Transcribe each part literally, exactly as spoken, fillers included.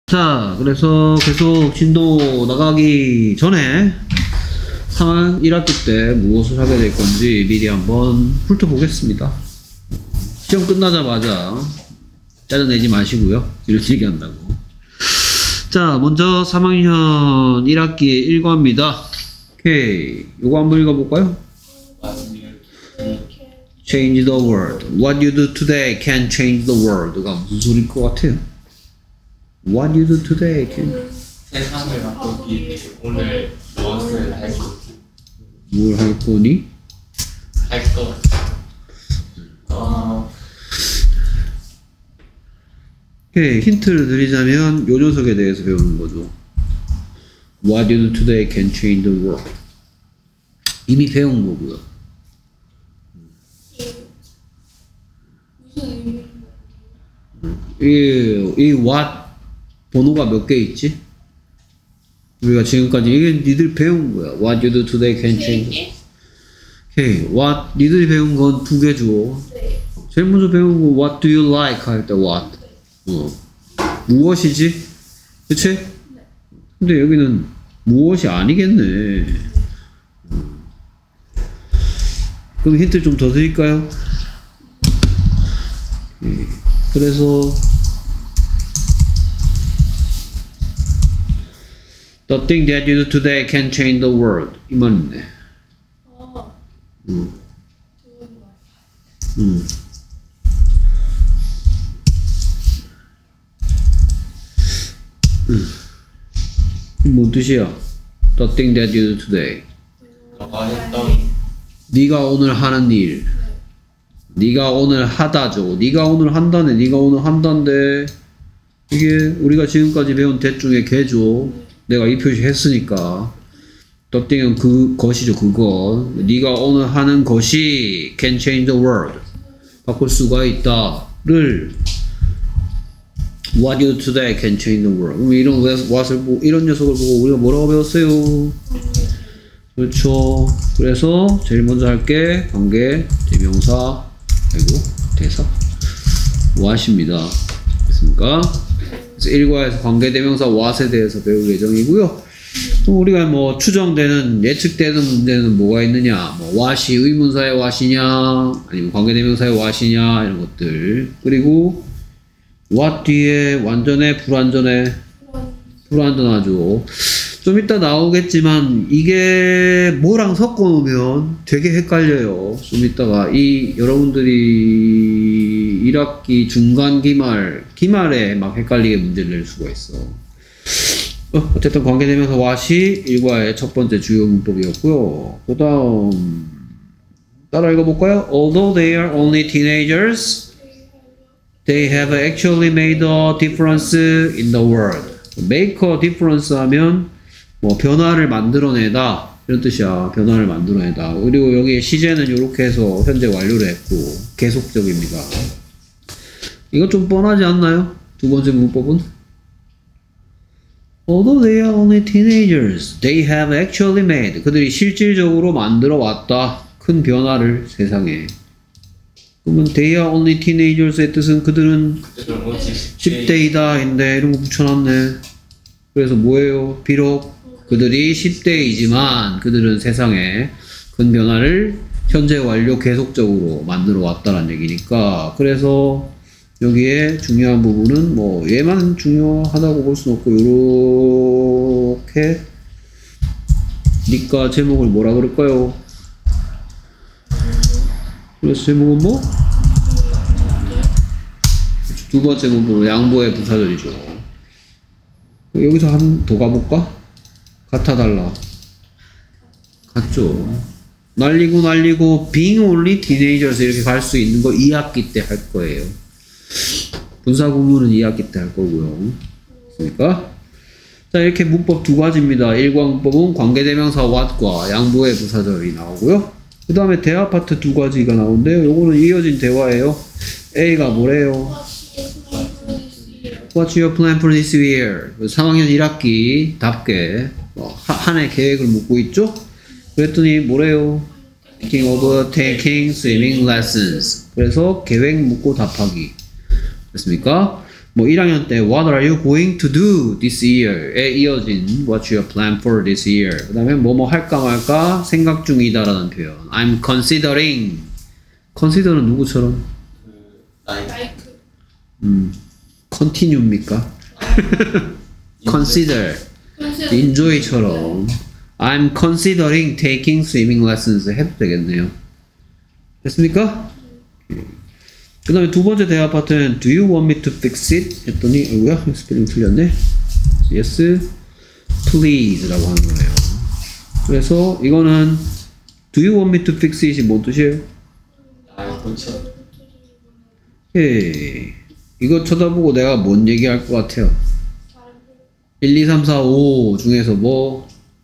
자, 그래서 계속 진도 나가기 전에 삼 학년 일 학기 때 무엇을 하게 될 건지 미리 한번 훑어보겠습니다. 시험 끝나자마자 짜증내지 마시고요. 뒤를 길게 한다고. 자, 먼저 삼 학년 일 학기 일 과입니다. 오케이. 요거 한번 읽어볼까요? Change the world. What you do today can change the world가 무슨 소리일 것 같아요? What you do today can... 세상을 바꾸기 오늘 무엇을 할 거지? 뭘 할 거니? 할 거. 어. 오케이. 힌트를 드리자면 요 녀석에 대해서 배우는 거죠. What you do today can change the world. 이미 배운 거고요. 이, 이 what 번호가 몇 개 있지? 우리가 지금까지 이게 니들 배운 거야. What you do today can change. 오케이. What 니들이 배운 건 두 개죠. 제일 먼저 배운 거 What do you like 할 때 what. 어. 무엇이지? 그치? 근데 여기는 무엇이 아니겠네. 음. 그럼 힌트 좀 더 드릴까요? 오케이. 그래서 The thing that you do today can change the world. 이 말이네. 어. 음. 좋은 말. 음. 음. 이게 뭔 뜻이야? The thing that you do today. 너가 했던 네가 오늘 하는 일. 네가 오늘 하다죠. 네가 오늘 한다네. 네가 오늘 한다인데 이게 우리가 지금까지 배운 대 중에 개죠. 내가 이 표시 했으니까 The thing은 그 것이죠. 그것. 네가 오늘 하는 것이 can change the world. 바꿀 수가 있다를 What you do today can change the world. 그럼 이런 what을 보고 이런 녀석을 보고 우리가 뭐라고 배웠어요? 그렇죠. 그래서 제일 먼저 할게 관계 대명사 그리고 대사 what입니다. 됐습니까? 그래서 일 과에서 관계 대명사 what에 대해서 배울 예정이고요. 또 우리가 뭐 추정되는 예측되는 문제는 뭐가 있느냐? 뭐 what이 의문사의 what이냐, 아니면 관계 대명사의 what이냐 이런 것들. 그리고 what 뒤에 완전해 불완전해? 불완전하죠. 좀 이따 나오겠지만 이게 뭐랑 섞어 놓으면 되게 헷갈려요. 좀 이따가 이 여러분들이 일 학기 중간 기말 기말에 막 헷갈리게 문제를 낼 수가 있어. 어, 어쨌든 관계대명사 what이 일 과의 첫 번째 주요 문법이었고요. 그 다음 따라 읽어볼까요? Although they are only teenagers, they have actually made a difference in the world. make a difference 하면 뭐 변화를 만들어내다 이런 뜻이야. 변화를 만들어내다. 그리고 여기 시제는 이렇게 해서 현재 완료를 했고 계속적입니다. 이거 좀 뻔하지 않나요? 두 번째 문법은 Although they are only teenagers, they have actually made. 그들이 실질적으로 만들어 왔다. 큰 변화를 세상에. 그러면 they are only teenagers의 뜻은 그들은 그들은 오직 십 대이다 인데 이런 거 붙여놨네. 그래서 뭐예요? 비록 그들이 십 대이지만 그들은 세상에 큰 변화를 현재 완료 계속적으로 만들어 왔다는 얘기니까 그래서 여기에 중요한 부분은 뭐 얘만 중요하다고 볼 수는 없고 요렇게 니까 제목을 뭐라 그럴까요? 그래서 제목은 뭐? 두 번째 문법은 양보의 부사절이죠. 여기서 한 더 가볼까? 같아 달라. 같죠. 날리고 날리고 being only teenagers 이렇게 갈 수 있는 거 이 학기 때 할 거예요. 분사 구문은 이 학기 때 할 거고요. 됐습니까? 자, 이렇게 문법 두 가지입니다. 일 과 문법은 관계대명사 what과 양보의 부사절이 나오고요. 그 다음에 대화 파트 두 가지가 나오는데요. 요거는 이어진 대화예요. A가 뭐래요? What's your plan for this year? 삼 학년 일 학기 답게 한 해 계획을 묻고 있죠? 그랬더니 뭐래요? Thinking of taking swimming lessons. 그래서 계획 묻고 답하기. 됐습니까? 뭐 일 학년 때 What are you going to do this year?에 이어진 What's your plan for this year? 그 다음에 뭐뭐 할까 말까 생각 중이다라는 표현. I'm considering. consider는 누구처럼? 그 나이 마이크. 음, continue입니까? consider. enjoy처럼. I'm considering taking swimming lessons 해도 되겠네요. 됐습니까? 그 다음에 두 번째 대화 파트는 Do you want me to fix it? 했더니 어이구야 스펠링 틀렸네. Yes, please 라고 하는 거네요. 그래서 이거는 Do you want me to fix it이 뭔 뜻이에요? 나이 고쳐 예, 이거 쳐다보고 내가 뭔 얘기할 것 같아요? 일, 이, 삼, 사, 오 중에서 뭐?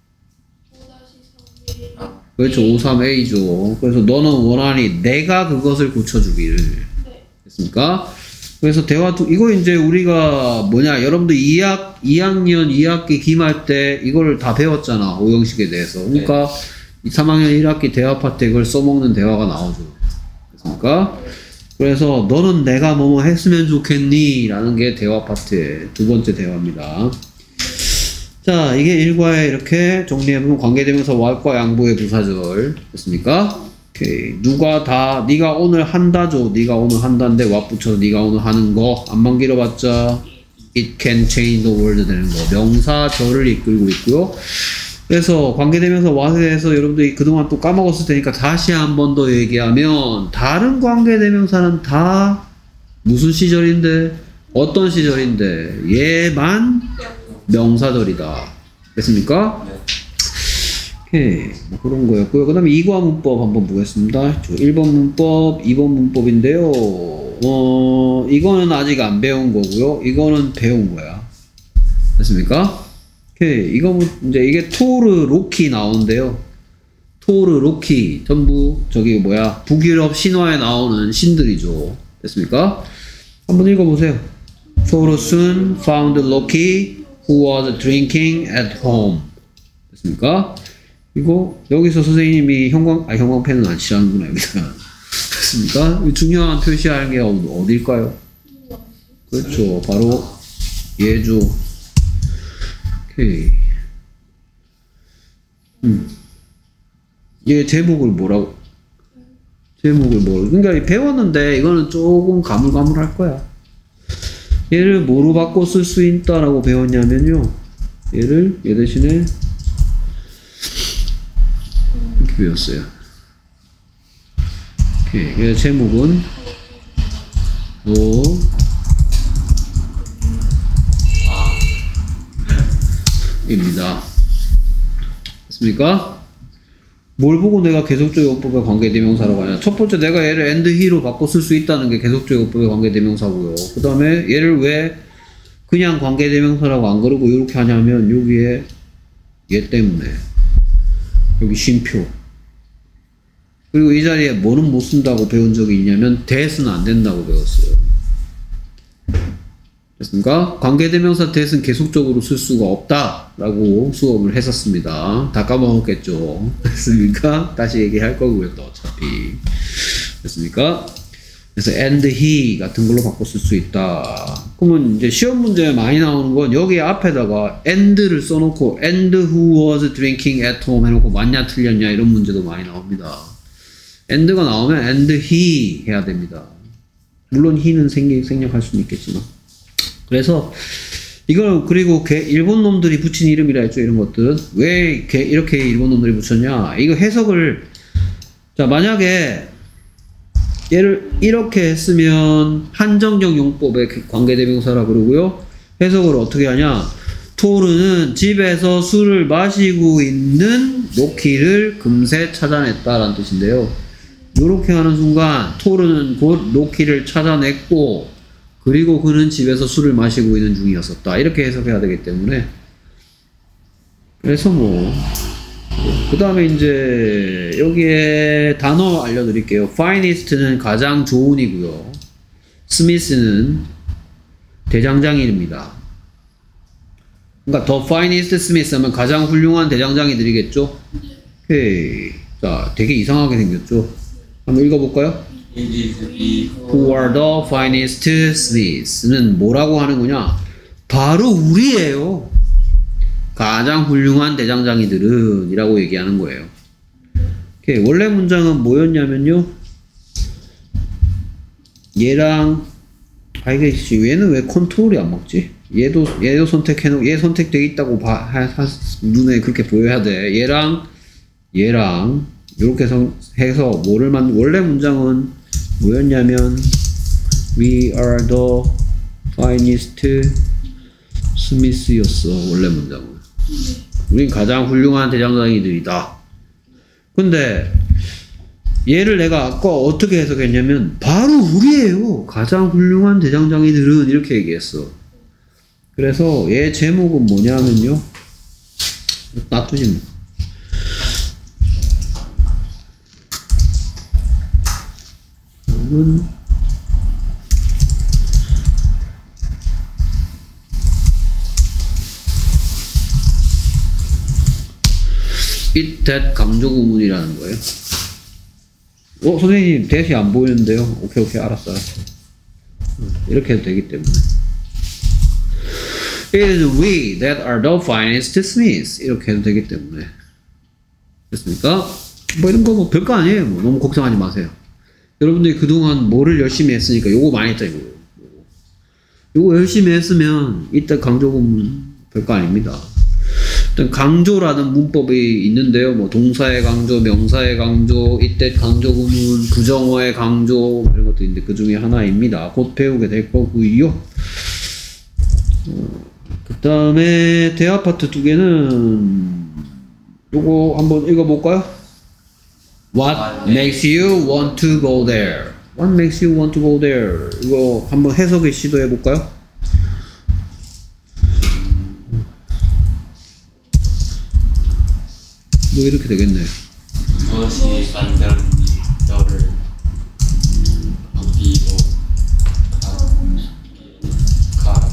그렇죠. 오, 삼, 에이죠. 그래서 너는 원하니 내가 그것을 고쳐주기를. 됐습니까? 그래서 대화, 두, 이거 이제 우리가 뭐냐, 여러분들 이 학, 이 학년 이 학기 기말 때 이거를 다 배웠잖아. 오형식에 대해서. 그러니까 네. 삼 학년 일 학기 대화 파트에 이걸 써먹는 대화가 나오죠. 됐습니까? 그래서 너는 내가 뭐뭐 했으면 좋겠니? 라는 게 대화 파트의 두 번째 대화입니다. 자, 이게 일과에 이렇게 정리해보면 관계대명사 왈과 양보의 부사절 됐습니까? 오케이. 누가 다 네가 오늘 한다죠. 네가 오늘 한다인데 와 붙여서 네가 오늘 하는 거 안만 길어봤자 it can change the world 되는 거 명사절을 이끌고 있고요. 그래서 관계대명사 what에 대해서 여러분들이 그동안 또 까먹었을 테니까 다시 한 번 더 얘기하면 다른 관계대명사는 다 무슨 시절인데 어떤 시절인데 얘만 명사절이다. 됐습니까? 네. 오케이. 뭐 그런 거였고요. 그 다음에 이과 문법 한번 보겠습니다. 일 번 문법, 이 번 문법인데요. 어, 이거는 아직 안 배운 거고요. 이거는 배운 거야. 됐습니까? 오케이. 이거 이제 이게 토르 로키 나오는데요. 토르 로키 전부 저기 뭐야 북유럽 신화에 나오는 신들이죠. 됐습니까? 한번 읽어보세요. 토르는 found Loki who was drinking at home. 됐습니까? 이거 여기서 선생님이 형광 아 형광펜은 안 칠하는구나 여기다가. 됐습니까? 중요한 표시할 게 어딜까요? 그렇죠. 바로 얘죠. 오케이. 음. 얘 제목을 뭐라고? 제목을 뭐? 그러니까 배웠는데 이거는 조금 가물가물할 거야. 얘를 뭐로 바꿔 쓸 수 있다라고 배웠냐면요. 얘를 얘 대신에 이렇게 배웠어요. 오케이. 얘 제목은 뭐 입니다. 됐습니까? 뭘 보고 내가 계속적 용법의 관계대명사라고 하냐. 첫 번째 내가 얘를 and he로 바꿔 쓸 수 있다는 게 계속적 용법의 관계대명사고요. 그 다음에 얘를 왜 그냥 관계대명사라고 안 그러고 이렇게 하냐면 여기에 얘 때문에 여기 쉼표 그리고 이 자리에 뭐는 못 쓴다고 배운 적이 있냐면 that은 안 된다고 배웠어요. 됐습니까? 관계대명사 that은 계속적으로 쓸 수가 없다라고 수업을 했었습니다. 다 까먹었겠죠. 됐습니까? 다시 얘기할 거고요, 또 어차피. 됐습니까? 그래서 and he 같은 걸로 바꿔 쓸 수 있다. 그러면 이제 시험 문제에 많이 나오는 건 여기 앞에다가 and를 써놓고 and who was drinking at home 해놓고 맞냐 틀렸냐 이런 문제도 많이 나옵니다. and가 나오면 and he 해야 됩니다. 물론 he는 생기, 생략할 수는 있겠지만. 그래서 이걸 그리고 개, 일본 놈들이 붙인 이름이라 했죠. 이런 것들은 왜 개, 이렇게 일본 놈들이 붙였냐. 이거 해석을 자 만약에 얘를 이렇게 했으면 한정적 용법의 관계대명사라 그러고요. 해석을 어떻게 하냐. 토르는 집에서 술을 마시고 있는 로키를 금세 찾아냈다라는 뜻인데요. 이렇게 하는 순간 토르는 곧 로키를 찾아냈고 그리고 그는 집에서 술을 마시고 있는 중이었었다. 이렇게 해석해야 되기 때문에 그래서 뭐 그 다음에 이제 여기에 단어 알려드릴게요. finest는 가장 좋은이고요. smith는 대장장이입니다. 그러니까 the finest smith 하면 가장 훌륭한 대장장이들이겠죠. 오케이. 자, 되게 이상하게 생겼죠. 한번 읽어볼까요? indeed Who are the finest smiths는 뭐라고 하는 거냐? 바로 우리예요. 가장 훌륭한 대장장이들은 이라고 얘기하는 거예요. 오케이. 원래 문장은 뭐였냐면요. 얘랑 아 이게 얘는 왜 컨트롤이 안 먹지? 얘도 얘도 선택해놓고 얘 선택돼 있다고 봐, 하, 하, 눈에 그렇게 보여야 돼. 얘랑 얘랑 이렇게 해서 뭐를 만 원래 문장은 뭐였냐면 We are the finest smiths였어. 원래 문장은 우린 가장 훌륭한 대장장이들이다. 근데 얘를 내가 아까 어떻게 해석했냐면 바로 우리예요. 가장 훌륭한 대장장이들은 이렇게 얘기했어. 그래서 얘 제목은 뭐냐면요. 놔두지 뭐. 이건 it, that 강조 구문이라는 거예요. 어, 선생님, 대시 안 보이는데요? 오케이, 오케이, 알았어, 알았어. 이렇게 해도 되기 때문에. It is we that are the finest smiths. 이렇게 해도 되기 때문에. 됐습니까? 뭐 이런 거 뭐 별거 아니에요. 뭐 너무 걱정하지 마세요. 여러분들이 그동안 뭐를 열심히 했으니까 요거 많이 했죠, 이거. 요거 열심히 했으면 이때 강조 구문 별거 아닙니다. 일단 강조라는 문법이 있는데요. 뭐 동사의 강조, 명사의 강조, 이때 강조 구문, 부정어의 강조 이런 것도 있는데 그 중에 하나입니다. 곧 배우게 될 거고요. 어, 그 다음에 대화 파트 두 개는 요거 한번 읽어볼까요? What makes you want to go there? What makes you want to go there? 이거 한번 해석을 시도해볼까요? 뭐 이렇게 되겠네. 무엇이 만드는지 너를 어디로 가?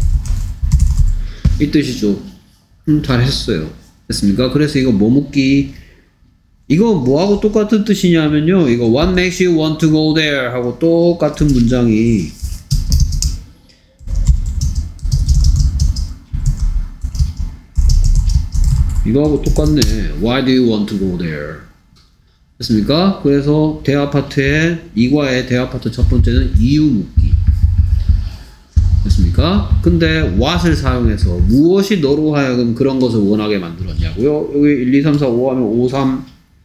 이 뜻이죠. 음, 잘했어요. 됐습니까? 그래서 이거 뭐 묻기 이거 뭐하고 똑같은 뜻이냐면요. 이거 What makes you want to go there? 하고 똑같은 문장이 이거하고 똑같네. Why do you want to go there? 됐습니까? 그래서 대화 파트의 이과의 대화 파트 첫 번째는 이유 묻기. 됐습니까? 근데 what을 사용해서 무엇이 너로 하여금 그런 것을 원하게 만들었냐고요? 여기 일, 이, 삼, 사, 오 하면 오, 삼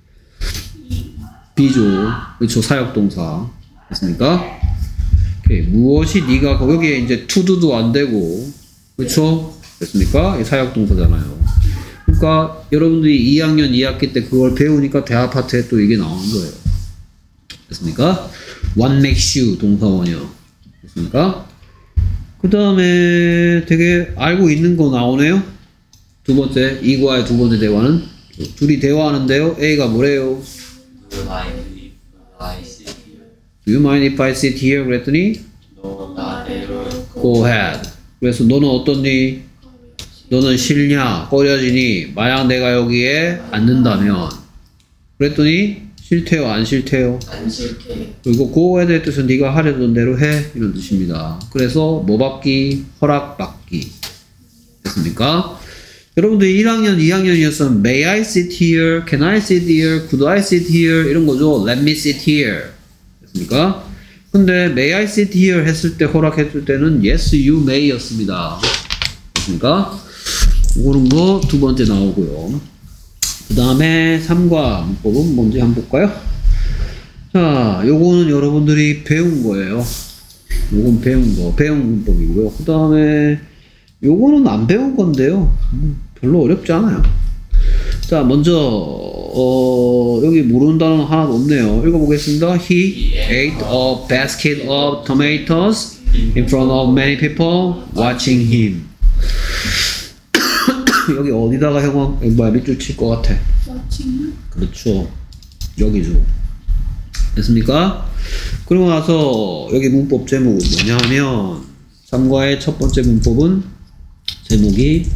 B죠. 그렇죠. 사역동사. 됐습니까? 오케이. 무엇이 네가 여기에 이제 to do도 안 되고 그렇죠? 됐습니까? 이 사역동사잖아요. 그러니까 여러분들이 이 학년 이 학기 때 그걸 배우니까 대화 파트에 또 이게 나오는 거예요. 됐습니까? What makes you 동사원이요. 됐습니까? 그 다음에 되게 알고 있는 거 나오네요. 두 번째 이과의 두 번째 대화는 둘이 대화하는데요. A가 뭐래요? Do you mind if I sit here? Do you mind if I sit here? 그랬더니 No, not at all. Go ahead. 그래서 너는 어떻니? 너는 싫냐? 꺼려지니? 만약 내가 여기에 앉는다면 그랬더니 싫대요? 안 싫대요? 안 싫게. 그리고 go ahead의 뜻은 네가 하려던 대로 해 이런 뜻입니다. 그래서 뭐 받기? 허락 받기. 됐습니까? 여러분들 일 학년, 이 학년이었으면 May I sit here? Can I sit here? Could I sit here? 이런 거죠. Let me sit here. 됐습니까? 근데 May I sit here? 했을 때 허락했을 때는 Yes, you may 였습니다. 됐습니까? 그런 거 두 번째 나오고요. 그 다음에 삼과 문법은 뭔지 한번 볼까요? 자, 요거는 여러분들이 배운 거예요. 요건 배운 거, 배운 문법이고요. 그 다음에 요거는 안 배운 건데요. 별로 어렵지 않아요. 자, 먼저 어, 여기 모르는 단어는 하나도 없네요. 읽어보겠습니다. He ate a basket of tomatoes in front of many people watching him. 여기 어디다가 형광 뭐야 밑줄 칠 것 같아? 마침. 그렇죠. 여기죠. 됐습니까? 그러고 나서 여기 문법 제목은 뭐냐 하면 삼과의 첫 번째 문법은 제목이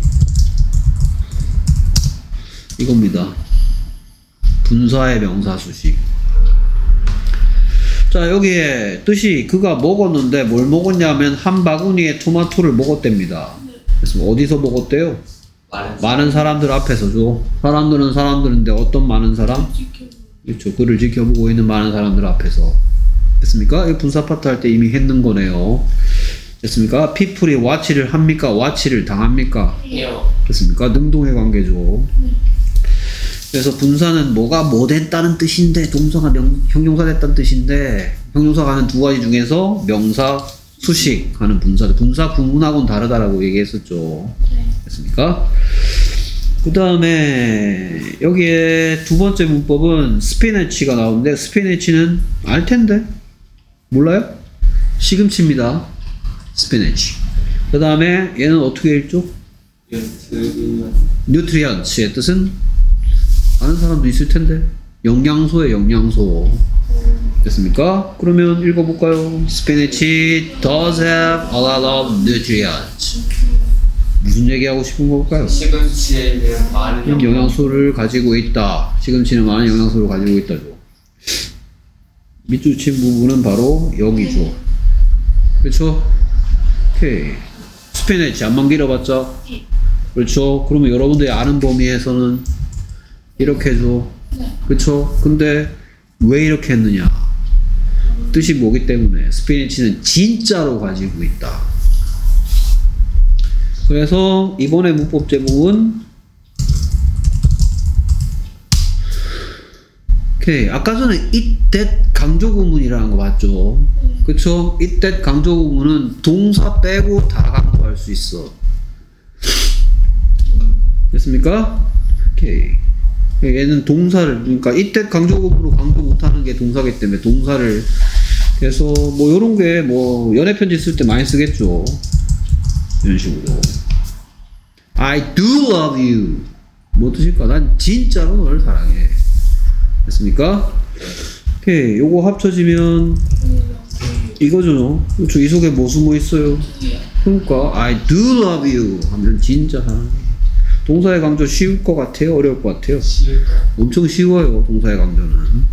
이겁니다. 분사의 명사 수식. 자, 여기에 뜻이 그가 먹었는데 뭘 먹었냐면 한 바구니에 토마토를 먹었답니다. 그래서 어디서 먹었대요? 많은 많은 사람들 앞에서죠. 사람들은 사람들인데 어떤 많은 사람? 지켜보고. 그렇죠. 그를 지켜보고 있는 많은 사람들 앞에서. 됐습니까? 이 분사 파트 할 때 이미 했는 거네요. 됐습니까? people이 watch를 합니까? watch를 당합니까? 해요. 됐습니까? 능동의 관계죠. 그래서 분사는 뭐가 뭐 됐다는 뜻인데 동사가 명, 형용사 됐다는 뜻인데 형용사가 하는 두 가지 중에서 명사, 수식 하는 분사 분사 구문하고는 다르다라고 얘기했었죠. 네. 됐습니까? 그 다음에 여기에 두 번째 문법은 스피네치가 나오는데 스피네치는 알 텐데 몰라요? 시금치입니다. 스피네치. 그 다음에 얘는 어떻게 읽죠? 연습 뉴트리언츠의 뜻은 아는 사람도 있을 텐데 영양소의 영양소. 됐습니까? 그러면 읽어볼까요? Spinach does have a lot of nutrients. 무슨 얘기하고 싶은 걸까요? 시금치에는 많은 영양 영양소를 가지고 있다. 시금치는 많은 영양소를 가지고 있다죠. 밑줄 친 부분은 바로 여기죠. 그렇죠? 오케이. 스피네치 안만 길어봤자? 그렇죠? 그러면 여러분들이 아는 범위에서는 이렇게 해줘. 그렇죠? 근데 왜 이렇게 했느냐? 뜻이 뭐기 때문에 스피니치는 진짜로 가지고 있다. 그래서 이번에 문법 제목은 오케이. 아까 전에 it that 강조 구문이라는 거 봤죠? 그쵸? it that 강조 구문은 동사 빼고 다 강조할 수 있어. 됐습니까? 오케이. 얘는 동사를, 그러니까 it that 강조 구문으로 강조 못하는 게 동사기 때문에 동사를. 그래서 뭐 요런 게 뭐 연애 편지 쓸 때 많이 쓰겠죠. 이런 식으로. I do love you. 뭐 뜻일까? 난 진짜로 너를 사랑해. 됐습니까? 오케이. 요거 합쳐지면 이거죠. 그렇죠. 이 속에 뭐 숨어 있어요? 그러니까 I do love you 하면 진짜 사랑해. 동사의 강조 쉬울 것 같아요? 어려울 것 같아요? 쉬울 거. 엄청 쉬워요. 동사의 강조는.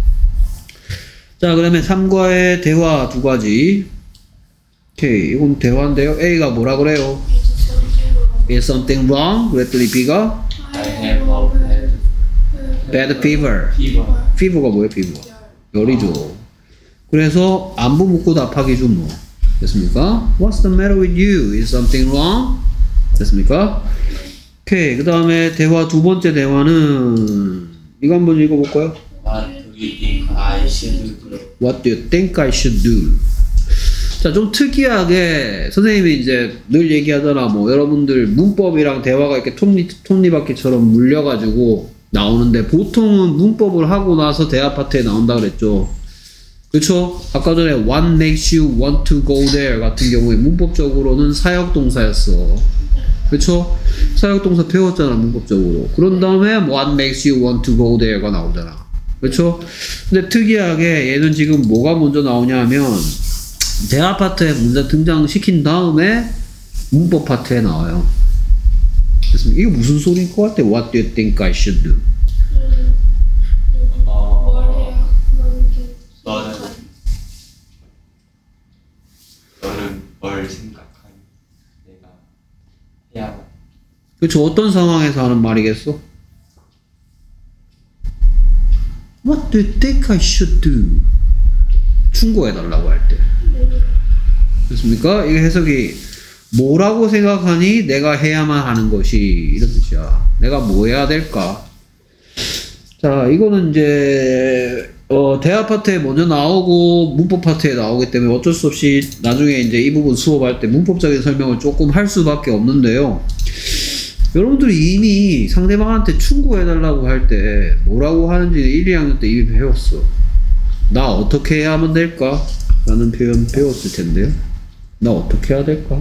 자, 그러면 삼과의 대화 두 가지. 오케이. 이건 대화인데요. A가 뭐라 그래요? Is something wrong? 그랬더니 B가 I have a bad bad fever. fever. fever가 뭐예요? fever. 열이죠. 그래서 안부 묻고 답하기죠 뭐. 됐습니까? What's the matter with you? Is something wrong? 됐습니까? 오케이. 그 다음에 대화 두 번째 대화는 이거 한번 읽어볼까요? What do you think I should do? What do you think I should do? 자, 좀 특이하게 선생님이 이제 늘 얘기하잖아. 뭐 여러분들 문법이랑 대화가 이렇게 톱니, 톱니바퀴처럼 물려가지고 나오는데 보통은 문법을 하고 나서 대화 파트에 나온다 그랬죠. 그쵸? 아까 전에 what makes you want to go there 같은 경우에 문법적으로는 사역동사였어. 그쵸? 사역동사 배웠잖아, 문법적으로. 그런 다음에 what makes you want to go there가 나오잖아. 그쵸? 근데 특이하게 얘는 지금 뭐가 먼저 나오냐 하면 대화 파트에 문제 등장시킨 다음에 문법 파트에 나와요. 그래서 이게 무슨 소리일 것 같아? What do you think I should do? 어, 너는 너는 뭘 생각하니? 내가 해야만. 그쵸? 어떤 상황에서 하는 말이겠어? What do you think I should do? 충고해달라고 할 때. 됐습니까? 이게 해석이 뭐라고 생각하니 내가 해야만 하는 것이 이런 뜻이야. 내가 뭐 해야 될까? 자, 이거는 이제 어, 대화 파트에 먼저 나오고 문법 파트에 나오기 때문에 어쩔 수 없이 나중에 이제 이 부분 수업할 때 문법적인 설명을 조금 할 수밖에 없는데요. 여러분들이 이미 상대방한테 충고해달라고 할 때 뭐라고 하는지 일, 이 학년 때 이미 배웠어. 나 어떻게 해야 하면 될까? 라는 표현 배웠을 텐데요. 나 어떻게 해야 될까?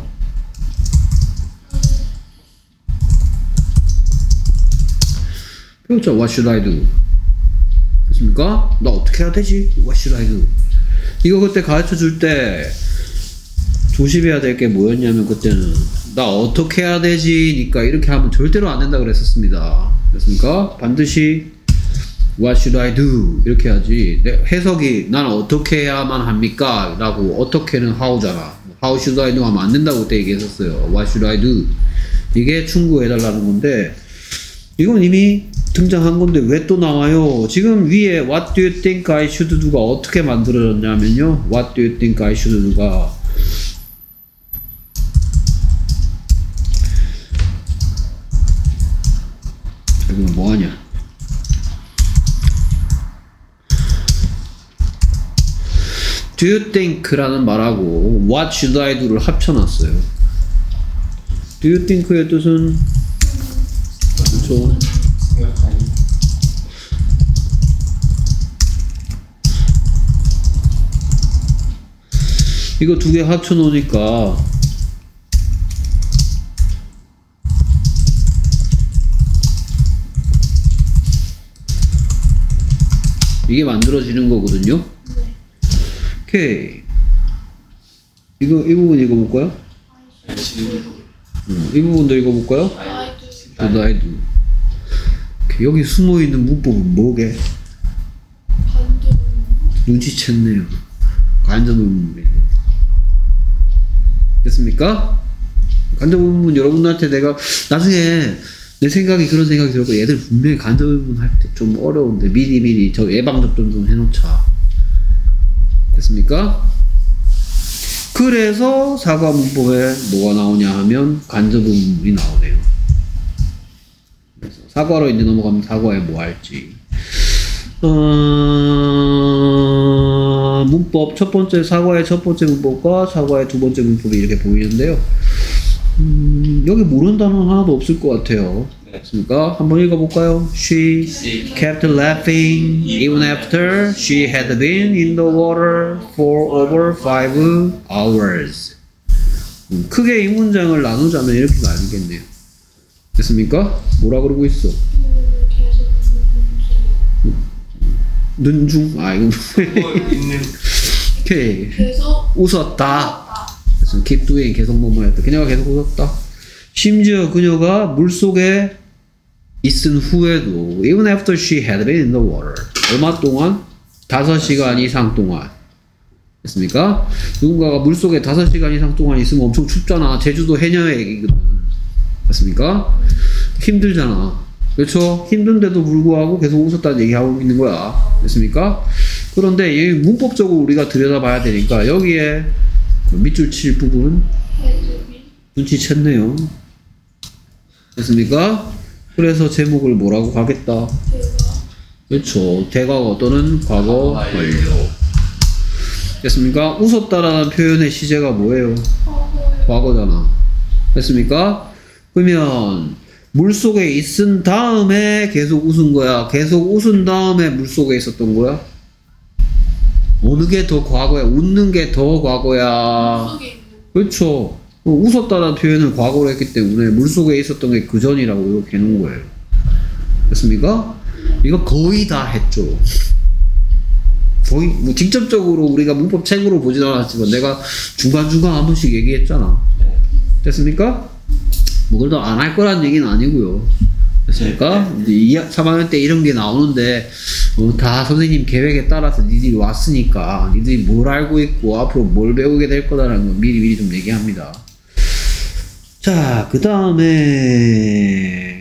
배웠죠? What should I do? 됐습니까? 나 어떻게 해야 되지? What should I do? 이거 그때 가르쳐 줄 때 조심해야 될 게 뭐였냐면 그때는 나 어떻게 해야 되지? 니까 이렇게 하면 절대로 안 된다 그랬었습니다. 됐습니까? 반드시 What should I do? 이렇게 해야지. 해석이 난 어떻게 해야만 합니까? 라고 어떻게는 how잖아. How should I do? 하면 안 된다고 그때 얘기했었어요. What should I do? 이게 충고해달라는 건데 이건 이미 등장한 건데 왜 또 나와요? 지금 위에 What do you think I should do가 어떻게 만들어졌냐면요. What do you think I should do가 이거 뭐하냐? Do you think라는 말하고 What should I do를 합쳐놨어요. Do you think의 뜻은 그렇죠. 생각하니. 이거 두 개 합쳐놓으니까 이게 만들어지는 거거든요. 네. 오케이. 이거 이 부분 읽어볼까요? 음, 이 부분도 읽어볼까요? I do. Should I do? 오케이. 여기 숨어있는 문법은 뭐게? 반대. 눈치챘네요. 간접문법. 됐습니까? 간접문법 여러분한테 내가 나중에 내 생각이 그런 생각이 들고 얘들 분명히 간접문법 할 때 좀 어려운데 미리 미리 저 예방접종 좀 해놓자. 됐습니까? 그래서 사과 문법에 뭐가 나오냐 하면 간접문법이 나오네요. 그래서 사과로 이제 넘어가면 사과에 뭐 할지. 어... 문법 첫 번째 사과의 첫 번째 문법과 사과의 두 번째 문법이 이렇게 보이는데요. 음, 여기 모르는 단어는 하나도 없을 것 같아요. 됐습니까? 한번 읽어볼까요? She She kept laughing even after she had been in the water for over five hours. 음, 크게 이 문장을 나누자면 이렇게 나뉘겠네요. 됐습니까? 뭐라 그러고 있어? 계속 눈중? 아 이거 뭐 있는 오케이. 계속 웃었다. 그래서 keep doing 계속 뭐뭐 했다. 그녀가 계속 웃었다. 심지어 그녀가 물속에 있은 후에도 even after she had been in the water 얼마 동안? 다섯 시간 이상 동안. 됐습니까? 누군가가 물속에 다섯 시간 이상 동안 있으면 엄청 춥잖아. 제주도 해녀의 얘기거든. 됐습니까? 힘들잖아. 그렇죠? 힘든데도 불구하고 계속 웃었다는 얘기하고 있는 거야. 됐습니까? 그런데 이 문법적으로 우리가 들여다봐야 되니까 여기에 밑줄 칠 부분은 해석이 눈치챘네요. 됐습니까? 그래서 제목을 뭐라고 가겠다? 제가 그렇죠. 대과거 또는 과거 완료. 됐습니까? 웃었다라는 표현의 시제가 뭐예요? 과거에 과거잖아. 됐습니까? 그러면 물속에 있은 다음에 계속 웃은 거야? 계속 웃은 다음에 물속에 있었던 거야? 어느 게 더 과거야? 웃는 게 더 과거야? 속에 있는 그렇죠. 웃었다는 표현을 과거로 했기 때문에 물속에 있었던 게 그 전이라고 이렇게 해놓은 거예요. 됐습니까? 이거 거의 다 했죠. 거의 뭐 직접적으로 우리가 문법 책으로 보진 않았지만 내가 중간중간 한 번씩 얘기했잖아. 됐습니까? 뭐 그래도 안 할 거란 얘기는 아니고요. 됐습니까? 이제 삼 학년 때 이런 게 나오는데 어, 다 선생님 계획에 따라서 니들이 왔으니까 니들이 뭘 알고 있고 앞으로 뭘 배우게 될 거다라는 건 미리 미리 좀 얘기합니다. 자, 그 다음에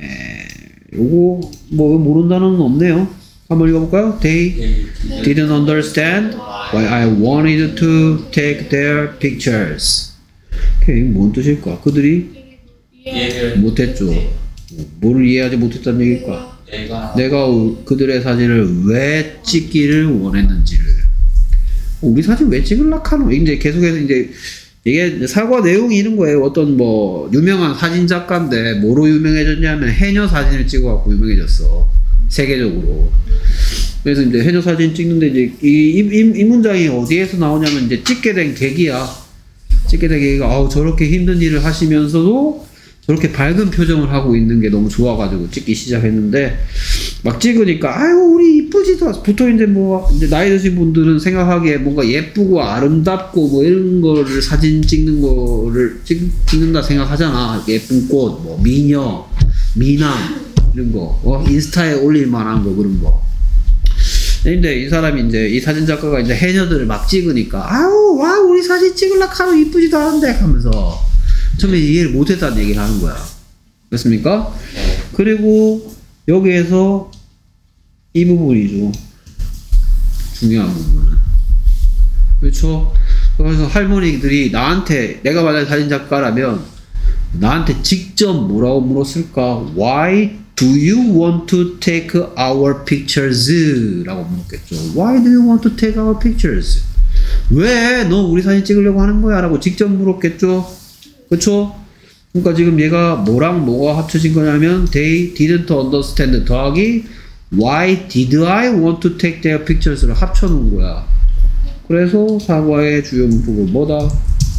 요거 뭐 모르는 단어는 없네요. 한번 읽어볼까요? They didn't understand why I wanted to take their pictures. 오케이, 뭔 뜻일까? 그들이 이해를 못했죠. 뭐를 이해하지 못했다는 얘기일까? 내가 내가 그들의 사진을 왜 찍기를 원했는지를. 우리 사진 왜 찍으려고 하노? 이제 계속해서 이제 이게 사과 내용이 이런 거예요. 어떤 뭐 유명한 사진 작가인데 뭐로 유명해졌냐면 해녀 사진을 찍어갖고 유명해졌어. 세계적으로. 그래서 이제 해녀 사진 찍는데 이제 이, 이, 이 문장이 어디에서 나오냐면 이제 찍게 된 계기야. 찍게 된 계기가 아우 저렇게 힘든 일을 하시면서도 저렇게 밝은 표정을 하고 있는 게 너무 좋아가지고 찍기 시작했는데 막 찍으니까 아유 우리 이쁘지도 않- 보통 이제 뭐 이제 나이 드신 분들은 생각하기에 뭔가 예쁘고 아름답고 뭐 이런 거를 사진 찍는 거를 찍, 찍는다 생각하잖아. 예쁜 꽃, 뭐 미녀, 미남 이런 거, 어? 인스타에 올릴 만한 거, 그런 거. 근데 이 사람이 이제, 이 사진 작가가 이제 해녀들을 막 찍으니까, 아우, 와, 우리 사진 찍으려고 하면 이쁘지도 않은데, 하면서 처음에 이해를 못했다는 얘기를 하는 거야. 됐습니까? 그리고 여기에서 이 부분이죠. 중요한 부분은. 그렇죠? 그래서 할머니들이 나한테, 내가 만약에 사진 작가라면, 나한테 직접 뭐라고 물었을까? Why do you want to take our pictures? 라고 물었겠죠. Why do you want to take our pictures? 왜 너 우리 사진 찍으려고 하는 거야? 라고 직접 물었겠죠. 그쵸? 그러니까 지금 얘가 뭐랑 뭐가 합쳐진 거냐면 They didn't understand 더하기 Why did I want to take their pictures를 합쳐놓은 거야. 그래서 사과의 주요 문법은 뭐다?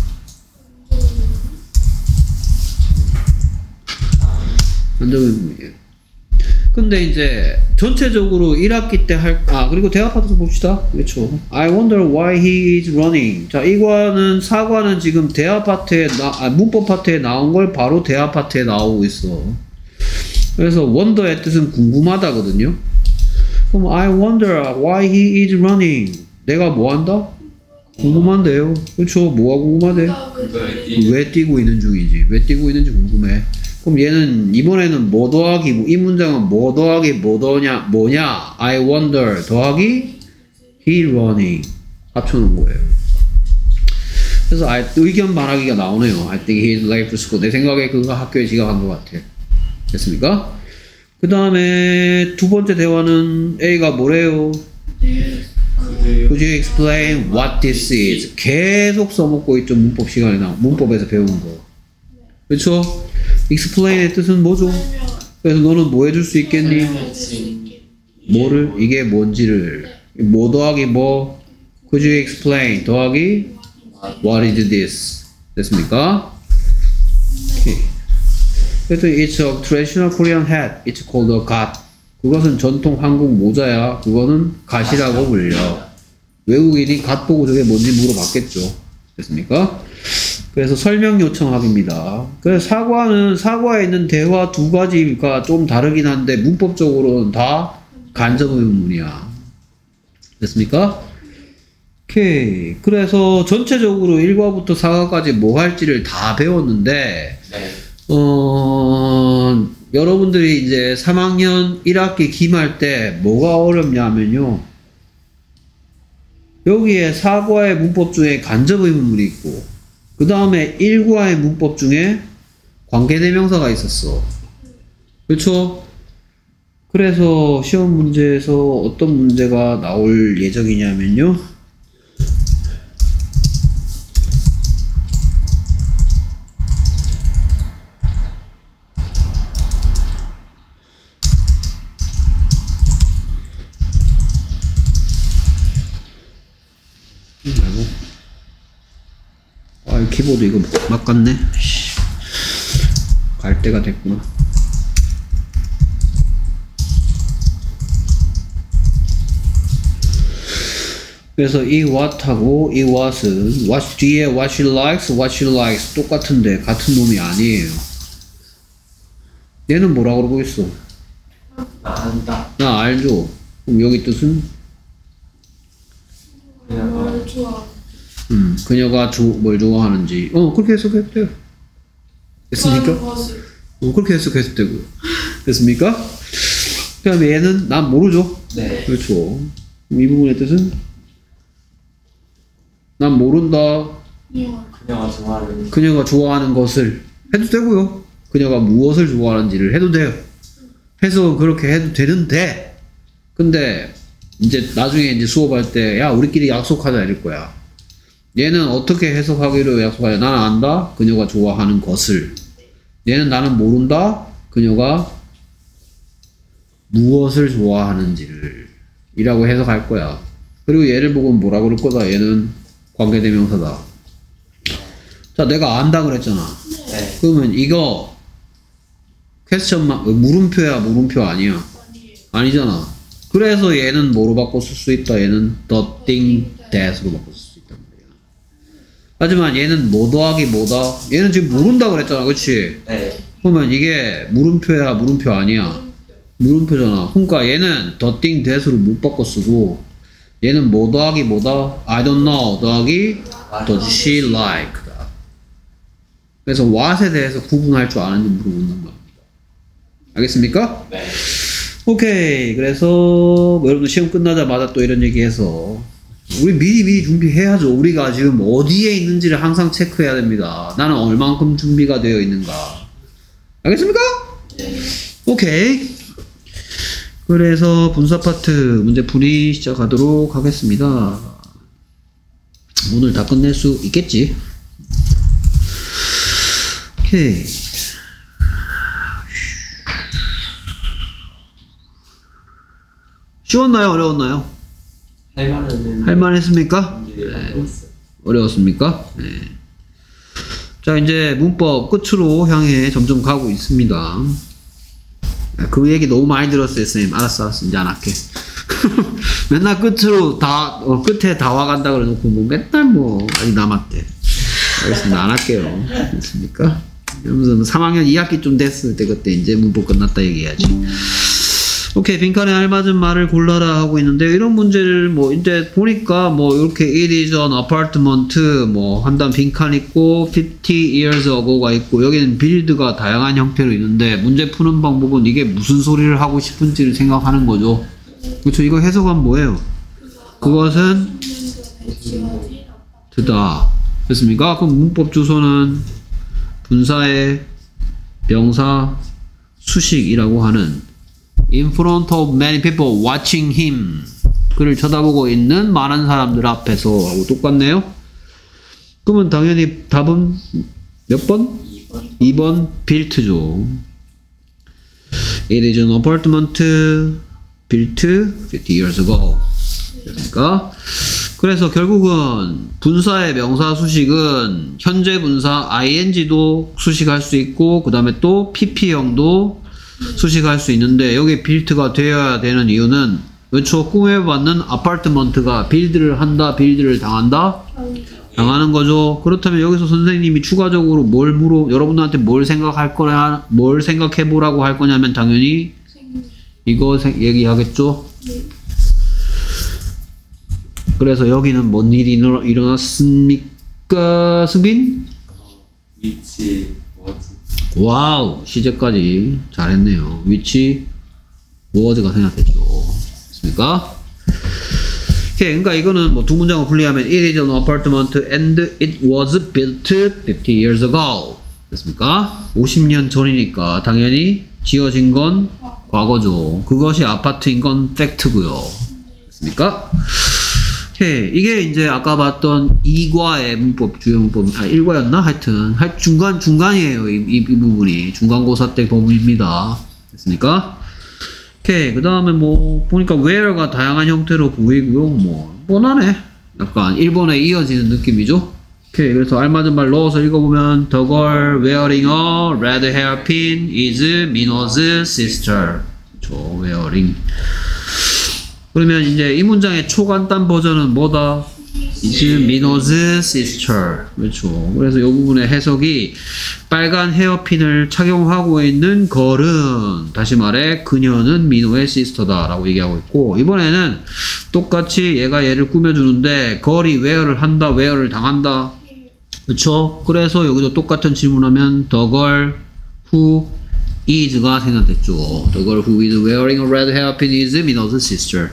완전. 근데 이제 전체적으로 일 학기 때 할, 아 그리고 대화 파트도 봅시다. 그렇죠. I wonder why he is running. 자, 이거는 사과는 지금 대화 파트에 나, 아, 문법 파트에 나온 걸 바로 대화 파트에 나오고 있어. 그래서 wonder의 뜻은 궁금하다거든요. 그럼 I wonder why he is running. 내가 뭐 한다? 궁금한데요. 그렇죠. 뭐가 궁금하대? 왜 뛰고 있는 중이지. 왜 뛰고 있는지 궁금해. 그럼 얘는 이번에는 뭐 더하기 뭐, 이 문장은 뭐 더하기 뭐 더냐 뭐냐 I wonder 더하기 he running 합쳐놓은 거예요. 그래서 I, 의견 말하기가 나오네요. I think he is late for school. 내 생각에 그가 학교에 지각한 것 같아. 됐습니까? 그 다음에 두 번째 대화는 A가 뭐래요? Could you explain what this is? 계속 써먹고 있죠. 문법 시간에 나 문법에서 배운 거. 그렇죠? explain의 뜻은 뭐죠? 그래서 너는 뭐 해줄 수 있겠니? 뭐를? 이게 뭔지를. 뭐 더하기 뭐? Could you explain? 더하기 what is this? 됐습니까? 오케이. 그래서 it's a traditional Korean hat. It's called a gat. 그것은 전통 한국 모자야. 그거는 갓이라고 불려. 외국인이 갓 보고 저게 뭔지 물어봤겠죠. 됐습니까? 그래서 설명 요청합니다. 그래서 사과는 사과에 있는 대화 두 가지가 좀 다르긴 한데 문법적으로는 다 간접 의문문이야. 됐습니까? 오케이. 그래서 전체적으로 일 과부터 사 과까지 뭐 할지를 다 배웠는데 어, 여러분들이 이제 삼 학년 일 학기 기말 때 뭐가 어렵냐면요. 여기에 사과의 문법 중에 간접 의문문이 있고 그 다음에 일 과의 문법 중에 관계대명사가 있었어. 그렇죠? 그래서 시험 문제에서 어떤 문제가 나올 예정이냐면요. 아, 키보드 이거 막 갔네. 갈 때가 됐구나. 그래서 이 what하고 이 what은 what 뒤에 what she likes, what she likes 똑같은데 같은 놈이 아니에요. 얘는 뭐라고 그러고 있어? 나 안다. 나 알죠. 그럼 여기 뜻은? 뭘 좋아? 음, 그녀가 조, 뭘 좋아하는지. 어, 그렇게 해석해도 돼요. 됐습니까? 어, 그렇게 해석해도 되고. 됐습니까? 그 다음에 얘는 난 모르죠. 네. 그렇죠. 이 부분의 뜻은? 난 모른다. 그녀가 좋아하는 그녀가 좋아하는 것을 해도 되고요. 그녀가 무엇을 좋아하는지를 해도 돼요. 해석은 그렇게 해도 되는데, 근데 이제 나중에 이제 수업할 때, 야, 우리끼리 약속하자 이럴 거야. 얘는 어떻게 해석하기로 약속하냐? 나는 안다. 그녀가 좋아하는 것을. 얘는 나는 모른다. 그녀가 무엇을 좋아하는지를 이라고 해석할 거야. 그리고 얘를 보고 뭐라 그럴 거다. 얘는 관계대명사다. 자, 내가 안다 그랬잖아. 네. 그러면 이거 퀘스천만 물음표야, 물음표 아니야? 아니잖아. 그래서 얘는 뭐로 바꿔 쓸 수 있다. 얘는 the thing that으로 바꿔 쓸 수 있단 말이야. 하지만 얘는 뭐 더하기 뭐다. 얘는 지금 모른다 그랬잖아, 그렇지? 네. 그러면 이게 물음표야, 물음표 아니야? 물음표잖아. 그러니까 얘는 the thing that으로 못 바꿔 쓰고 얘는 뭐 더하기 뭐다? I don't know 더하기 does she like 다. 그래서 what에 대해서 구분할 줄 아는지 물어보는 겁니다. 알겠습니까? 네. 오케이. 그래서 뭐 여러분들 시험 끝나자마자 또 이런 얘기해서 우리 미리 미리 준비해야죠. 우리가 지금 어디에 있는지를 항상 체크해야 됩니다. 나는 얼만큼 준비가 되어 있는가. 알겠습니까? 네. 오케이. 그래서 분사 파트 문제풀이 시작하도록 하겠습니다. 오늘 다 끝낼 수 있겠지? 오케이. 쉬웠나요? 어려웠나요? 할만은 할만했습니까? 네. 어려웠습니까? 네. 자, 이제 문법 끝으로 향해 점점 가고 있습니다. 그 얘기 너무 많이 들었어요, 선생님. 알았어, 알았어. 이제 안 할게. 맨날 끝으로 다, 어, 끝에 다 와간다 그래 놓고, 뭐, 맨날 뭐, 아직 남았대. 알겠습니다. 안 할게요. 됐습니까? 이러면서 삼 학년 이 학기쯤 됐을 때 그때 이제 문법 끝났다 얘기해야지. 오케이, 빈칸에 알맞은 말을 골라라 하고 있는데, 이런 문제를 뭐, 이제 보니까 뭐, 이렇게 it is an apartment, 뭐, 한 단 빈칸 있고, fifty years ago가 있고, 여기는 빌드가 다양한 형태로 있는데, 문제 푸는 방법은 이게 무슨 소리를 하고 싶은지를 생각하는 거죠. 그렇죠? 이거 해석은 뭐예요? 그것은 드다. 됐습니까? 그럼 문법 주소는 분사의 명사 수식이라고 하는 in front of many people watching him. 그를 쳐다보고 있는 많은 사람들 앞에서 하고 똑같네요. 그러면 당연히 답은 몇 번? 이 번. 이 번 built죠. It is an apartment built fifty years ago. 됐습니까? 그래서 결국은 분사의 명사 수식은 현재 분사 ing도 수식할 수 있고 그 다음에 또 pp형도 수식할 수 있는데 여기 빌트가 되어야 되는 이유는 그렇죠. 꿈에 받는 아파트먼트가 빌드를 한다, 빌드를 당한다, 당하는 거죠. 그렇다면 여기서 선생님이 추가적으로 뭘 물어, 여러분들한테 뭘 생각할 거냐, 뭘 생각해 보라고 할 거냐면 당연히 이거 세, 얘기하겠죠. 그래서 여기는 뭔 일이 일어, 일어났습니까, 승빈? 위치 뭐지? 와우, 시제까지 잘했네요. 위치 워드가 생략됐죠. 됐습니까? 오케이, 그러니까 이거는 뭐 두 문장을 분리하면 it is an apartment and it was built fifty years ago. 됐습니까? 오십 년 전이니까 당연히 지어진 건 과거죠. 그것이 아파트인 건 팩트고요. 됐습니까? 오케이, 이게 이제 아까 봤던 이 과의 문법, 주요 문법, 아, 일 과였나? 하여튼, 하, 중간, 중간이에요. 이, 이, 이 부분이. 중간고사 때 부분입니다. 됐습니까? 오케이, 그 다음에 뭐, 보니까 where가 다양한 형태로 보이고요. 뭐, 뻔하네. 약간 일본에 이어지는 느낌이죠. 오케이, 그래서 알맞은 말 넣어서 읽어보면, The girl wearing a red hairpin is Mino's sister. 그쵸, wearing. 그러면 이제 이 문장의 초간단 버전은 뭐다? is Mino's sister. 그렇죠. 그래서 이 부분의 해석이 빨간 헤어핀을 착용하고 있는 걸은 다시 말해 그녀는 민호의 시스터다 라고 얘기하고 있고 이번에는 똑같이 얘가 얘를 꾸며주는데 걸이 웨어를 한다, 웨어를 당한다. 그렇죠. 그래서 여기도 똑같은 질문하면 the girl who is가 생략됐죠. The girl who is wearing a red hairpin is Mino's sister.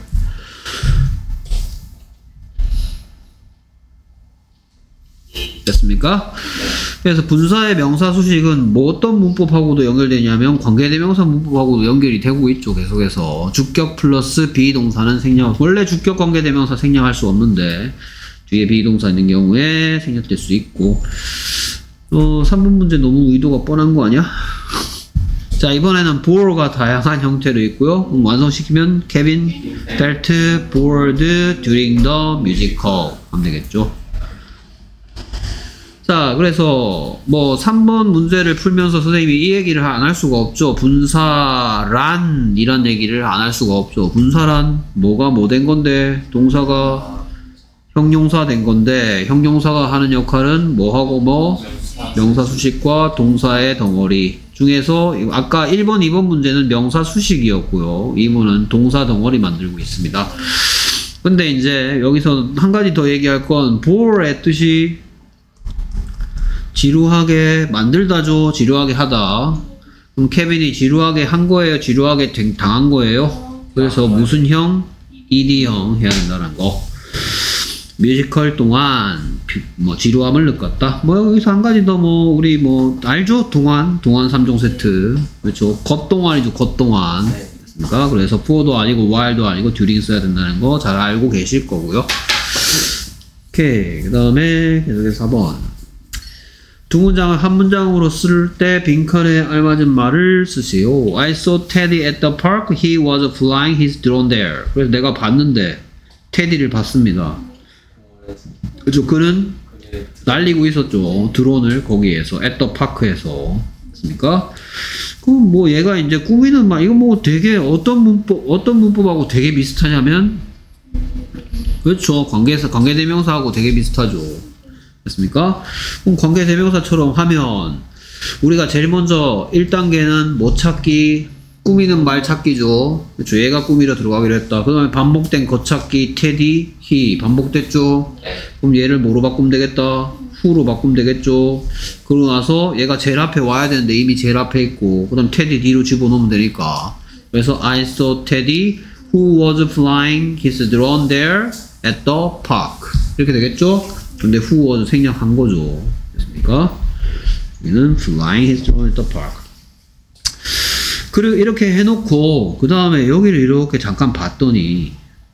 됐습니까? 그래서 분사의 명사 수식은 뭐 어떤 문법하고도 연결되냐면 관계대명사 문법하고도 연결이 되고 있죠. 계속해서 주격 플러스 비동사는 생략. 원래 주격 관계대명사 생략할 수 없는데 뒤에 비동사 있는 경우에 생략될 수 있고 어, 삼 번 문제 너무 의도가 뻔한 거 아니야? 자, 이번에는 bore가 다양한 형태로 있고요. 그럼 완성시키면 Kevin felt bored during the musical 하면 되겠죠. 자, 그래서 뭐 삼 번 문제를 풀면서 선생님이 이 얘기를 안 할 수가 없죠. 분사란 이란 얘기를 안 할 수가 없죠. 분사란 뭐가 뭐 된 건데 동사가 형용사 된 건데 형용사가 하는 역할은 뭐하고 뭐 명사 명사 수식과 동사의 덩어리 중에서 아까 일 번, 이 번 문제는 명사 수식이었고요. 이 번은 동사 덩어리 만들고 있습니다. 근데 이제 여기서 한 가지 더 얘기할 건 bore의 뜻이 지루하게 만들다죠. 지루하게 하다. 그럼 케빈이 지루하게 한 거예요? 지루하게 당한 거예요? 그래서 무슨 형? 이디형 해야 된다는 거. 뮤지컬 동안 뭐 지루함을 느꼈다. 뭐 여기서 한 가지 더 뭐 우리 뭐 알죠? 동안 동안 삼 종 세트. 그렇죠? 겉동안이죠. 겉동안. 됐습니까? 그래서 for도 아니고 while도 아니고 during 써야 된다는 거 잘 알고 계실 거고요. 오케이. 그 다음에 계속해서 사 번. 두 문장을 한 문장으로 쓸 때 빈칸에 알맞은 말을 쓰세요. I saw Teddy at the park. He was flying his drone there. 그래서 내가 봤는데 테디를 봤습니다. 그죠? 그는 날리고 있었죠. 드론을 거기에서 at the park에서. 맞습니까? 그럼 뭐 얘가 이제 꾸미는 말 이거 뭐 되게 어떤 문법 어떤 문법하고 되게 비슷하냐면 그렇죠. 관계사 관계대명사하고 되게 비슷하죠. 됐습니까? 그럼 관계대명사처럼 하면 우리가 제일 먼저 일 단계는 뭐 찾기, 꾸미는 말 찾기죠. 그렇죠. 얘가 꾸미러 들어가기로 했다. 그 다음에 반복된 거 찾기, 테디, 히 반복됐죠. 그럼 얘를 뭐로 바꾸면 되겠다? 후로 바꾸면 되겠죠. 그러고 나서 얘가 제일 앞에 와야 되는데 이미 제일 앞에 있고 그 다음 테디 뒤로 집어넣으면 되니까. 그래서 I saw Teddy who was flying his drone there at the park. 이렇게 되겠죠? 근데 who was 생략한 거죠. 됐습니까? 여기는 flying his drone at the park. 그리고 이렇게 해놓고 그 다음에 여기를 이렇게 잠깐 봤더니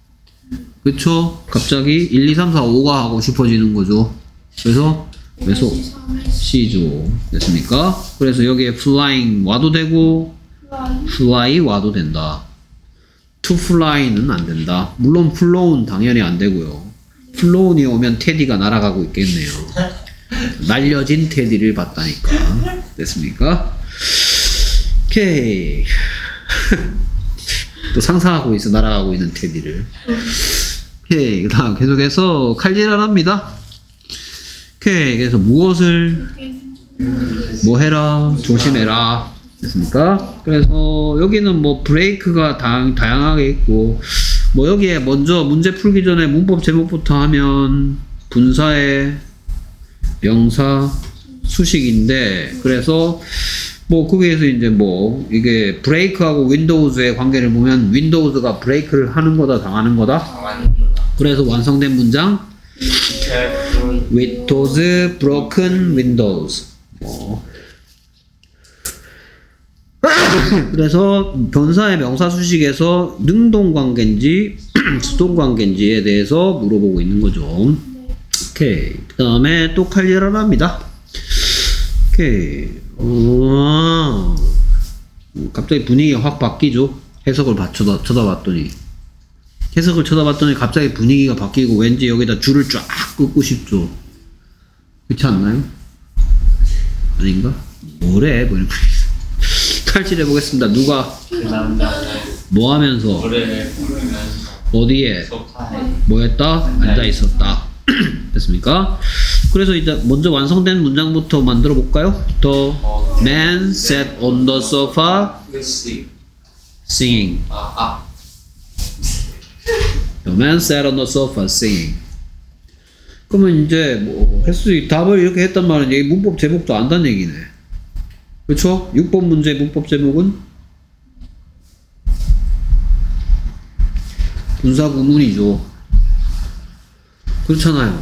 그쵸? 갑자기 일, 이, 삼, 사, 오가 하고 싶어지는 거죠. 그래서 그래서 C죠. 됐습니까? 그래서 여기에 flying 와도 되고 fly 와도 된다. to fly는 안 된다. 물론 flow는 당연히 안 되고요. flow이 오면 테디가 날아가고 있겠네요. 날려진 테디를 봤다니까. 됐습니까? 오케이. 또 상상하고 있어. 날아가고 있는 테디를. 오케이. 그 다음 계속해서 칼질을 합니다. 오케이. 그래서 무엇을 뭐 해라 조심해라 됐습니까? 그래서 여기는 뭐 브레이크가 다, 다양하게 있고 뭐 여기에 먼저 문제 풀기 전에 문법 제목부터 하면 분사의 명사 수식인데 그래서 뭐 거기에서 이제 뭐 이게 브레이크하고 윈도우즈의 관계를 보면 윈도우즈가 브레이크를 하는 거다 당하는 거다 그래서 완성된 문장 with those broken windows 뭐. 그래서 변사의 명사 수식에서 능동 관계인지 수동 관계인지에 대해서 물어보고 있는 거죠. 오케이. 그 다음에 또 칼질을 합니다. 오케이. 어... 갑자기 분위기가 확 바뀌죠. 해석을 쳐다, 쳐다봤더니 해석을 쳐다봤더니 갑자기 분위기가 바뀌고 왠지 여기다 줄을 쫙 긋고 싶죠. 그렇지 않나요? 아닌가? 뭐래? 뭐 이렇게 칼질해 보겠습니다. 누가 뭐 하면서 어디에 뭐 했다? 앉아 있었다. 됐습니까? 그래서 이제 먼저 완성된 문장부터 만들어 볼까요? The man sat on the sofa singing. The man sat on the sofa singing. 그러면 이제 뭐 횟수 답을 이렇게 했단 말은 얘 문법 제목도 안다는 얘기네. 그렇죠? 육 번 문제 문법 제목은 분사 구문이죠. 그렇잖아요.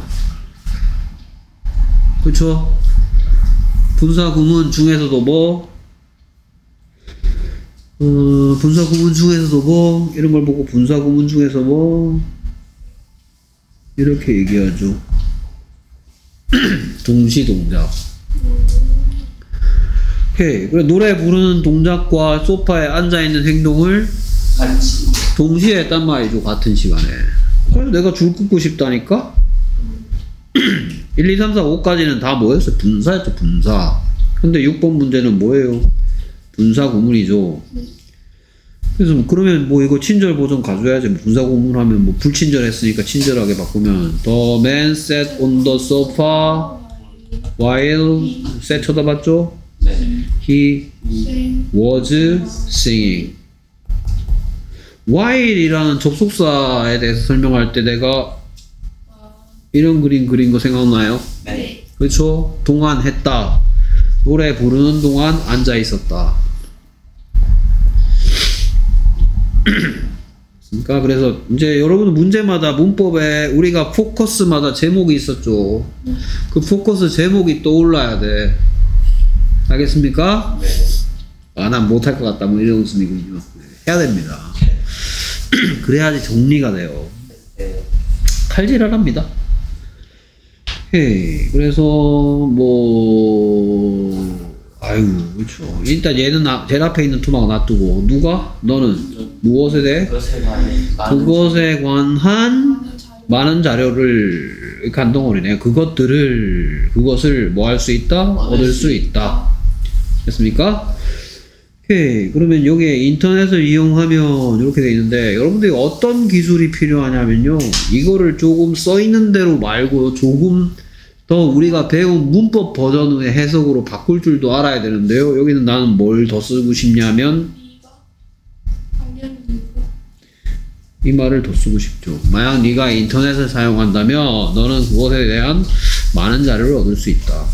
그렇죠? 분사 구문 중에서도 뭐 어, 분사 구문 중에서도 뭐 이런 걸 보고 분사 구문 중에서 뭐 이렇게 얘기하죠. 동시 동작. 오케이. 그래 노래 부르는 동작과 소파에 앉아있는 행동을 같이 동시에 했단 말이죠. 같은 시간에. 그래서 내가 줄 긋고 싶다니까? 일, 이, 삼, 사, 오까지는 다 뭐였어? 분사였죠. 분사. 근데 육 번 문제는 뭐예요? 분사 구문이죠. 그래서 그러면 뭐 이거 친절 보정 가져야지. 분사 구문 하면 뭐 불친절 했으니까 친절하게 바꾸면 The man sat on the sofa while 새 쳐다봤죠? 네. He 생 was singing. while이라는 접속사에 대해서 설명할 때 내가 이런 그림 그린 거 생각나요? 네. 그렇죠? 동안 했다. 노래 부르는 동안 앉아 있었다. 그러니까 그래서 이제 여러분 문제마다 문법에 우리가 포커스마다 제목이 있었죠. 그 포커스 제목이 떠올라야 돼. 알겠습니까? 네. 아, 난 못할 것 같다. 뭐 이런 웃음이군요. 해야 됩니다. 그래야지 정리가 돼요. 네. 칼질하랍니다. 헤이, 그래서 뭐 아유, 그렇죠. 일단 얘는 나, 제일 앞에 있는 투막 놔두고 누가? 너는 무엇에 대해? 그것에 관한 많은 그것에 관한 많은 자료 많은 자료를 간덩어리네. 그것들을 그것을 뭐 할 수 있다? 얻을 수 있다. 됐습니까? 오케이. 그러면 여기에 인터넷을 이용하면 이렇게 돼 있는데 여러분들이 어떤 기술이 필요하냐면요. 이거를 조금 써 있는 대로 말고 조금 더 우리가 배운 문법 버전의 해석으로 바꿀 줄도 알아야 되는데요. 여기는 나는 뭘 더 쓰고 싶냐면 네가 당연히 네가 이 말을 더 쓰고 싶죠. 만약 네가 인터넷을 사용한다면 너는 그것에 대한 많은 자료를 얻을 수 있다.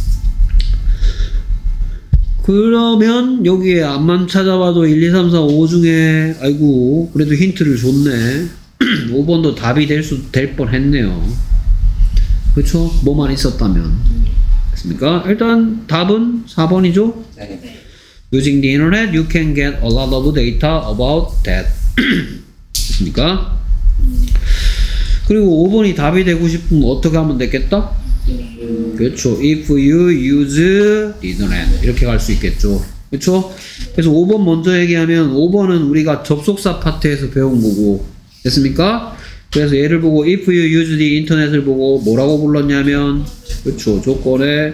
그러면 여기에 앞만 찾아봐도 일, 이, 삼, 사, 오 중에 아이고 그래도 힌트를 줬네. 오 번도 답이 될 수 될 뻔했네요. 그쵸? 뭐만 있었다면. 됐습니까? 일단 답은 사 번이죠? 네. Using the internet, you can get a lot of data about that. 됐습니까? 그리고 오 번이 답이 되고 싶으면 어떻게 하면 되겠다? 그렇죠. If you use the internet. 이렇게 갈 수 있겠죠. 그렇죠? 그래서 오 번 먼저 얘기하면 오 번은 우리가 접속사 파트에서 배운 거고. 됐습니까? 그래서 얘를 보고 if you use the internet을 보고 뭐라고 불렀냐면 그렇죠. 조건에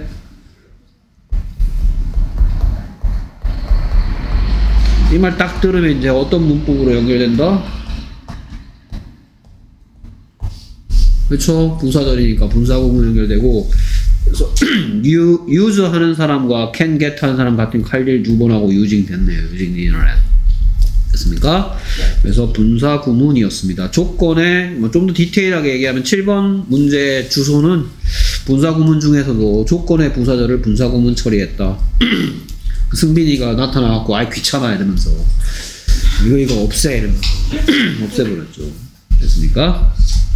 이 말 딱 들으면 이제 어떤 문법으로 연결된다? 그렇죠. 부사절이니까 분사구문 연결되고 그래서 you, use 하는 사람과 can get 하는 사람 같은 칼질 두 번 하고 using 됐네요. using the internet. 됐습니까? 그래서 분사 구문이었습니다. 조건에 뭐 좀 더 디테일하게 얘기하면 칠 번 문제 주소는 분사 구문 중에서도 조건의 부사절을 분사 구문 처리했다. 승빈이가 나타나갖고 아이 귀찮아 이러면서 이거 이거 없애 이러면서 없애버렸죠. 됐습니까?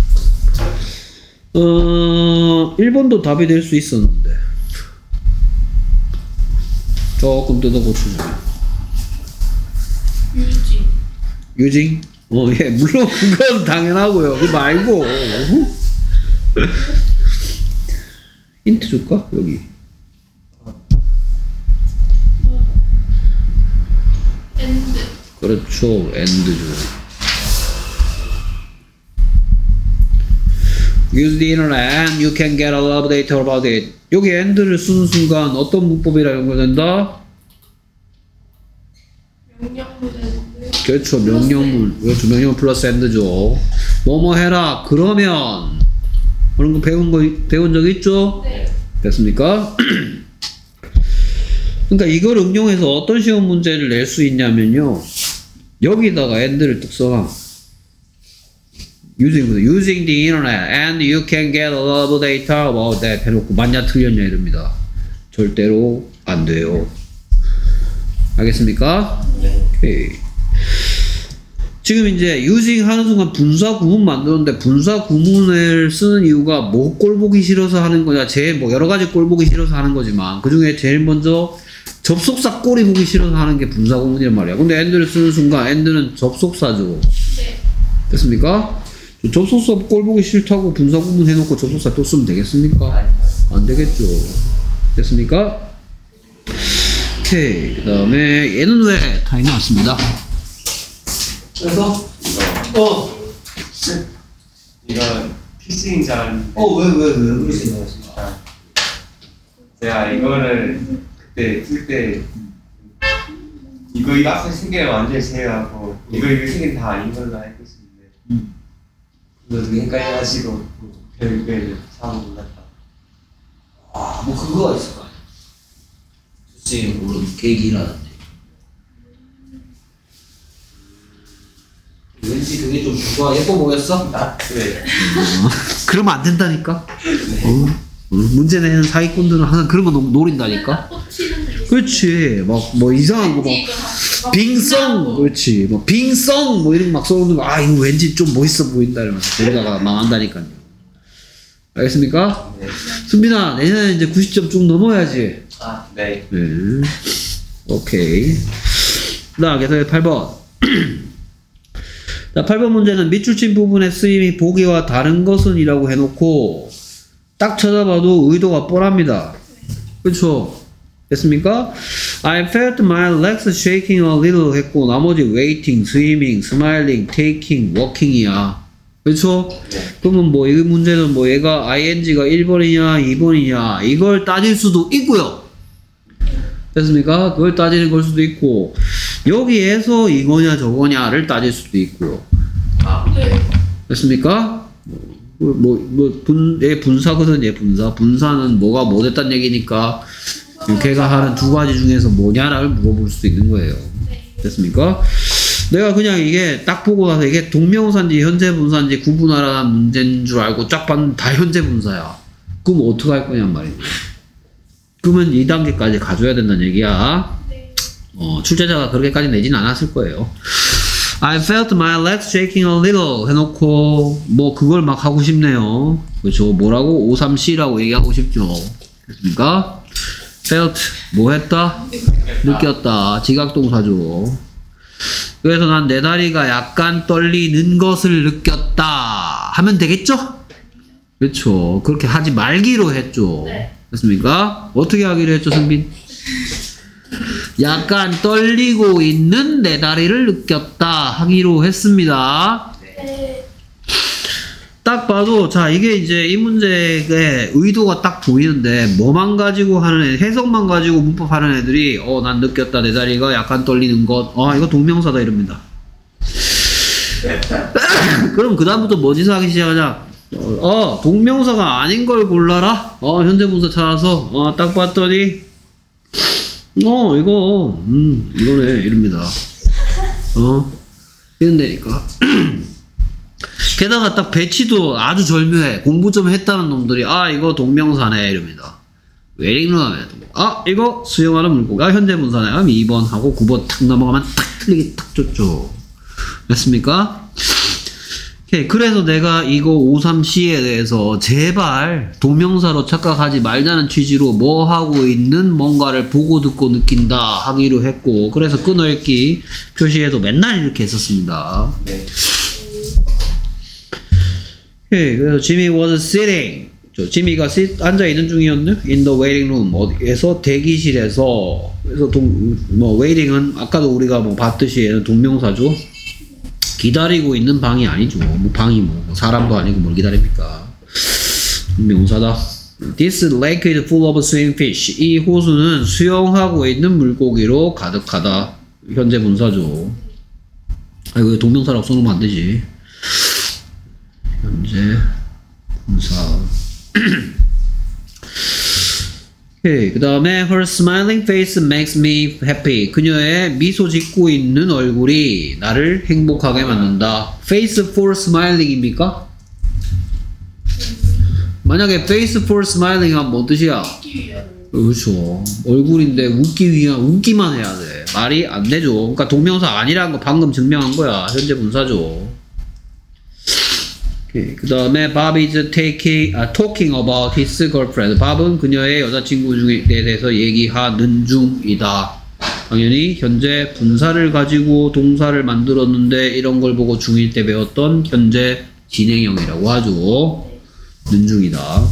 어, 일 번도 답이 될 수 있었는데 조금 뜯어 고치면 유지 유징? 어, 예, 물론 그건 당연하고요. 그거 말고. 힌트 줄까? 여기. 엔드 그렇죠. 엔드죠. Use the internet and you can get a lot of data about it. 여기 end를 쓰는 순간 어떤 문법이라 연결된다? 명령문 엔드 그렇죠. 명령문. 그렇죠. 명령문 플러스 end죠. 뭐뭐 해라. 그러면 그런 거 배운 거 배운 적 있죠? 네. 됐습니까? 그러니까 이걸 응용해서 어떤 시험 문제를 낼 수 있냐면요. 여기다가 end를 뚝 써놔. using, using the internet and you can get a lot of data about that 해놓고 맞냐 틀렸냐 이럽니다. 절대로 안 돼요. 알겠습니까? 네. 오케이. 지금 이제 using 하는 순간 분사 구문 만들었는데 분사 구문을 쓰는 이유가 뭐 꼴 보기 싫어서 하는 거냐 제일 뭐 여러 가지 꼴 보기 싫어서 하는 거지만 그 중에 제일 먼저 접속사 꼴이 보기 싫어서 하는 게 분사 구문이란 말이야. 근데 end를 쓰는 순간 end는 접속사죠. 네. 됐습니까? 접속사 꼴 보기 싫다고 분사 구문 해놓고 접속사 또 쓰면 되겠습니까? 안 되겠죠. 됐습니까? 오케이. 그 다음에 얘는 왜 타임 나왔습니다. 그래서 어, 이거 피싱 잘. 어, 왜, 왜, 왜, 그렇게 생각했습니까? 제가 이거를 그때 쓸 때 이거 이거 앞에 생겨 완전히 제하고 이거 이거 생긴 다 아닌 걸로 알고 있었는데 음. 그거 되게 헷갈려가지고 별별 사고 몰랐다. 아, 뭐 근거가 있을 거 아니야. 선생님 모르는 계기라든지. 왠지 그게 좀 좋아. 예뻐 보였어? 아, 네. 그러면 안 된다니까. 어? 어, 문제 내는 사기꾼들은 항상 그런 거 노- 노린다니까. 꽂히는 데 있어. 그렇지. 막 뭐 이상한 거 막 왠지 이거 막 빙성, 빛나고. 그렇지. 뭐 빙성 뭐 이런 거 막 써놓는 거. 아 이거 왠지 좀 멋있어 보인다 이러면서 그러다가 망한다니까요. 알겠습니까? 네. 순빈아 내년에 이제 구십 점 쭉 넘어야지. 아, 네. 네. 오케이. 나 계속해 팔 번. 자, 팔 번 문제는 밑줄친 부분의 쓰임이 보기와 다른 것은 이라고 해놓고 딱 쳐다봐도 의도가 뻔합니다. 그렇죠? 됐습니까? I felt my legs shaking a little 했고 나머지 waiting, swimming, smiling, taking, walking이야. 그렇죠? 네. 그러면 뭐 이 문제는 뭐 얘가 ing가 일 번이냐 이 번이냐 이걸 따질 수도 있고요. 됐습니까? 그걸 따지는 걸 수도 있고 여기에서 이거냐 저거냐를 따질 수도 있고요. 아, 네. 됐습니까? 뭐, 뭐, 뭐 분, 얘 분사거든, 얘 분사. 분사는 뭐가 뭐 됐단 얘기니까, 걔가 하는 두 가지 중에서 뭐냐를 물어볼 수도 있는 거예요. 됐습니까? 내가 그냥 이게 딱 보고 나서 이게 동명사인지 현재 분사인지 구분하라는 문제인 줄 알고 쫙 봤는데 다 현재 분사야. 그럼 어떻게 할 거냔 말이지. 그러면 이 단계까지 가져야 된다는 얘기야. 네. 어, 출제자가 그렇게까지 내진 않았을 거예요. I felt my legs shaking a little 해놓고 뭐 그걸 막 하고 싶네요. 그렇죠. 뭐라고? 오삼 씨라고 얘기하고 싶죠. 됐습니까? felt 뭐 했다? 느꼈다. 지각동사죠. 그래서 난 내 다리가 약간 떨리는 것을 느꼈다 하면 되겠죠? 그렇죠. 그렇게 하지 말기로 했죠. 네. 됐습니까? 어떻게 하기로 했죠, 승빈? 약간 떨리고 있는 내 다리를 느꼈다 하기로 했습니다. 네. 딱 봐도 자 이게 이제 이 문제의 의도가 딱 보이는데 뭐만 가지고 하는 애, 해석만 가지고 문법 하는 애들이 어 난 느꼈다 내 다리가 약간 떨리는 것. 아 이거 동명사다 이럽니다. 그럼 그 다음부터 뭐 짓하기 시작하자. 어 동명사가 아닌 걸 골라라. 어 현재 분사 찾아서 어 딱 봤더니 어 이거 음 이거네 이럽니다. 어 이런다니까. 게다가 딱 배치도 아주 절묘해. 공부 좀 했다는 놈들이 아 이거 동명사네 이럽니다. 웨링룸 하면 아 이거 수용하는 물고기 아 현재 분사네. 그럼 이 번 하고 구 번 탁 넘어가면 딱 틀리게 딱 줬죠. 됐습니까? 오케이. 그래서 내가 이거 오삼 씨에 대해서 제발 동명사로 착각하지 말자는 취지로 뭐 하고 있는 뭔가를 보고 듣고 느낀다 하기로 했고 그래서 끊어읽기 표시에도 맨날 이렇게 했었습니다. 네. 오케이. 그래서 Jimmy was sitting. 저 지미가 sit, 앉아있는 중이었네? In the waiting room. 어디에서? 대기실에서. 그래서 동, 뭐, waiting은 아까도 우리가 뭐 봤듯이 얘는 동명사죠? 기다리고 있는 방이 아니죠. 뭐 방이 뭐 사람도 아니고 뭘 기다립니까? 명사다. This lake is full of swimming fish. 이 호수는 수영하고 있는 물고기로 가득하다. 현재 분사죠. 아 이거 동명사라고 써놓으면 안 되지. 현재 분사. 오케이. 그 다음에 her smiling face makes me happy. 그녀의 미소 짓고 있는 얼굴이 나를 행복하게 만든다. face for smiling입니까? 만약에 face for smiling 하면 뭔 뜻이야? 웃기 위한. 그렇죠. 얼굴인데 웃기 위한 웃기만 해야 돼. 말이 안 되죠. 그러니까 동명사 아니라는 거 방금 증명한 거야. 현재 분사죠. 그 다음에 Bob is taking, uh, talking about his girlfriend. 밥은 그녀의 여자친구 중에 대해서 얘기하는 중이다. 당연히 현재 분사를 가지고 동사를 만들었는데 이런 걸 보고 중일 때 배웠던 현재 진행형이라고 하죠. 는 중이다.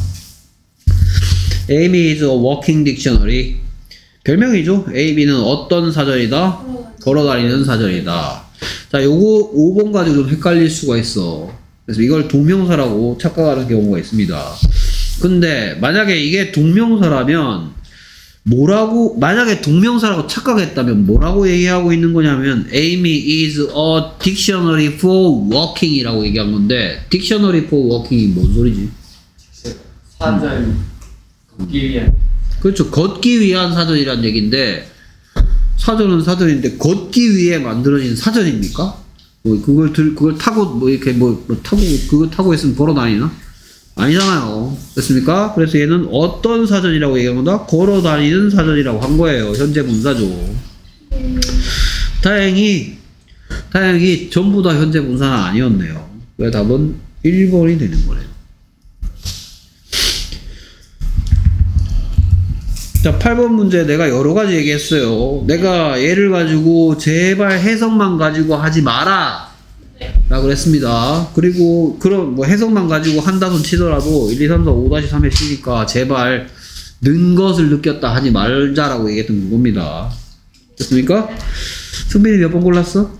Amy is a walking dictionary. 별명이죠. Amy는 어떤 사전이다? 걸어다니는 사전이다. 자, 요거 오 번 가지고 좀 헷갈릴 수가 있어. 그래서 이걸 동명사라고 착각하는 경우가 있습니다. 근데 만약에 이게 동명사라면 뭐라고 만약에 동명사라고 착각했다면 뭐라고 얘기하고 있는 거냐면 Amy is a dictionary for walking 이라고 얘기한 건데 dictionary for walking이 뭔 소리지? 사전 걷기 위한. 그렇죠. 걷기 위한 사전이란 얘기인데, 사전은 사전인데, 걷기 위해 만들어진 사전입니까? 뭐, 그걸 들, 그걸 타고, 뭐, 이렇게 뭐, 뭐 타고, 그거 타고 있으면 걸어 다니나? 아니잖아요. 됐습니까? 그래서 얘는 어떤 사전이라고 얘기합니다? 걸어 다니는 사전이라고 한 거예요. 현재 분사죠. 음, 다행히, 다행히 전부 다 현재 분사는 아니었네요. 그래서 답은 일 번이 되는 거네요. 자, 팔 번 문제 내가 여러 가지 얘기했어요. 내가 얘를 가지고 제발 해석만 가지고 하지 마라 라고 그랬습니다. 그리고 그런 뭐 해석만 가지고 한다손 치더라도 일, 이, 삼, 사, 오 삼에 쓰니까 제발 는 것을 느꼈다 하지 말자라고 얘기했던 그겁니다. 됐습니까? 승빈이 몇 번 골랐어?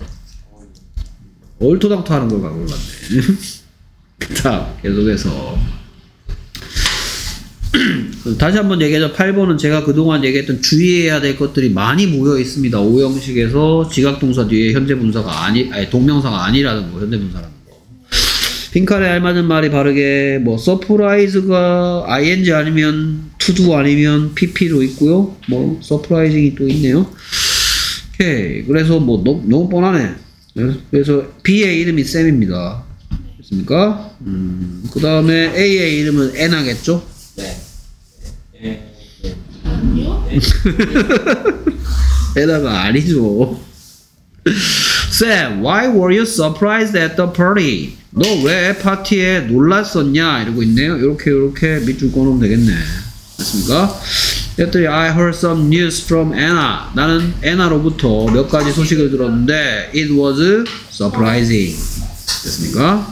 얼토당토 하는 걸 갖고 골랐네. 자, 계속해서 다시 한번 얘기하자. 팔 번은 제가 그동안 얘기했던 주의해야 될 것들이 많이 모여 있습니다. 오형식에서 지각동사 뒤에 현재 분사가 아니, 아니 동명사가 아니라는 거, 현재 분사라는 거. 빈칸에 알맞은 말이 바르게 뭐 서프라이즈가 아이엔지 아니면 투두 아니면 피피로 있고요. 뭐 서프라이징이 또 있네요. 오케이. 그래서 뭐 너무, 너무 뻔하네. 그래서 B의 이름이 쌤입니다. 됐습니까? 음, 그 다음에 A의 이름은 애나겠죠? 네. 예. 예. 아니요? 애나가 아니죠. Sam, why were you surprised at the party? 너 왜 파티에 놀랐었냐? 이러고 있네요. 이렇게 이렇게 밑줄 꺼놓으면 되겠네. 됐습니까? 그랬더니 I heard some news from Anna. 나는 애나로부터 몇 가지 소식을 들었는데 it was surprising. 됐습니까?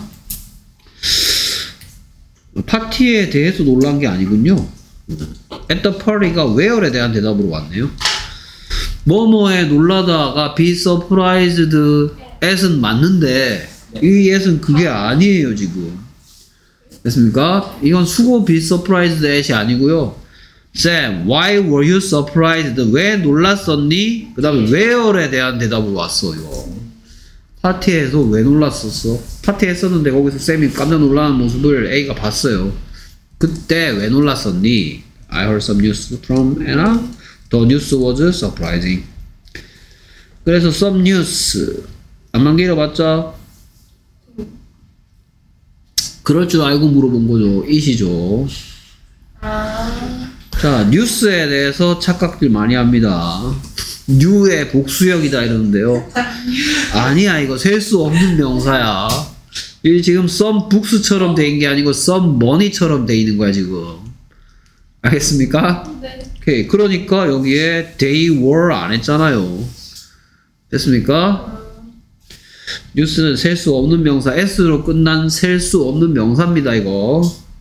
파티에 대해서 놀란 게 아니군요. At the party가 where에 대한 대답으로 왔네요. 뭐뭐에 놀라다가 be surprised at은 맞는데 이 at은 그게 아니에요 지금. 됐습니까? 이건 수고 be surprised at이 아니고요. Sam, why were you surprised? 왜 놀랐었니? 그 다음에 where에 대한 대답으로 왔어 이거. 파티에서 왜 놀랐었어? 파티 했었는데 거기서 쌤이 깜짝 놀라는 모습을 A가 봤어요. 그때 왜 놀랐었니? I heard some news from Anna. The news was surprising. 그래서 some news 안만 길어봤자 그럴 줄 알고 물어본 거죠. it이죠. 아, 자, 뉴스에 대해서 착각들 많이 합니다. 뉴의 복수형이다 이러는데요. 아니야, 이거 셀 수 없는 명사야. 이 지금 some books처럼 된 게 아니고 some money처럼 돼 있는 거야 지금. 알겠습니까? 네. 오케이. 그러니까 여기에 they were 안 했잖아요. 됐습니까? 뉴스는 셀 수 없는 명사, s로 끝난 셀 수 없는 명사입니다 이거.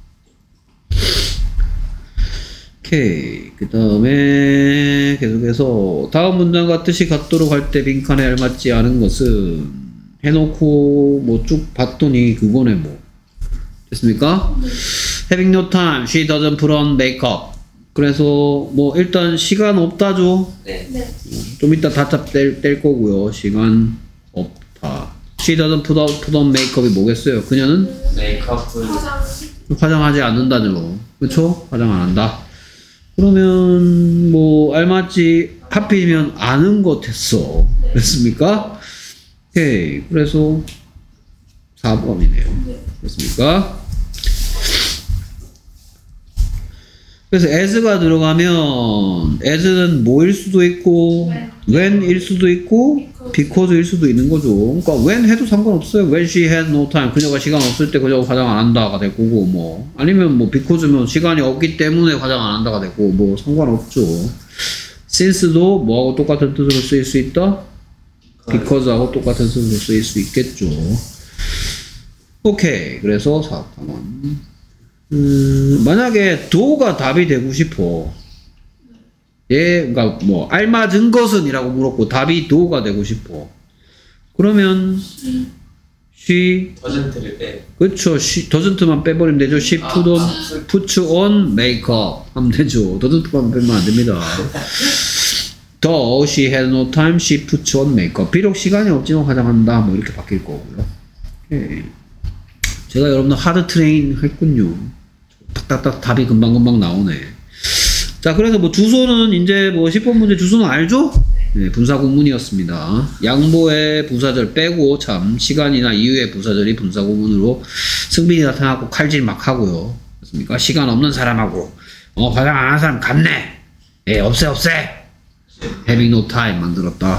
오케이. 그 다음에 계속해서 다음 문장과 뜻이 같도록 할 때 빈칸에 알맞지 않은 것은 해놓고 뭐 쭉 봤더니 그거네 뭐. 됐습니까? 네. Having no time, she doesn't put on makeup. 그래서 뭐 일단 시간 없다죠. 네. 네. 좀 이따 다잡 뗄, 뗄 거고요. 시간 없다. She doesn't put on, put on makeup이 뭐겠어요? 그녀는 메이크업을 화장. 화장하지 않는다죠. 그쵸? 화장 안 한다. 그러면 뭐 알맞지 하필이면 아는 것 했어. 네. 됐습니까? 오케이. 그래서 사 번이네요. 네. 됐습니까? 그래서 as가 들어가면 as는 뭐일 수도 있고 when일 수도 있고 because일 수도 있는 거죠. 그러니까 when 해도 상관없어요. When she had no time. 그녀가 시간 없을 때 그녀가 화장 안 한다가 될 거고 뭐 아니면 뭐 because면 시간이 없기 때문에 화장 안 한다가 되고 뭐 상관없죠. since도 뭐하고 똑같은 뜻으로 쓰일 수 있다? because하고 똑같은 뜻으로 쓰일 수 있겠죠. 오케이. 그래서 사 번은 음, 만약에 do가 답이 되고 싶어. 얘, 그니까 뭐, 알맞은 것은 이라고 물었고, 답이 do가 되고 싶어. 그러면, she, 더전트를 빼. 그쵸, she, doesn't만 빼버리면 되죠. she 아, put on, 아. puts on makeup. 하면 되죠. doesn't만 빼면 안 됩니다. Though she had no time, she puts on makeup. 비록 시간이 없지만 화장한다. 뭐, 이렇게 바뀔 거고요. 오케이. 제가 여러분들 하드 트레인 했군요. 딱딱딱 답이 금방금방 나오네. 자, 그래서 뭐 주소는 이제 뭐 십 번 문제 주소는 알죠? 네, 분사 구문이었습니다. 양보의 부사절 빼고 참 시간이나 이유의 부사절이 분사 구문으로 승빈이 나타나고 칼질 막 하고요. 그렇습니까? 시간 없는 사람하고 어 화장 안 한 사람 갔네. 예, 없애 없애. Having no time 만들었다.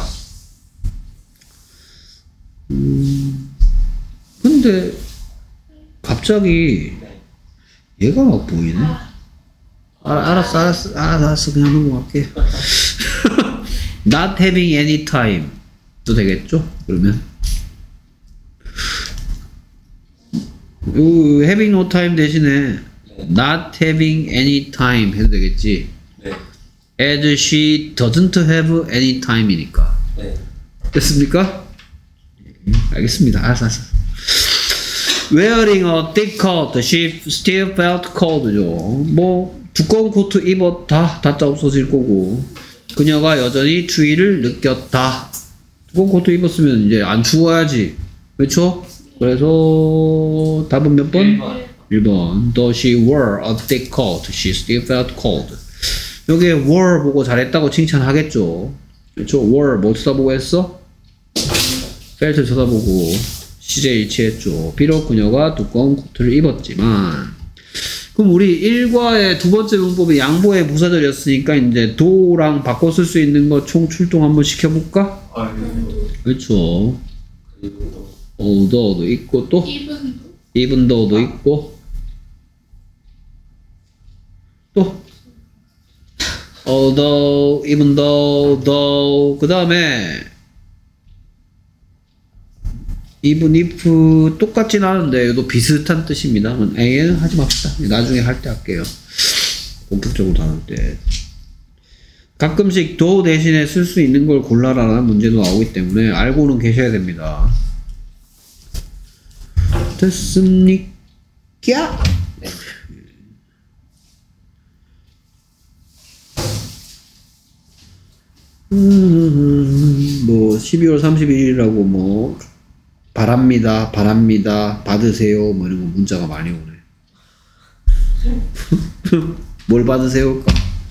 음, 근데 갑자기 얘가 막 보이네. 아, 알았어, 알았어, 알았어, 알았어, 그냥 넘어갈게. Not having any time 도 되겠죠? 그러면 요 having no time 대신에 not having any time 해도 되겠지? 네. As she doesn't have any time이니까. 네. 됐습니까? 네, 알겠습니다. 알았어, 알았어. Wearing a thick coat, she still felt cold죠. 뭐 두꺼운 코트 입었다, 다짜 없어질 거고. 그녀가 여전히 추위를 느꼈다. 두꺼운 코트 입었으면 이제 안 추워야지. 그렇죠? 그래서 답은 몇 번? 일 번. 일 번. Though she wore a thick coat, she still felt cold. 여기에 wore 보고 잘했다고 칭찬하겠죠. 그렇죠? wore 뭐 쳐다보고 했어? felt를 쳐다보고 시제에 일치했죠. 비록 그녀가 두꺼운 코트를 입었지만. 그럼 우리 일과의 두 번째 문법이 양보의 부사절이었으니까 이제 도랑 바꿔 쓸 수 있는 거 총 출동 한번 시켜볼까? 아, 그리고 그렇죠. 그리고 또 although도 있고 또 이분도 even though도 있고 또 although, even though, though 그 다음에 even if 똑같진 않은데 이것도 비슷한 뜻입니다. A는 하지 맙시다. 나중에 할 때 할게요. 본격적으로 다룰 때. 가끔씩 do 대신에 쓸 수 있는 걸 골라라는 문제도 나오기 때문에 알고는 계셔야 됩니다. 됐습니까? 네. 음, 뭐 십이월 삼십일이라고 뭐 바랍니다, 바랍니다, 받으세요, 뭐 이런 거 문자가 많이 오네. 뭘 받으세요일까?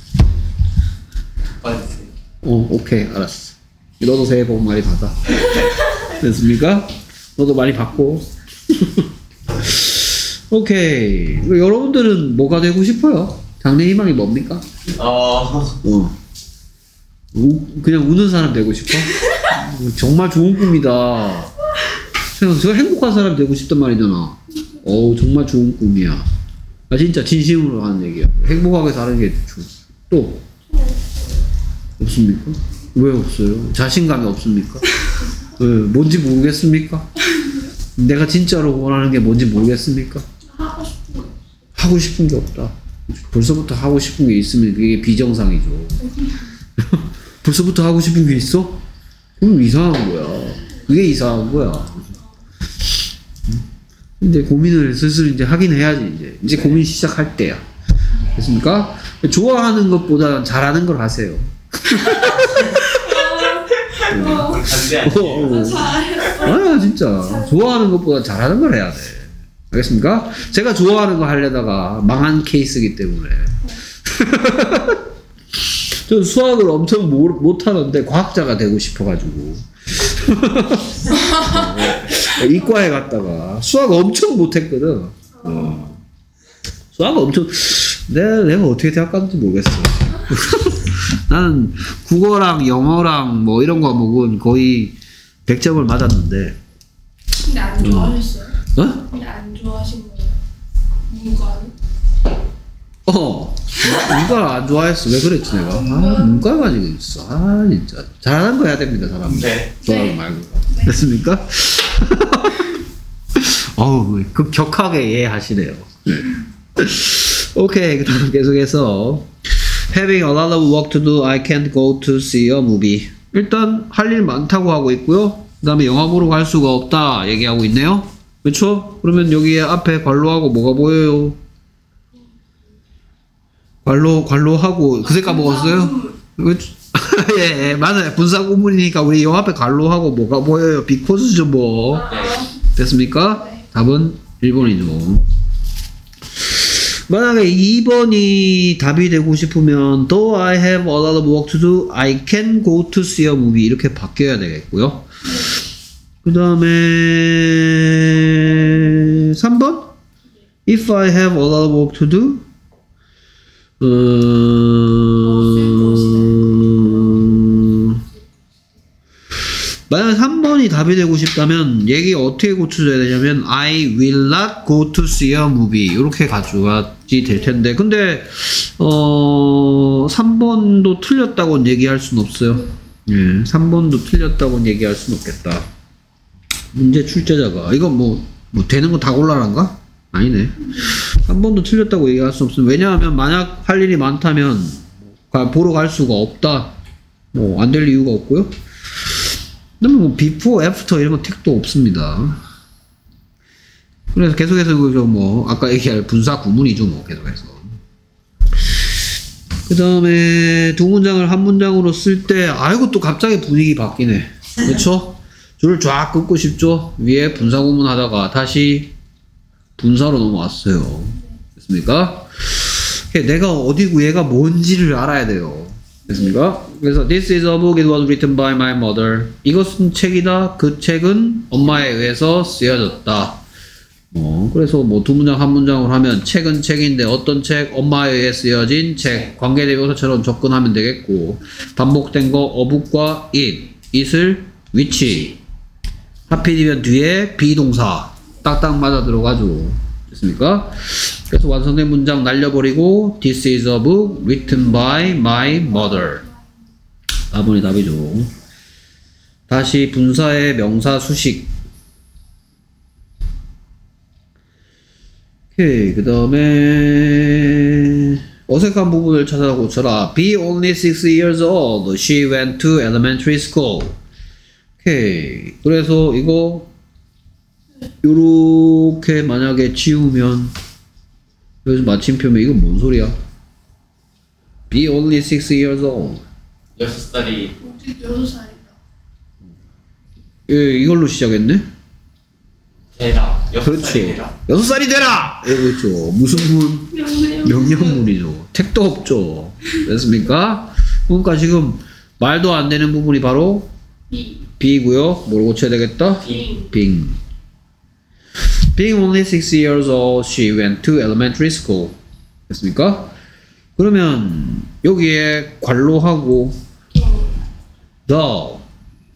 받으세요. 어, 오케이, 알았어. 너도 새해 복 많이 받아. 됐습니까? 너도 많이 받고. 오케이. 여러분들은 뭐가 되고 싶어요? 장래 희망이 뭡니까? 어. 어. 우, 그냥 우는 사람 되고 싶어? 정말 좋은 꿈이다. 제가 행복한 사람 되고 싶단 말이잖아. 어우, 정말 좋은 꿈이야. 나 진짜 진심으로 하는 얘기야. 행복하게 사는 게 좋. 또 없습니까? 왜 없어요? 자신감이 없습니까? 왜, 뭔지 모르겠습니까? 내가 진짜로 원하는 게 뭔지 모르겠습니까? 하고 싶은 거. 하고 싶은 게 없다. 벌써부터 하고 싶은 게 있으면 그게 비정상이죠. 벌써부터 하고 싶은 게 있어? 그럼 이상한 거야. 그게 이상한 거야. 근데 고민을 슬슬 이제 하긴 해야지, 이제. 이제 고민 시작할 때야. 됐습니까? 좋아하는 것보다 잘하는 걸 하세요. 어, 반대하지. 어, 어. 잘했어. 아, 진짜. 좋아하는 것보다 잘하는 걸 해야 돼. 알겠습니까? 제가 좋아하는 거 하려다가 망한 케이스이기 때문에. 저 수학을 엄청 모, 못하는데 과학자가 되고 싶어가지고. 어, 이과에 갔다가 수학 엄청 못했거든. 어. 수학 엄청, 내가, 내가 어떻게 대학 갔는지 모르겠어. 나는 국어랑 영어랑 뭐 이런 과목은 거의 백 점을 맞았는데. 근데 안 좋아하셨어요? 어? 근데 안 좋아하신 거예요? 문과는? 어. 문과를 안 좋아했어. 왜 그랬지 내가? 아, 문과 가지고 있어. 아, 진짜. 잘하는 거 해야 됩니다, 사람은. 네. 좋아하는 네. 거 말고. 됐습니까? 어우, 급격하게 이해하시네요. 네. 오케이, 그 다음 계속해서 Having a lot of work to do, I can't go to see a movie. 일단 할 일 많다고 하고 있고요. 그 다음에 영화 보러 갈 수가 없다 얘기하고 있네요. 그렇죠? 그러면 여기에 앞에 관로하고 뭐가 보여요? 관로, 관로하고 그새 까먹었어요? 예, 예, 맞아요. 분사 구문이니까 우리 요 앞에 관로하고 뭐가 보여요? 비코즈죠 뭐. 네. 됐습니까? 네. 답은 일 번이죠. 만약에 이 번이 답이 되고 싶으면 though I have a lot of work to do, I can go to see a movie 이렇게 바뀌어야 되겠고요. 그 다음에 삼 번 if I have a lot of work to do 음... 만약에 삼 번이 답이 되고 싶다면 얘기 어떻게 고쳐줘야 되냐면 I will not go to see a movie 이렇게 가져가지 될 텐데 근데 어... 삼 번도 틀렸다고는 얘기할 순 없어요. 예, 삼 번도 틀렸다고는 얘기할 순 없겠다. 문제 출제자가 이거 뭐, 뭐 되는 거 다 골라란가? 아니네. 삼 번도 틀렸다고 얘기할 수 없음. 왜냐하면 만약 할 일이 많다면 보러 갈 수가 없다. 뭐 안 될 이유가 없고요. 그다음에 뭐 before, after 이런 거 택도 없습니다. 그래서 계속해서 그저 뭐 아까 얘기할 분사 구문이죠 뭐 계속해서. 그 다음에 두 문장을 한 문장으로 쓸 때 아이고 또 갑자기 분위기 바뀌네. 그렇죠? 줄을 쫙 긋고 싶죠? 위에 분사 구문 하다가 다시 분사로 넘어왔어요. 됐습니까? 내가 어디고 얘가 뭔지를 알아야 돼요. 됐습니까? 그래서 This is a book, it was written by my mother. 이것은 책이다. 그 책은 엄마에 의해서 쓰여졌다. 어, 그래서 뭐 두 문장 한 문장으로 하면 책은 책인데 어떤 책? 엄마에 의해 쓰여진 책. 관계대명사처럼 접근하면 되겠고 반복된 거 어북과 it. it을 which. 하필이면 뒤에 비동사. 딱딱 맞아 들어가죠. 됐습니까? 그래서 완성된 문장 날려버리고 This is a book written by my mother. 사 번이 답이죠. 다시 분사의 명사 수식. 오케이. 그 다음에 어색한 부분을 찾아 고쳐라. Be only six years old. She went to elementary school. 오케이. 그래서 이거 요렇게 만약에 지우면 여기서 마침표면 이건 뭔 소리야? Be only six years old. 여섯 살이 어떻게 여섯 살이다. 예, 이걸로 시작했네? 되라. 여섯 살이 그렇죠. 되라. 여섯 살이 되라! 예, 그렇죠. 무슨 문? 명령. 명령문이죠. 택도 없죠. 됐습니까? 그러니까 지금 말도 안 되는 부분이 바로 비. B고요. 뭘 고쳐야 되겠다? 빙. Being. Being only six years old, she went to elementary school. 됐습니까? 그러면 여기에 관로하고 the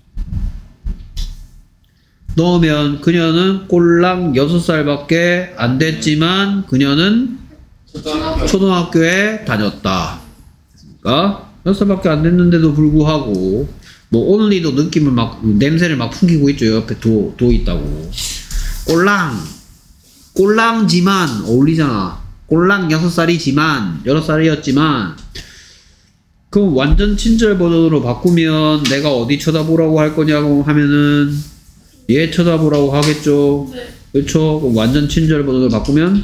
넣으면 그녀는 꼴랑 여섯 살밖에 안 됐지만 그녀는 초등학교 초등학교에 다녔다. 됐습니까? 여섯 살밖에 안 됐는데도 불구하고 뭐 only도 느낌을 막 냄새를 막 풍기고 있죠. 옆에 도, 도 있다고. 꼴랑 꼴랑지만 어울리잖아. 꼴랑 여섯 살이지만 여섯 살이었지만 그럼 완전 친절 버전으로 바꾸면 내가 어디 쳐다보라고 할 거냐고 하면은 얘 쳐다보라고 하겠죠. 네. 그렇죠. 그럼 완전 친절 버전으로 바꾸면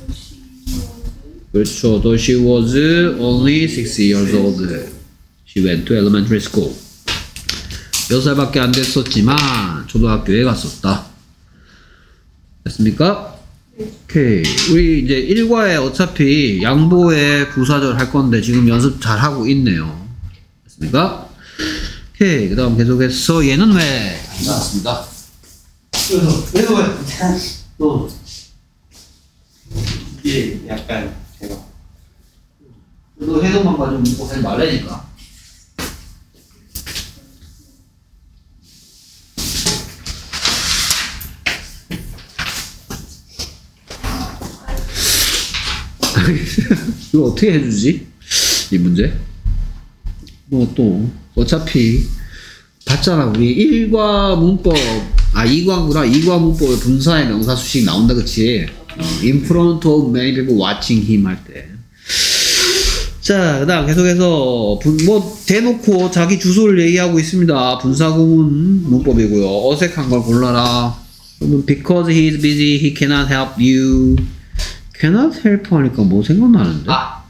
그렇죠. Though she was only six years old, she went to elementary school. 여섯 살밖에 안 됐었지만 초등학교에 갔었다. 됐습니까? 오케이. 우리 이제 일과에 어차피 양보의 부사절 할 건데 지금 연습 잘 하고 있네요. 됐습니까? 오케이. 그 다음 계속해서 얘는 왜 안 나왔습니다. 그래서 왜 또 이게 약간 제가 너 해동만 가지고 묻고 하지 말라니까. 이거 어떻게 해주지? 이 문제? 뭐 또 어차피 봤잖아. 우리 일과 문법 아 이과구나. 이과 문법에 분사의 명사 수식 나온다 그치? 어, in front of many people watching him 할 때. 자, 그 다음 계속해서 분, 뭐 대놓고 자기 주소를 얘기하고 있습니다. 분사구문 문법이고요. 어색한 걸 골라라. 그러면 because he is busy he cannot help you. cannot help 하니까 뭐 생각나는데? 아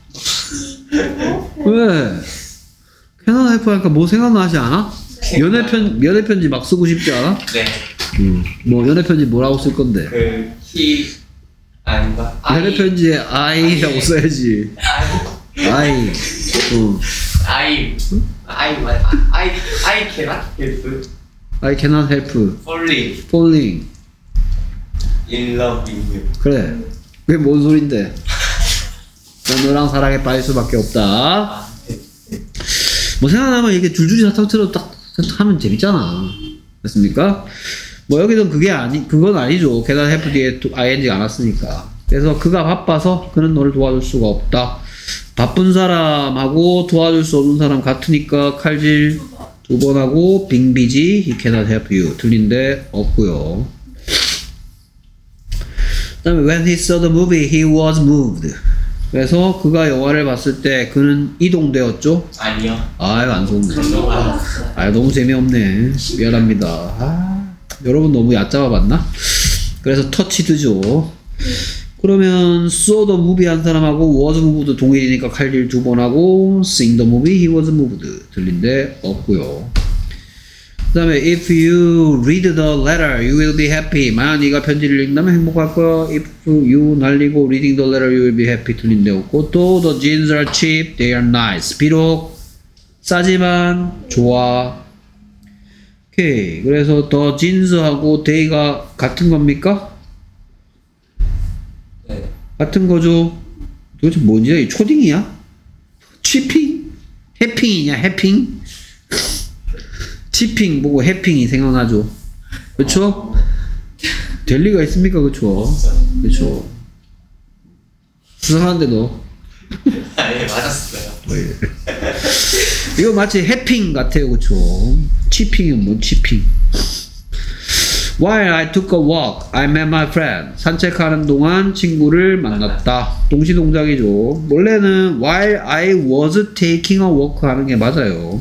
왜? cannot help 하니까 뭐 생각나지 않아? 연애편, 연애편지 막 쓰고 싶지 않아? 네. 음, 뭐 연애편지 뭐라고 쓸 건데? 그 he 아닌가? 연애 편지에 I라고 써야지. 아이 I. 어. 아이 아이 말 아이 아이 cannot help I cannot help falling falling. in love with you. 그래. 그게 뭔 소린데? 난 너랑 사랑에 빠질 수밖에 없다. 아, 네. 뭐 생각나면 이렇게 줄줄이 사탕처럼 딱 하면 재밌잖아. 됐습니까? 뭐 여기는 그게 아니, 그건 아니죠. 계단 해프 뒤에 아이엔지가 안 왔으니까. 그래서 그가 바빠서 그는 너를 도와줄 수가 없다. 바쁜 사람하고 도와줄 수 없는 사람 같으니까 칼질 두 번 하고 빙비지 he cannot help you 틀린데 없고요. 그 다음에 when he saw the movie he was moved. 그래서 그가 영화를 봤을 때 그는 이동되었죠? 아니요. 아유 안 속네. 아, 아 너무 재미없네. 미안합니다. 아, 여러분 너무 얕잡아 봤나? 그래서 터치드죠. 그러면 saw the movie 한 사람하고 was moved 동일이니까 칼질 두 번 하고 sing the movie he was moved 들린데 없고요. 그 다음에 if you read the letter you will be happy. 만약 네가 편지를 읽는다면 행복할 거야. if you 날리고 reading the letter you will be happy 틀린데 없고 또 the jeans are cheap they are nice. 비록 싸지만 좋아. 오케이. 그래서 the jeans하고 they가 같은 겁니까? 네. 같은 거죠. 도대체 뭔지 초딩이야? 치핑? 해핑이냐 해핑? 치핑 보고 해핑이 생각나죠. 그쵸? 될 리가 있습니까? 그쵸? 그쵸? 수상한데 너. 아예 맞았어요. 이거 마치 해핑 같아요. 그쵸? 치핑은 뭐 치핑. While I took a walk, I met my friend. 산책하는 동안 친구를 만났다. 동시동작이죠. 원래는 while I was taking a walk 하는 게 맞아요.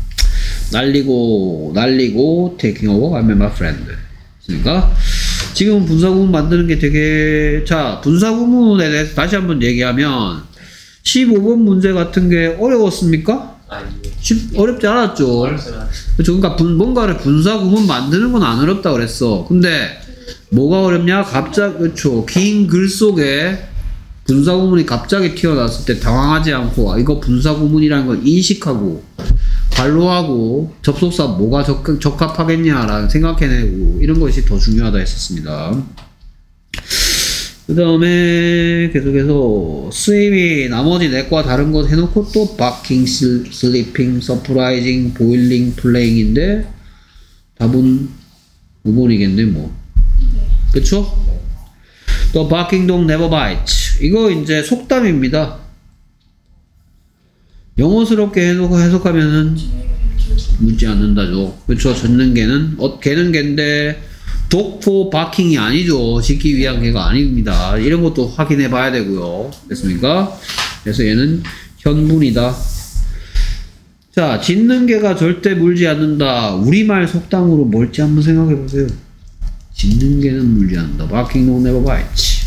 날리고 날리고 taking a walk, I met my friend. 그러니까 지금 분사구문 만드는 게 되게 자 분사구문에 대해서 다시 한번 얘기하면 십오 번 문제 같은 게 어려웠습니까? 아니요. 쉽, 어렵지 않았죠. 어렵잖아. 그렇죠. 그러니까 분, 뭔가를 분사구문 만드는 건 안 어렵다 그랬어. 근데 뭐가 어렵냐? 갑자기 그렇죠. 긴 글 속에 분사구문이 갑자기 튀어나왔을 때 당황하지 않고 이거 분사구문이라는 걸 인식하고 관로하고 접속사 뭐가 적, 적합하겠냐라는 생각해내고 이런 것이 더 중요하다 했었습니다. 그 다음에 계속해서 스위미 나머지 넷과 다른 것 해놓고 또 barking, sleeping, surprising, boiling, playing인데 답은 오 번이겠네 뭐. 그쵸? 또 barking dog never bites. 이거 이제 속담입니다. 영어스럽게 해석, 해석하면은 묻지 않는다죠. 그쵸? 젖는 개는 어, 개는 개인데 dog for barking이 아니죠. 짖기 위한 개가 아닙니다. 이런 것도 확인해 봐야 되고요. 됐습니까? 그래서 얘는 현문이다. 자, 짖는 개가 절대 물지 않는다. 우리말 속담으로 뭘지 한번 생각해 보세요. 짖는 개는 물지 않는다. barking dog never bites.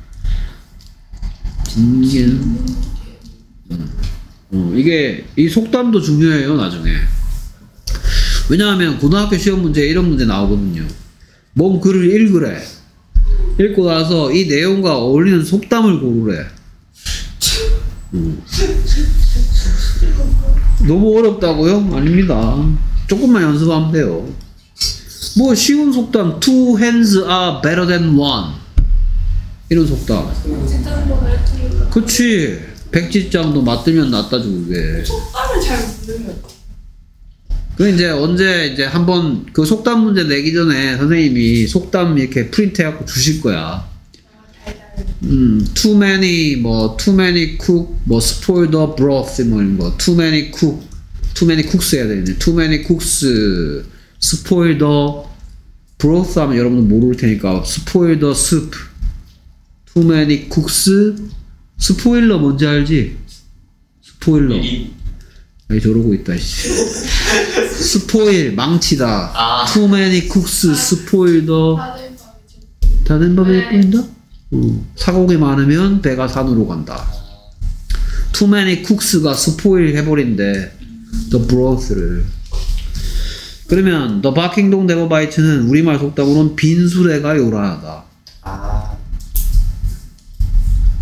짖는 개는 음. 어, 이게 이 속담도 중요해요. 나중에. 왜냐하면 고등학교 시험 문제에 이런 문제 나오거든요. 뭔 글을 읽으래. 읽고 나서 이 내용과 어울리는 속담을 고르래. 음. 너무 어렵다고요? 아닙니다. 조금만 연습하면 돼요. 뭐 쉬운 속담 two hands are better than one 이런 속담. 그치. 백지장도 맞들면 낫다죠 그게. 속담을 잘 모르면 그 이제 언제 이제 한번 그 속담 문제 내기 전에 선생님이 속담 이렇게 프린트 해갖고 주실 거야. 음, too many 뭐 too many cook 뭐 spoil the broth 뭐 이런 거 too many cook too many cooks 해야 되는데 too many cooks spoil the broth 하면 여러분은 모를 테니까 spoil the soup too many cooks 스포일러 뭔지 알지? 스포일러. 아니 저러고 있다 씨. 스포일 망치다. 아. Too many cooks spoil the 다들 다 된 밥에 네. 뿌린다? 어. 사고기 많으면 배가 산으로 간다. Too many cooks가 스포일 해버린대. The broth를. 그러면 The barking dog never bites는 우리말 속담으로는 빈수레가 요란하다. 아.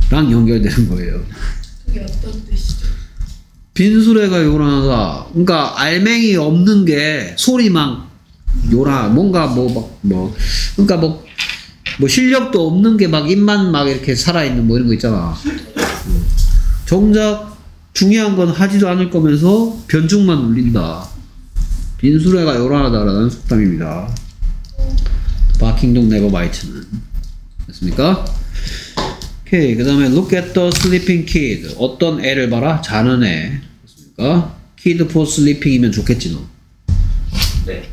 연결되는 거예요. 그게 어떤 뜻이죠? 빈수레가 요란하다. 그러니까 알맹이 없는 게 소리만 요란. 뭔가 뭐 막 뭐 그러니까 뭐 뭐 실력도 없는 게 막 입만 막 이렇게 살아있는 뭐 이런 거 있잖아. 정작 중요한 건 하지도 않을 거면서 변죽만 울린다. 빈수레가 요란하다라는 속담입니다. 바킹동 네버바이트는. 됐습니까? 오케이. 그 다음에 look at the sleeping kid. 어떤 애를 봐라? 자는 애. 됐습니까? kid for sleeping이면 좋겠지 너. 네.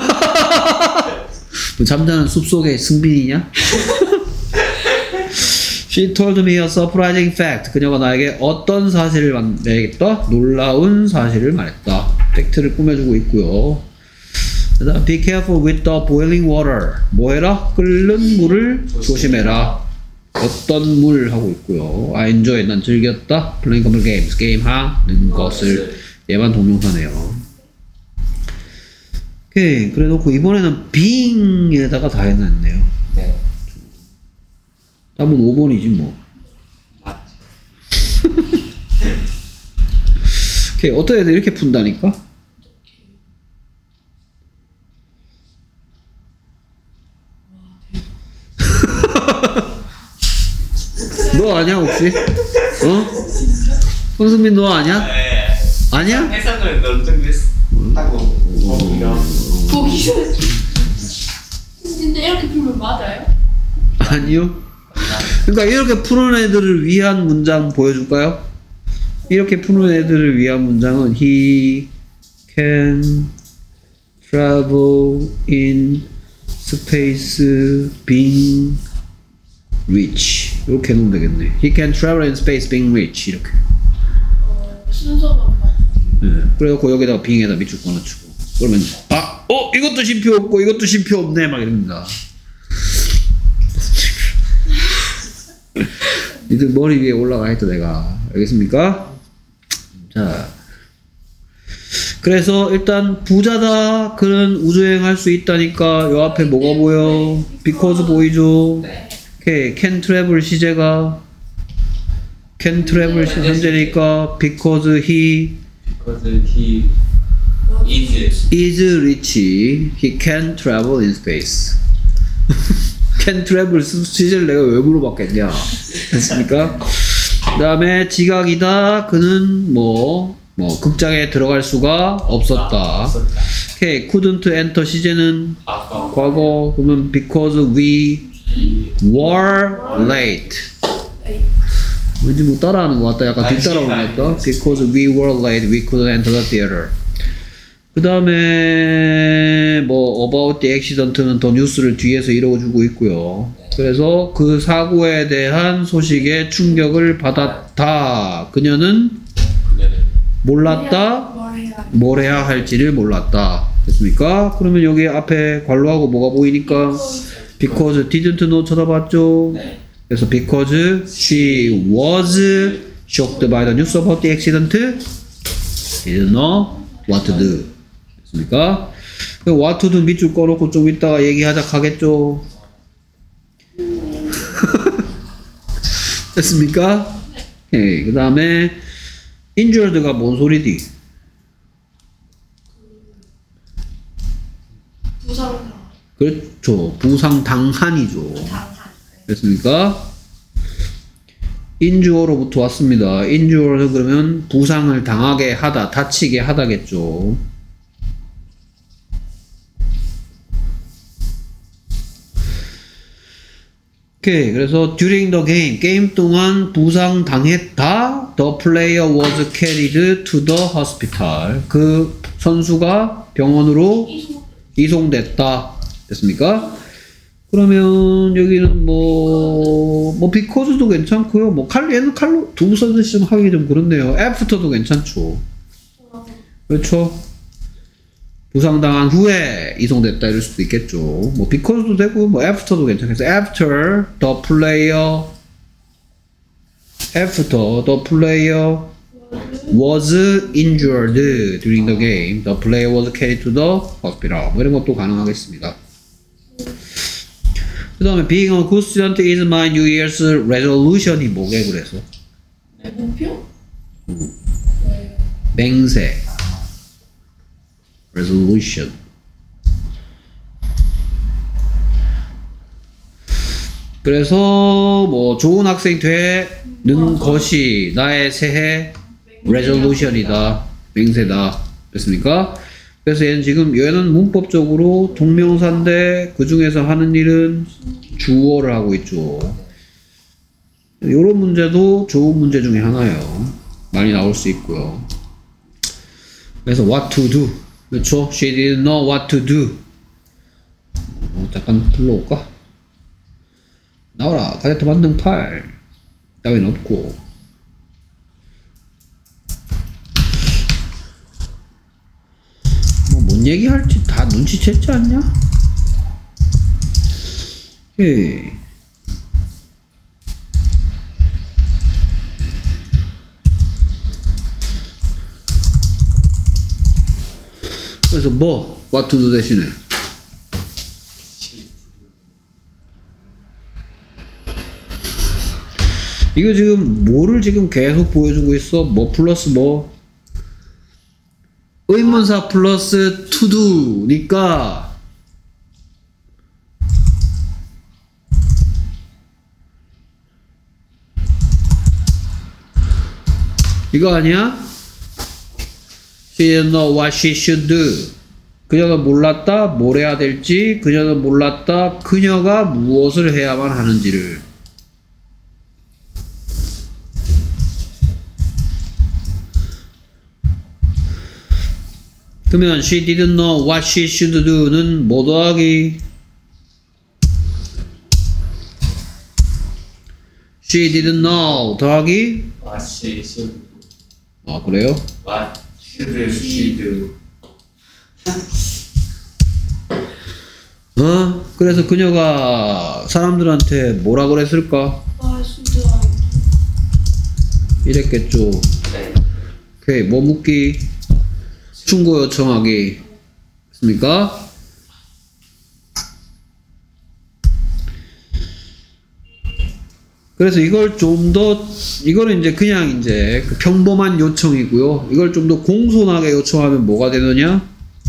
뭐 잠자는 숲속의 승빈이냐? She told me a surprising fact. 그녀가 나에게 어떤 사실을 말했다? 놀라운 사실을 말했다. 팩트를 꾸며주고 있고요. 그다음 be careful with the boiling water. 뭐해라? 끓는 물을 조심해라. 어떤 물 하고 있고요. I enjoy. 난 즐겼다. playing couple games. 게임하는 것을. 얘만 동명사네요. 오케이. 그래 놓고 이번에는 being에다가 다 해놨네요. 네. 답은 오 번이지 뭐. 맞죠. 오케이. 어떤 애들 이렇게 푼다니까? 너 아냐 혹시? 어? 손승민 너 아냐? 네. 아냐? 해석을 어느 정도 하고 보기가 보기는 근데 이렇게 풀면 맞아요? 아니요. 그러니까 이렇게 푸는 애들을 위한 문장 보여줄까요? 이렇게 푸는 애들을 위한 문장은 He can travel in space being rich. 이렇게 해놓으면 되겠네. He can travel in space being rich. 이렇게. 어, 순서가 네. 그래갖고 여기다가 being에다 밑줄 꺼놓고. 그러면 아, 어 이것도 쉼표 없고 이것도 쉼표 없네 막 이럽니다. 니들 머리 위에 올라가 있다 내가. 알겠습니까? 자, 그래서 일단 부자다. 그는 우주여행 할 수 있다니까. 요 앞에 뭐가 보여? because 보이죠? 네. 오케이. can travel 시제가 can travel 시 현재니까 because he because he is is rich. he can travel in space. can travel 시제를 내가 왜 물어봤겠냐. 됐습니까? 그 다음에 지각이다. 그는 뭐, 뭐, 극장에 들어갈 수가 없었다. 없었다. 오케이. couldn't enter 시제는 과거 과거. 그러면 because we were late. 왠지 뭐 따라하는 것 같다. 약간 뒤따라오는 것 같다. because we were late, we couldn't enter the theater. 그 다음에 뭐 about the accident는 더 뉴스를 뒤에서 이뤄주고 있고요. 그래서 그 사고에 대한 소식에 충격을 받았다. 그녀는 그녀는 몰랐다. 뭘 해야 뭘 해야 할지를 몰랐다. 됐습니까? 그러면 여기 앞에 관로하고 뭐가 보이니까 because didn't know 쳐다봤죠. 네. 그래서 because she was shocked by the news about the accident, didn't know what to do. 됐습니까? what to do 밑줄 꺼놓고 좀 이따가 얘기하자 하겠죠. 됐습니까? 네. 그 다음에 injured가 뭔 소리디? 부상 그렇죠. 부상당한이죠. 당한 됐습니까? 인주어로부터 왔습니다. 인주어는 그러면 부상을 당하게 하다, 다치게 하다겠죠. 오케이. 그래서 during the game, 게임 동안 부상 당했다. The player was carried to the hospital. 그 선수가 병원으로 이송 이송됐다. 됐습니까? 그러면 여기는 뭐, 뭐, because도 괜찮고요. 뭐, 칼, 얘는 칼로 두 써듯이 좀 하기 좀 그렇네요. after도 괜찮죠. 그렇죠? 부상당한 후에 이송됐다 이럴 수도 있겠죠. 뭐, because도 되고, 뭐, after도 괜찮겠어요. after the player, after the player was injured during the game, the player was carried to the hospital. 뭐 이런 것도 가능하겠습니다. 그 다음에 being a good student is my New Year's resolution이 뭐게 그래서? 목표? 음. 뭐예요? 맹세 resolution. 그래서 뭐 좋은 학생 되는 것이 나의 새해 resolution이다. 맹세다. 됐습니까? 그래서 얘는 지금 얘는 문법적으로 동명사인데 그 중에서 하는 일은 주어를 하고 있죠. 이런 문제도 좋은 문제 중에 하나예요. 많이 나올 수 있고요. 그래서 what to do. 그렇죠? She didn't know what to do. 어, 잠깐 불러올까? 나와라. 가제트 만능 팔. 따위는 없고. 뭐, 뭔 얘기할지 다 눈치챘지 않냐? 예. 그래서 뭐, what to do 대신에. 이거 지금 뭐를 지금 계속 보여주고 있어? 뭐 플러스 뭐? 의문사 플러스 to do니까 이거 아니야? She didn't know what she should do. 그녀는 몰랐다. 뭘 해야 될지. 그녀는 몰랐다. 그녀가 무엇을 해야만 하는지를. 그러면 she didn't know what she should do는 뭐 더하기? she didn't know 더하기? What she should do. 아 그래요? What should she do. 어? 그래서 그녀가 사람들한테 뭐라 그랬을까? 아, 진짜. 이랬겠죠. 네. 오케이, 뭐 묻기? 충고 요청하기. 됐습니까? 그래서 이걸 좀 더, 이거는 이제 그냥 이제 그 평범한 요청이고요. 이걸 좀 더 공손하게 요청하면 뭐가 되느냐?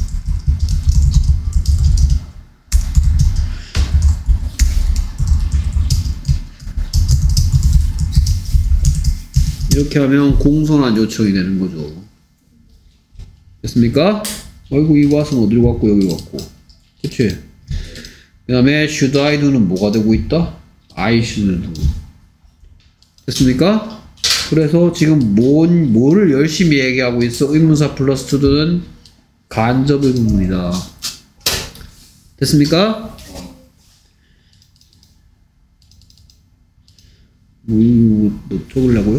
이렇게 하면 공손한 요청이 되는 거죠. 됐습니까? 아이고, 이 왓은 어디로 갔고, 여기 갔고. 그치? 그 다음에, should I do는 뭐가 되고 있다? I should do. 됐습니까? 그래서 지금 뭔, 뭐를 열심히 얘기하고 있어? 의문사 플러스 to do는 간접 의문문이다. 됐습니까? 뭐, 뭐, 뭐 적으려고요?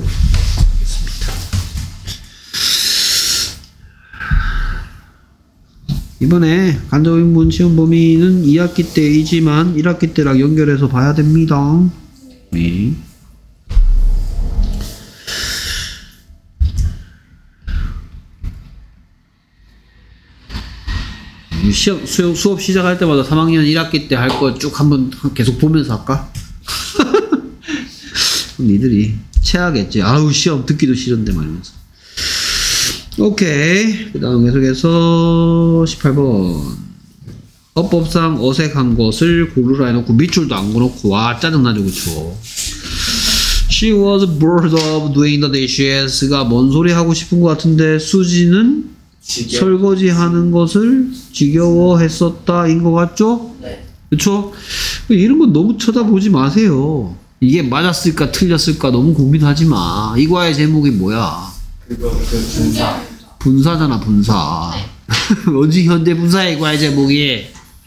이번에 간접의문 시험 범위는 이 학기 때이지만 일 학기 때랑 연결해서 봐야 됩니다. 네. 시험, 수업, 수업 시작할 때마다 삼 학년 일 학기 때 할 거 쭉 한번 계속 보면서 할까? 니들이 체하겠지. 아우, 시험 듣기도 싫은데 말이면서. 오케이. 그 다음 계속해서 십팔 번. 어법상 어색한 것을 고르라 해놓고 밑줄도 안 그어놓고 와 짜증나죠, 그쵸? She was bored of doing the dishes가 뭔 소리 하고 싶은 것 같은데 수지는 지겨. 설거지하는 것을 지겨워했었다 인 것 같죠? 네. 그쵸? 이런 건 너무 쳐다보지 마세요. 이게 맞았을까 틀렸을까 너무 고민하지 마. 이과의 제목이 뭐야? 그거 그 분사. 분사잖아, 분사. 어디 현대 분사의 이과의 제목이?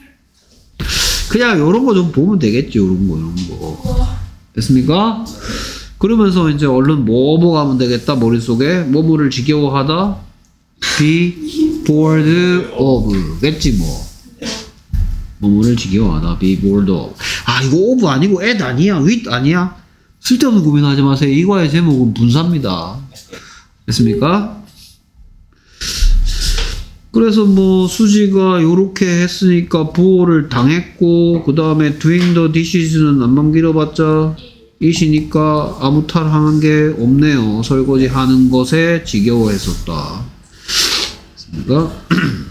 그냥 요런 거 좀 보면 되겠지, 요런 거, 요런 거. 됐습니까? 그러면서 이제 얼른 뭐뭐 가면 되겠다, 머릿속에. 뭐뭐를 지겨워하다. be bored of. 겠지, 뭐. 뭐뭐를 지겨워하다. be bored of. 아, 이거 of 아니고 at 아니야. with 아니야. 쓸데없는 고민하지 마세요. 이과의 제목은 분사입니다. 됐습니까? 그래서 뭐 수지가 요렇게 했으니까 보호를 당했고 그 다음에 doing the dises는 안만 길어봤자 이시니까 아무 탈하는 게 없네요. 설거지 하는 것에 지겨워했었다. 그러니까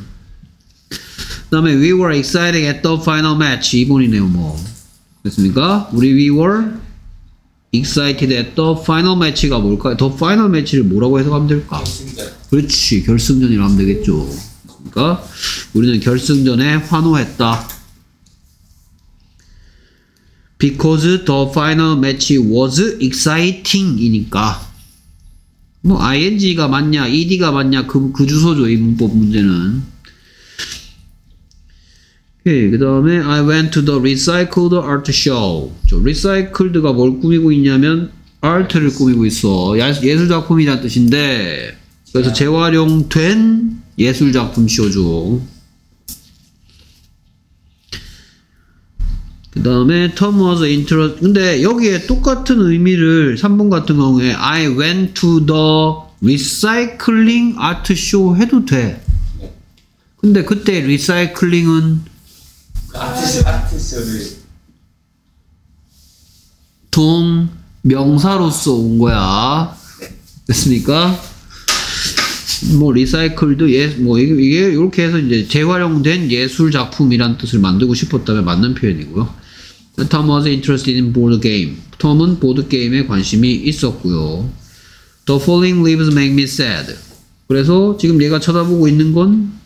그 다음에 we were excited at the final match. 이 번이네요 뭐. 됐습니까? 우리 we were excited at the final match가 뭘까요? the final match를 뭐라고 해석하면 될까? 결승전. 그렇지, 결승전이라 하면 되겠죠. 그러니까 우리는 결승전에 환호했다. Because the final match was exciting 이니까 뭐 ing가 맞냐 ed가 맞냐 그, 그 주소죠. 이 문법 문제는. 오케이, 그 다음에 I went to the recycled art show. 저 recycled가 뭘 꾸미고 있냐면 art를 꾸미고 있어. 예술작품이란 뜻인데 그래서 재활용된 예술작품 쇼죠. 그 다음에 Tom was interested. 근데 여기에 똑같은 의미를 삼 번 같은 경우에 I went to the recycling art show 해도 돼. 근데 그때 recycling은 아티스 아티스를 동 명사로서 온 거야. 됐습니까? 뭐 리사이클드 예, 뭐 이게, 이게 이렇게 해서 이제 재활용된 예술 작품이란 뜻을 만들고 싶었다면 맞는 표현이고요. Tom was interested in board game. 톰은 보드 게임에 관심이 있었고요. The falling leaves make me sad. 그래서 지금 얘가 쳐다보고 있는 건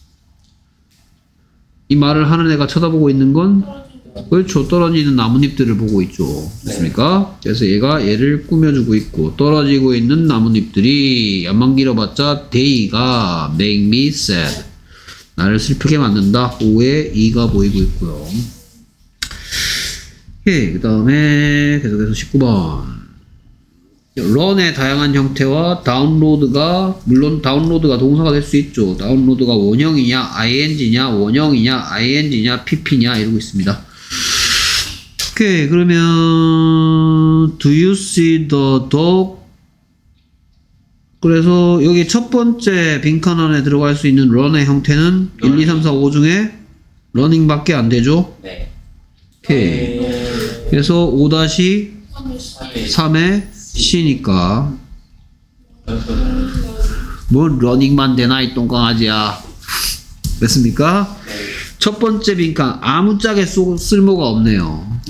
이 말을 하는 애가 쳐다보고 있는 건 그렇죠. 떨어지는 나뭇잎들을 보고 있죠. 됐습니까? 그래서 얘가 얘를 꾸며주고 있고 떨어지고 있는 나뭇잎들이 안만 길어봤자 day가 make me sad. 나를 슬프게 만든다. 오에 이가 보이고 있고요. 예, 그 다음에 계속해서 십구 번. 런의 다양한 형태와 다운로드가 물론 다운로드가 동사가 될 수 있죠. 다운로드가 원형이냐 ing냐 원형이냐 ing냐 pp냐 이러고 있습니다. 오케이, 그러면 do you see the dog? 그래서 여기 첫 번째 빈칸 안에 들어갈 수 있는 런의 형태는 일, 이, 삼, 사, 오 중에 러닝 밖에 안 되죠. 네. 오케이. 그래서 오 삼의 C니까 뭐 러닝만 되나 이 똥강아지야. 됐습니까? 첫 번째 빈칸 아무짝에 쏘, 쓸모가 없네요.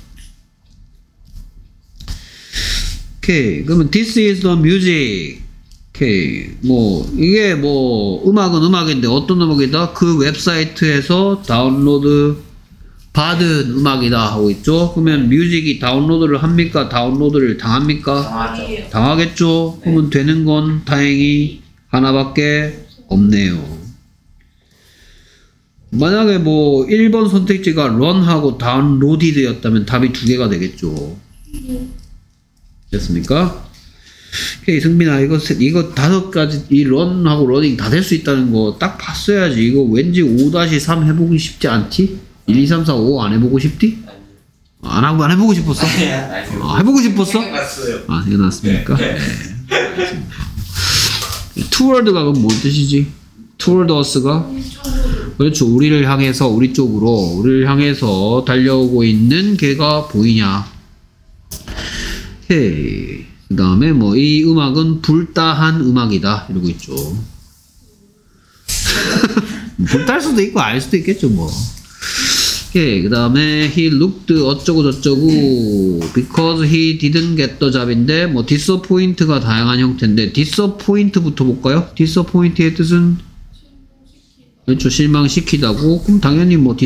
오케이, 그러면 this is the music. 오케이, 뭐 이게 뭐 음악은 음악인데 어떤 음악이다? 그 웹사이트에서 다운로드 받은 음악이다 하고 있죠. 그러면 뮤직이 다운로드를 합니까? 다운로드를 당합니까? 당하죠. 당하겠죠. 그러면 되는 건 다행히 하나밖에 없네요. 만약에 뭐 일 번 선택지가 run하고 downloaded였다면 답이 두 개가 되겠죠. 됐습니까? 오케이, 승빈아, 이거, 이거 다섯 가지, 이 run하고 running 다 될 수 있다는 거 딱 봤어야지. 이거 왠지 오 삼 해보기 쉽지 않지? 일, 이, 삼, 사, 오 안 해보고 싶디? 안 하고, 안 해보고 싶었어? 아, 해보고 싶었어? 생각났어요. 아, 생각났습니까? 네. toward가 그럼 뭔 뜻이지? toward us가? 그렇죠. 우리를 향해서, 우리 쪽으로, 우리를 향해서 달려오고 있는 걔가 보이냐. 오케이. 그 다음에 뭐, 이 음악은 불따한 음악이다. 이러고 있죠. 불딸 수도 있고, 알 수도 있겠죠, 뭐. 오케이. 그 다음에 he looked 어쩌고 저쩌고 because he didn't get the job인데 뭐 disappoint가 다양한 형태인데 disappoint부터 볼까요? disappoint의 뜻은 그렇죠. 실망시키다고. 그럼 당연히 뭐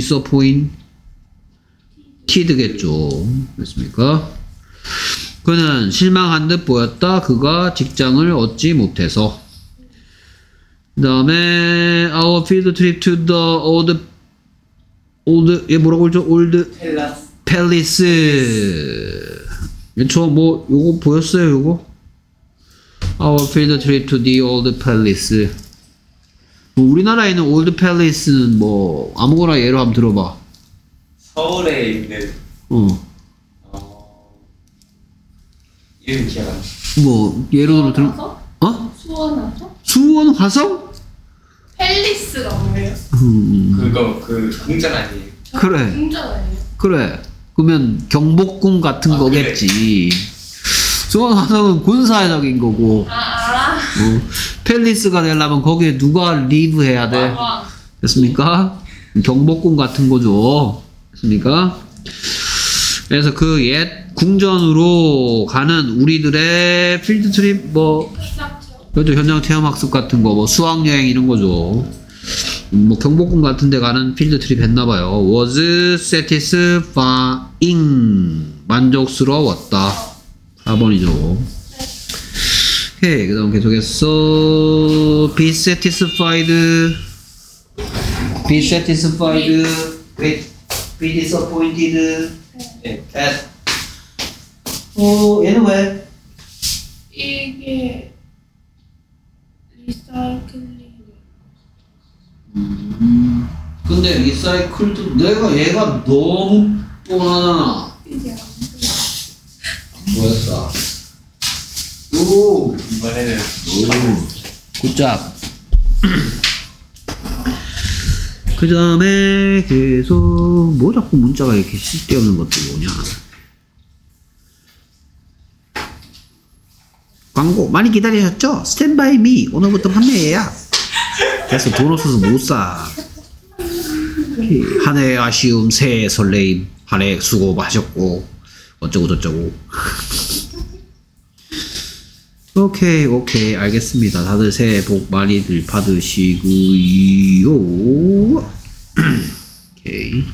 disappointed겠죠. 됐습니까? 그는 실망한 듯 보였다. 그가 직장을 얻지 못해서. 그 다음에 our field trip to the old old 얘 뭐라고 그러죠? old 텔라스. palace. 저 뭐 요거 보였어요? 요거 our field trip to the old palace. 뭐 우리나라에 있는 old palace는 뭐 아무거나 예로 한번 들어봐. 서울에 있는 어 어 이름 기억 안 나. 뭐 예로 들어 화성? 어? 수원 화성? 수원 화성? 펠리스가 뭐예요? 음, 그거 그 궁전 아니에요? 그래. 궁전 아니에요? 그래. 그러면 경복궁 같은 아, 거겠지. 수원화성은 군사적인 거고, 아 알아. 어, 팰리스가 되려면 거기에 누가 리브 해야 돼? 왕. 됐습니까? 경복궁 같은 거죠. 됐습니까? 그래서 그 옛 궁전으로 가는 우리들의 필드 트립 뭐 그렇죠. 현장 체험 학습 같은 거, 뭐 수학 여행 이런 거죠. 음, 뭐 경복궁 같은 데 가는 필드 트립 했나 봐요. was satisfying. 만족스러웠다. 사 번이죠. 오케이. 그다음 계속해서 be satisfied. be satisfied with be disappointed 네. at 어 얘는 왜? 이게 리사이클링. 음, 근데 리사이클도 내가 얘가 너무 뻔하잖아. 이게 안 돼. 뭐였어? 오, 이번에는 오, 굿잡. 그 다음에 계속 뭐 자꾸 문자가 이렇게 쓸데없는 것들이 오냐. 광고 많이 기다리셨죠? 스탠바이 미 오늘부터 판매 예약. 그래서 돈 없어서 못 사. 한 해 아쉬움, 새해 설레임, 한 해 수고 하셨고 어쩌고 저쩌고. 오케이 오케이 알겠습니다. 다들 새해 복 많이들 받으시고요. 오케이.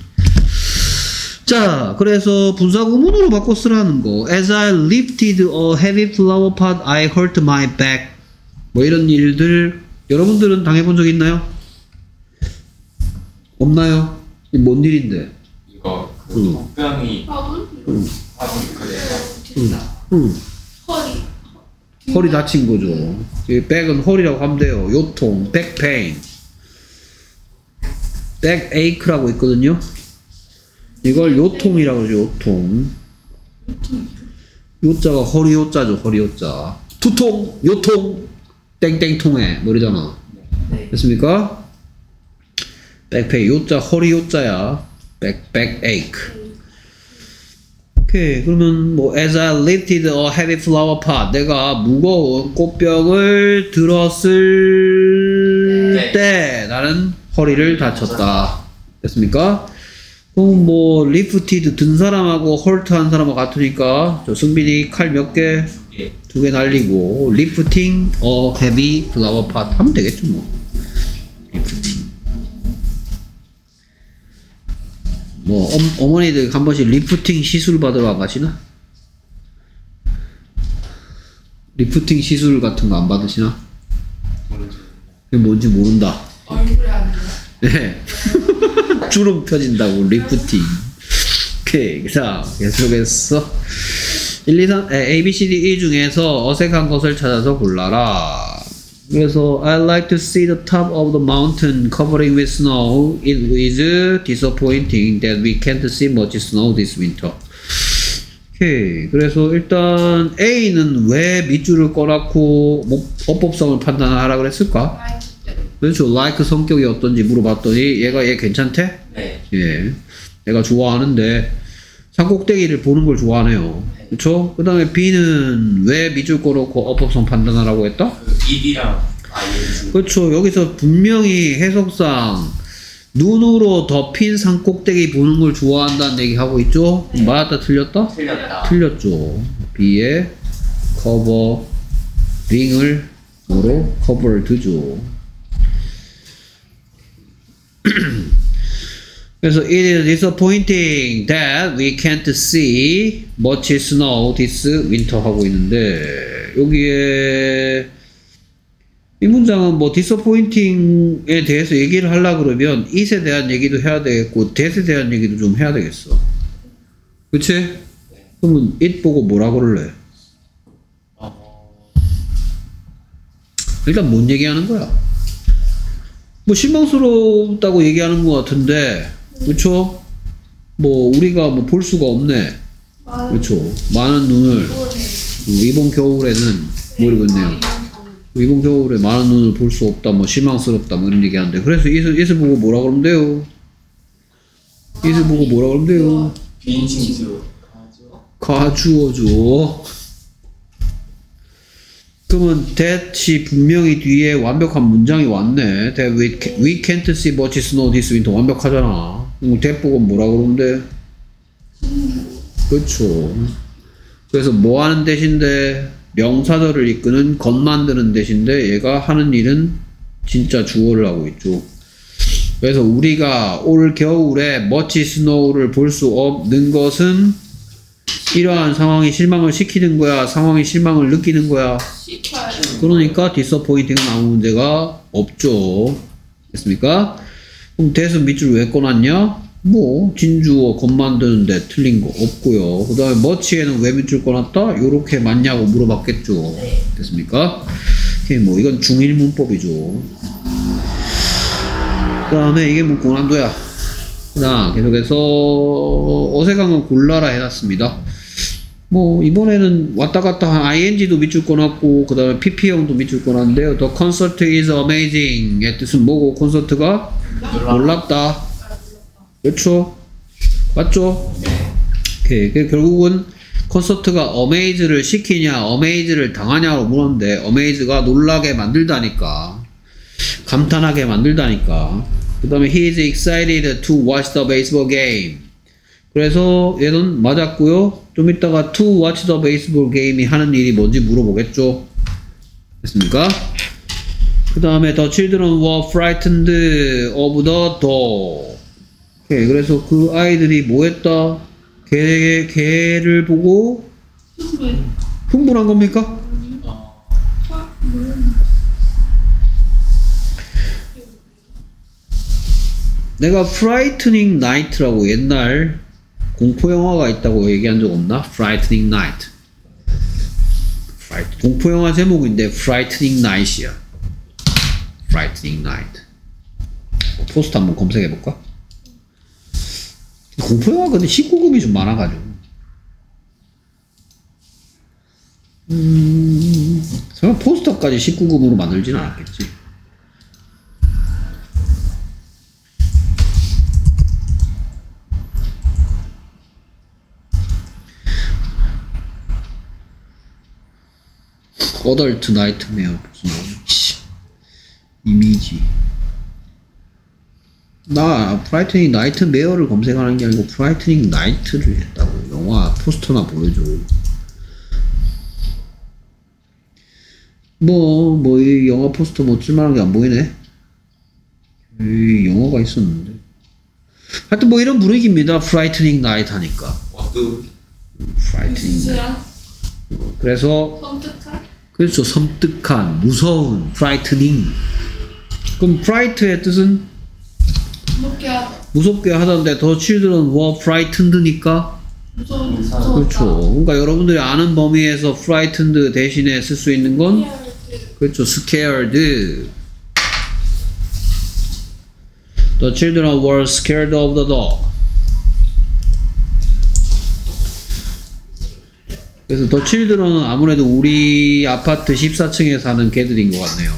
자, 그래서 분사 구문으로 바꿔 쓰라는 거. As I lifted a heavy flower pot, I hurt my back. 뭐 이런 일들 여러분들은 당해본 적 있나요? 없나요? 이 뭔 일인데? 이거 그 응. 독병이 화분? 응, 화분 그래요. 응, 응. 허리. 허리 다친 거죠. 이 백은 허리라고 하면 돼요. 요통, 백페인. 백 에이크라고 있거든요. 이걸 요통이라고 그러죠. 요통. 요자가 허리 요자죠. 허리 요자. 두통, 요통, 땡땡통에 뭐 이러잖아. 네. 됐습니까? 백페인 요자 허리 요자야. 백, 백 에이크. 오케이. 그러면 뭐 as I lifted a heavy flower pot, 내가 무거운 꽃병을 들었을 네. 때 나는 허리를 다쳤다. 됐습니까? 그럼 뭐 lifted 든 사람하고 hurt 한 사람하고 같으니까 저 승빈이 칼 몇 개? 예. 두 개 날리고 lifting a heavy flower pot 하면 되겠죠 뭐. lifting. 뭐 어, 어머니들 한 번씩 리프팅 시술 받으러 안 가시나? 리프팅 시술 같은 거 안 받으시나? 모르죠. 그게 뭔지 모른다. 얼굴에 안 돼. 네. 주름 펴진다고 리프팅. 오케이. 자 계속해서 일, 이, 삼, A, B, C, D, E 중에서 어색한 것을 찾아서 골라라. 그래서 I like to see the top of the mountain covering with snow. It is disappointing that we can't see much snow this winter. 오케이. 그래서 일단 A는 왜 밑줄을 꺼놓고 뭐 어법성을 판단하라 그랬을까? 라이트 때. 그렇죠. like 성격이 어떤지 물어봤더니 얘가 얘 괜찮대? 네. 예. 내가 좋아하는데 산꼭대기를 보는 걸 좋아하네요. 그렇죠? 그 다음에 B는 왜 밑줄 꺼놓고 어법성 판단하라고 했다? 그 입이랑 아이엔지. 그렇죠. 여기서 분명히 해석상 눈으로 덮인 산꼭대기 보는 걸 좋아한다는 얘기 하고 있죠? 네. 맞았다 틀렸다? 틀렸다. 틀렸죠. B에 커버링을 뭐로? 커버를 두죠. 그래서 it is disappointing that we can't see much snow this winter 하고 있는데 여기에 이 문장은 뭐 disappointing에 대해서 얘기를 하려고 그러면 it에 대한 얘기도 해야 되겠고 that에 대한 얘기도 좀 해야 되겠어. 그치? 그러면 it 보고 뭐라 그럴래? 어, 일단 뭔 얘기하는 거야? 뭐 실망스럽다고 얘기하는 것 같은데 그쵸? 뭐 우리가 뭐 볼 수가 없네. 아, 그쵸? 많은 눈을 이거네. 이번 겨울에는 뭐 이러고 있네요. 이번 겨울에 많은 눈을 볼 수 없다, 뭐 실망스럽다, 뭐 이런 얘기하는데 그래서 이슬 이슬 보고 뭐라 그러면 돼요? 이슬 보고 뭐라 그러면 돼요? 비인칭수 가주어죠. 그러면 that이 분명히 뒤에 완벽한 문장이 왔네. That we, ca- we can't see much snow this winter. 완벽하잖아. 그럼 that 보고 뭐라 그러면 돼? 그렇죠. 그래서 뭐 하는 대신데 명사절을 이끄는 것 만드는 대신데 얘가 하는 일은 진짜 주어를 하고 있죠. 그래서 우리가 올 겨울에 much snow를 볼 수 없는 것은 이러한 상황이 실망을 시키는 거야, 상황이 실망을 느끼는 거야. 시켜요. 그러니까 디서포인팅은 아무 문제가 없죠. 됐습니까? 그럼 대수 밑줄 왜 꺼놨냐? 뭐 진주어 것 만드는데 틀린 거 없고요. 그 다음에 머치에는 왜 밑줄 꺼놨다? 요렇게 맞냐고 물어봤겠죠. 네. 됐습니까? 오케이, 뭐 이건 중일 문법이죠. 그 다음에 이게 뭐 고난도야. 그 다음 계속해서 어색한 건 골라라 해놨습니다. 뭐 이번에는 왔다 갔다 한 아이엔지도 밑줄 꺼놨고 그 다음에 피피형도 밑줄 꺼놨는데요. The concert is amazing 의 뜻은 뭐고 콘서트가 놀랍다. 그렇죠? 맞죠? 오케이. 그 결국은 콘서트가 amaze를 시키냐 amaze를 당하냐로 물었는데 amaze가 놀라게 만들다니까 감탄하게 만들다니까. 그 다음에 he is excited to watch the baseball game. 그래서 얘는 맞았고요. 좀 이따가 to watch the baseball game이 하는 일이 뭔지 물어보겠죠. 됐습니까? 그 다음에 the children were frightened of the dog. 오케이. 그래서 그 아이들이 뭐 했다? 개, 개를 보고 흥분한 겁니까? 내가 frightening night라고 옛날 공포 영화가 있다고 얘기한 적 없나? frightening night. Fright. 공포 영화 제목인데 frightening night이야. frightening night. 포스터 한번 검색해 볼까? 공포 영화 근데 십구 금이 좀 많아가지고. 음, 설마 포스터까지 십구 금으로 만들진 않았겠지. 어덜트 나이트메어 무슨 이미지. 나 프라이트닝 나이트메어를 검색하는 게 아니고 프라이트닝 나이트를 했다고. 영화 포스터나 보여줘. 뭐 뭐 이 영화 포스터 뭐 쓸만한 게 안 보이네. 이 영화가 있었는데. 하여튼 뭐 이런 분위기입니다. 프라이트닝 나이트 하니까. 와도 프라이트닝 나이트. 그래서 섬뜩한? 그렇죠. 섬뜩한, 무서운, frightening. 그럼 fright의 뜻은 무섭게 하다. 무섭게 하던데 the children were frightened니까 무서운 무서운. 그렇죠. 그러니까 여러분들이 아는 범위에서 frightened 대신에 쓸 수 있는 건 그렇죠. scared. The children were scared of the dog. 그래서 더 칠드런은 아무래도 우리 아파트 십사 층에 사는 개들인 것 같네요.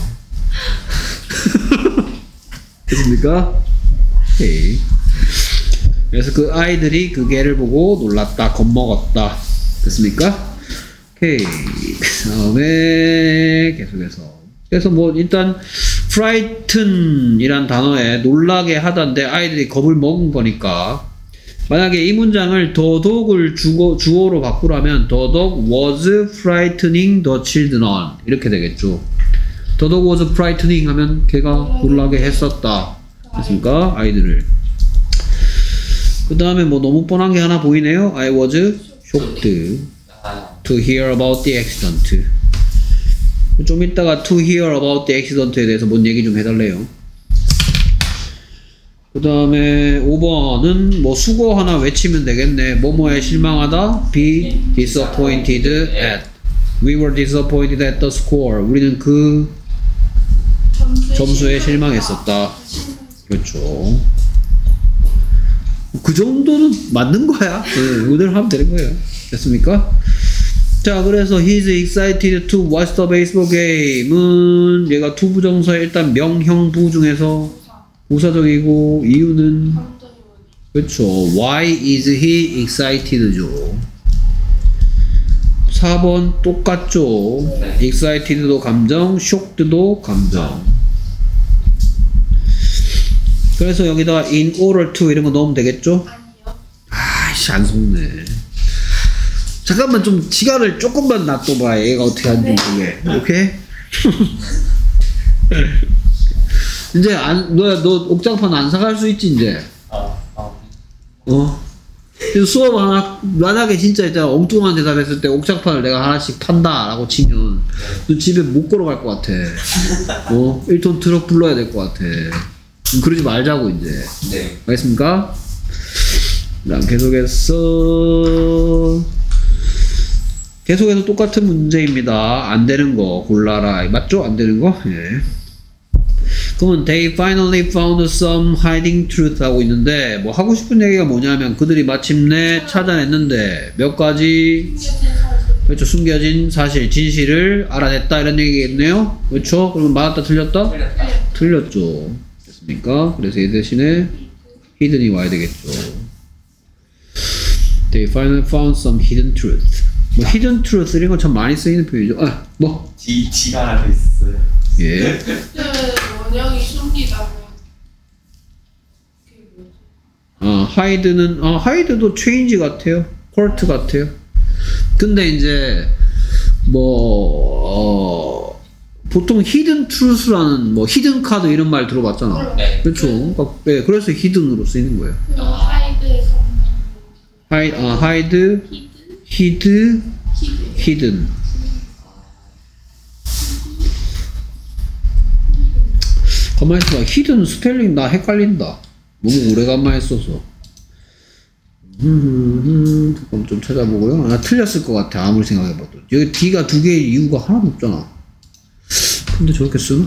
됐습니까? 오케이. 그래서 그 아이들이 그 개를 보고 놀랐다, 겁먹었다. 됐습니까? 오케이. 그 다음에 계속해서. 그래서 뭐 일단 frighten 이란 단어에 놀라게 하던데 아이들이 겁을 먹은 거니까 만약에 이 문장을 the dog을 주어, 주어로 바꾸라면 the dog was frightening the children 이렇게 되겠죠. the dog was frightening 하면 걔가 놀라게 했었다. 됐습니까? 아이들을. 그 다음에 뭐 너무 뻔한 게 하나 보이네요. I was shocked to hear about the accident. 좀 이따가 to hear about the accident에 대해서 뭔 얘기 좀 해달래요. 그 다음에 오 번은 뭐 수거 하나 외치면 되겠네. 뭐뭐에 실망하다. be disappointed at. We were disappointed at the score. 우리는 그 점수에 실망했었다. 그렇죠. 그 정도는 맞는 거야. 네, 그대로 하면 되는 거예요. 됐습니까? 자, 그래서 he's excited to watch the baseball game은 얘가 to 부정사 일단 명형부 중에서 부사. 부사적이고 이유는 감정이 뭐지? 그렇죠. Why is he excited죠. 사 번 똑같죠. 네. excited도 감정, shocked도 감정. 그래서 여기다가 in order to 이런 거 넣으면 되겠죠? 아니요. 아이씨 안 속네. 잠깐만 좀 시간을 조금만 놔둬봐. 얘가 어떻게 하는지 모르게. 오케이? 이제 안, 너, 너 옥장판 안 사갈 수 있지 이제. 아, 아. 어? 그래서 수업 하나 만약에 진짜 있잖아 엉뚱한 대답했을 때 옥장판을 내가 하나씩 판다라고 치면 너 집에 못 걸어갈 것 같아. 어? 일 톤 트럭 불러야 될 것 같아. 그러지 말자고 이제. 네. 알겠습니까? 그다음 계속해서 계속해서 똑같은 문제입니다. 안 되는 거 골라라. 맞죠? 안 되는 거? 예. 그러면 they finally found some hiding truth 하고 있는데 뭐 하고 싶은 얘기가 뭐냐면 그들이 마침내 찾아냈는데 몇 가지 숨겨진 사실. 그렇죠 숨겨진 사실 진실을 알아냈다 이런 얘기겠네요. 그렇죠? 그러면 맞았다 틀렸다? 틀렸다. 틀렸죠. 됐습니까? 그래서 얘 대신에 hidden이 와야 되겠죠. They finally found some hidden truth. 뭐 hidden truth 이런 건 참 많이 쓰이는 표현이죠. 아, 뭐? 지, 지가 하나 더 있었어요. 예. 그때 원형이 숨기다면 그게 뭐지? 어, hide는 어, hide도 change 같아요. port 같아요. 근데 이제 뭐 어, 보통 hidden truth라는 뭐 hidden card 이런 말 들어봤잖아. 네. 그렇죠. 그러니까, 네, 그래서 hidden으로 쓰이는 거예요. 그리고 하이드에서 hide, 어, hide, 히드? hid, 히드. hidden. 가만히 있어봐. hidden 스펠링 나 헷갈린다. 너무 오래간만에 써서. 음, 잠깐 좀 찾아보고요. 나 틀렸을 것 같아. 아무리 생각해봐도. 여기 D가 두 개의 이유가 하나도 없잖아. 근데 저렇게 쓰나?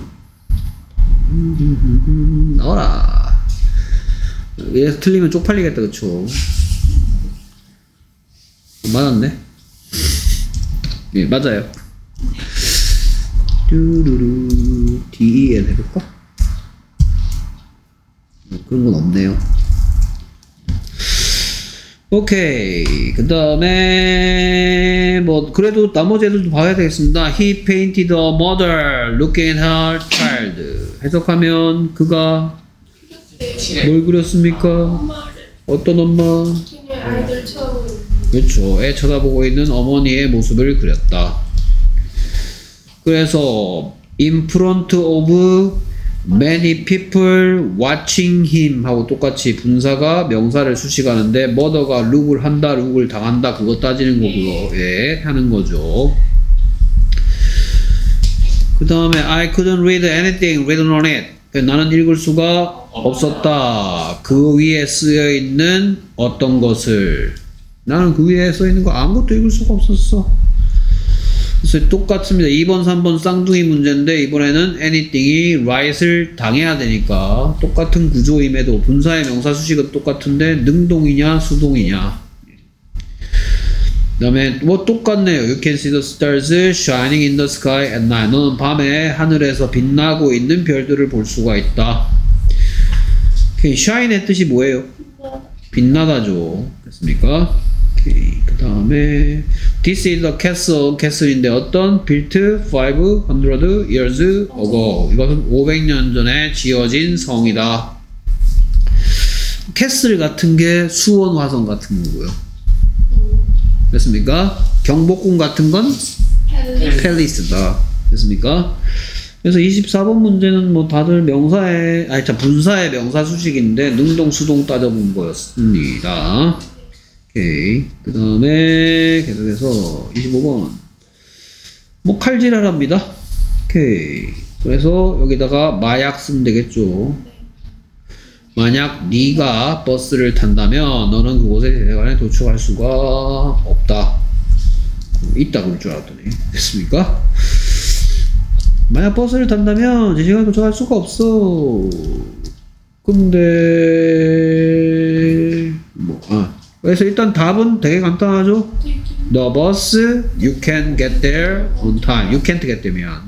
음, 나와라. 얘 틀리면 쪽팔리겠다, 그쵸? 맞았네. 예, 맞아요. 뚜루루, 디 이 엘 해볼까? 그런 건 없네요. 오케이. 그 다음에, 뭐, 그래도 나머지 애들도 봐야 되겠습니다. He painted a mother looking at her child. 해석하면 그가 그때 뭘 그렸습니까? 엄마를 어떤 엄마? 그냥 아이들 쳐다보고 그렇죠. 애 쳐다보고 있는 어머니의 모습을 그렸다. 그래서 in front of many people watching him 하고 똑같이 분사가 명사를 수식하는데 mother가 look을 한다, look을 당한다 그거 따지는 거 그거 예 하는 거죠. 그 다음에 I couldn't read anything written on it. 나는 읽을 수가 없었다. 그 위에 쓰여 있는 어떤 것을 나는 그 위에 써 있는 거 아무것도 읽을 수가 없었어. 그래서 똑같습니다. 이 번, 삼 번 쌍둥이 문제인데 이번에는 anything이 right을 당해야 되니까 똑같은 구조임에도 분사의 명사 수식은 똑같은데 능동이냐 수동이냐. 그 다음에 뭐 똑같네요. You can see the stars shining in the sky at night. 너는 밤에 하늘에서 빛나고 있는 별들을 볼 수가 있다. shine의 뜻이 뭐예요? 빛나다죠. 됐습니까? 그 다음에 This is a castle. castle인데 어떤? built five hundred years ago. 이것은 오백 년 전에 지어진 성이다. 캐슬 같은 게 수원 화성 같은 거고요. 됐습니까? 경복궁 같은 건 팰리스다. 됐습니까? 그래서 이십사 번 문제는 뭐 다들 명사의 아니 참 분사의 명사 수식인데 능동 수동 따져본 거였습니다. 오케이. 그 다음에 계속해서 이십오 번 뭐 칼질하랍니다. 오케이. 그래서 여기다가 마약 쓰면 되겠죠. 만약 네가 버스를 탄다면 너는 그곳에 대대관에 도착할 수가 없다. 있다 그럴 줄 알았더니 됐습니까? 만약 버스를 탄다면 제 시간에 도착할 수가 없어. 근데 뭐 아 그래서 일단 답은 되게 간단하죠. the bus, you can get there on time. You can't get there면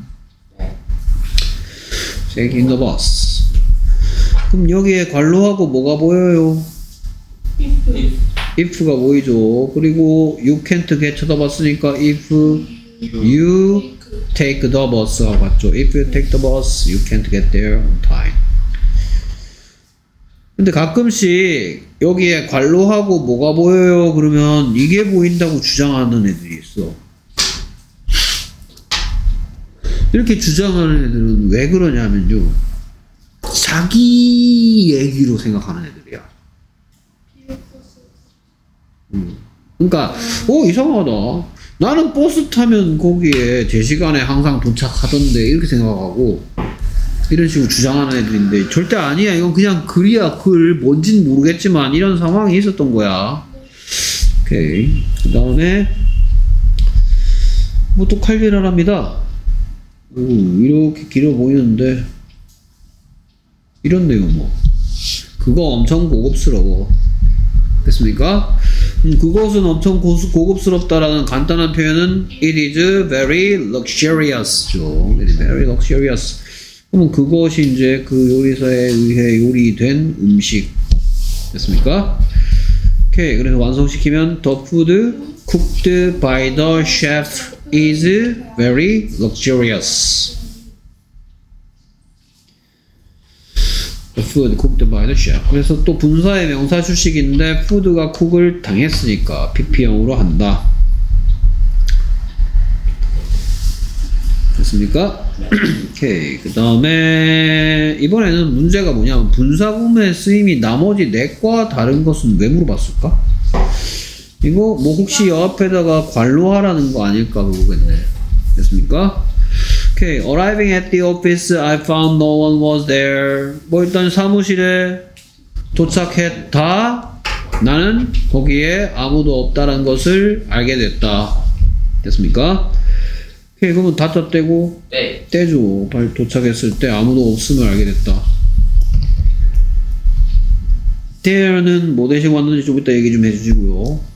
taking the bus. 그럼 여기에 관로하고 뭐가 보여요? if if가 보이죠. 그리고 you can't get 쳐다봤으니까 if you take the bus가 봤죠. If you take the bus, you can't get there on time. 근데 가끔씩 여기에 관로하고 뭐가 보여요? 그러면 이게 보인다고 주장하는 애들이 있어. 이렇게 주장하는 애들은 왜 그러냐면요. 자기 얘기로 생각하는 애들이야. 음. 그러니까 어 이상하다. 나는 버스 타면 거기에 제 시간에 항상 도착하던데 이렇게 생각하고 이런 식으로 주장하는 애들인데 절대 아니야. 이건 그냥 글이야. 글 뭔진 모르겠지만 이런 상황이 있었던 거야. 오케이. 그 다음에 뭐 또 칼질하랍니다. 오, 이렇게 길어 보이는데 이런데요 뭐 그거 엄청 고급스러워. 됐습니까? 음, 그것은 엄청 고수, 고급스럽다라는 간단한 표현은 it is very luxurious죠. it is very luxurious. 그러면 그것이 이제 그 요리사에 의해 요리된 음식. 됐습니까? 오케이. 그래서 완성시키면 the food cooked by the chef is very luxurious. The food cooked by the chef. 그래서 또 분사의 명사 수식인데 food가 쿡을 당했으니까 피피형으로 한다. 됐습니까? 오케이. 그 다음에 이번에는 문제가 뭐냐면 분사구문의 쓰임이 나머지 넷과 다른 것은 왜 물어봤을까? 이거 뭐 혹시 옆에다가 관로하라는 거 아닐까 모르겠네. 됐습니까? 오케이. Arriving at the office, I found no one was there. 뭐 일단 사무실에 도착했다. 나는 거기에 아무도 없다는 것을 알게 됐다. 됐습니까? 오케이. 그러면 닫다 떼고 네. 떼죠. 빨리 도착했을 때 아무도 없음을 알게 됐다. there는 뭐 대신 왔는지 좀 이따 얘기 좀 해주시고요.